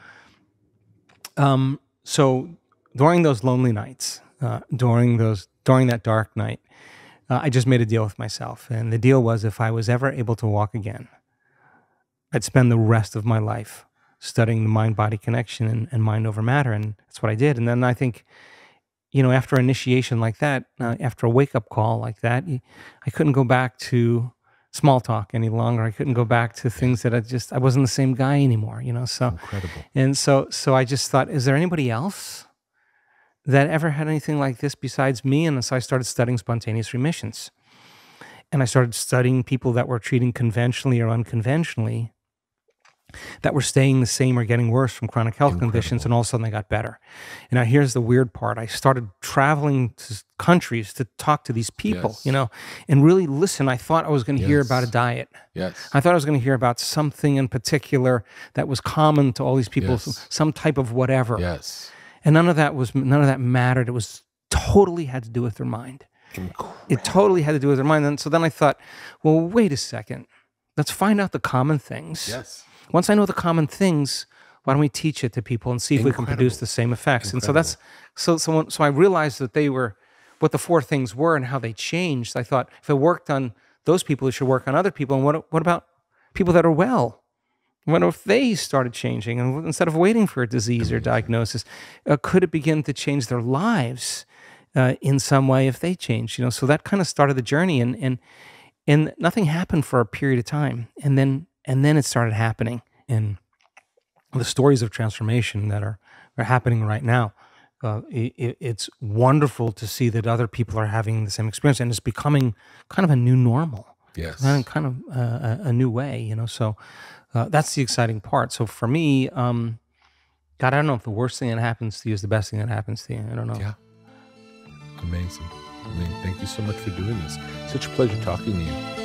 during those lonely nights, during that dark night, I just made a deal with myself. And the deal was, if I was ever able to walk again, I'd spend the rest of my life studying the mind-body connection and mind over matter, and that's what I did. And then I think, after an initiation like that, after a wake-up call like that, I couldn't go back to small talk any longer. I couldn't go back to things that I wasn't the same guy anymore, So incredible. And so I just thought, is there anybody else that ever had anything like this besides me? And so I started studying spontaneous remissions, and I started studying people that were treating conventionally or unconventionally, that were staying the same or getting worse from chronic health conditions, and all of a sudden they got better. And now here's the weird part. I started traveling to countries to talk to these people, and really listen. I thought I was going to hear about a diet. Yes. I thought I was going to hear about something in particular that was common to all these people, some type of whatever. Yes. And none of that mattered. It was totally had to do with their mind. Incredible. It totally had to do with their mind. And so then I thought, well, wait a second. Let's find out the common things. Yes. Once I know the common things, why don't we teach it to people and see if we can produce the same effects? Incredible. And so I realized that they were what the 4 things were and how they changed. I thought, if it worked on those people, it should work on other people. And what about people that are well? What if they started changing, and instead of waiting for a disease or diagnosis, could it begin to change their lives in some way if they changed? So that kind of started the journey, and nothing happened for a period of time, and then it started happening, and the stories of transformation that are happening right now. It's wonderful to see that other people are having the same experience, and it's becoming kind of a new normal. Yes. Kind of a new way, So that's the exciting part. So for me, God, I don't know if the worst thing that happens to you is the best thing that happens to you. I don't know. Yeah. Amazing. Thank you so much for doing this. Such a pleasure talking to you.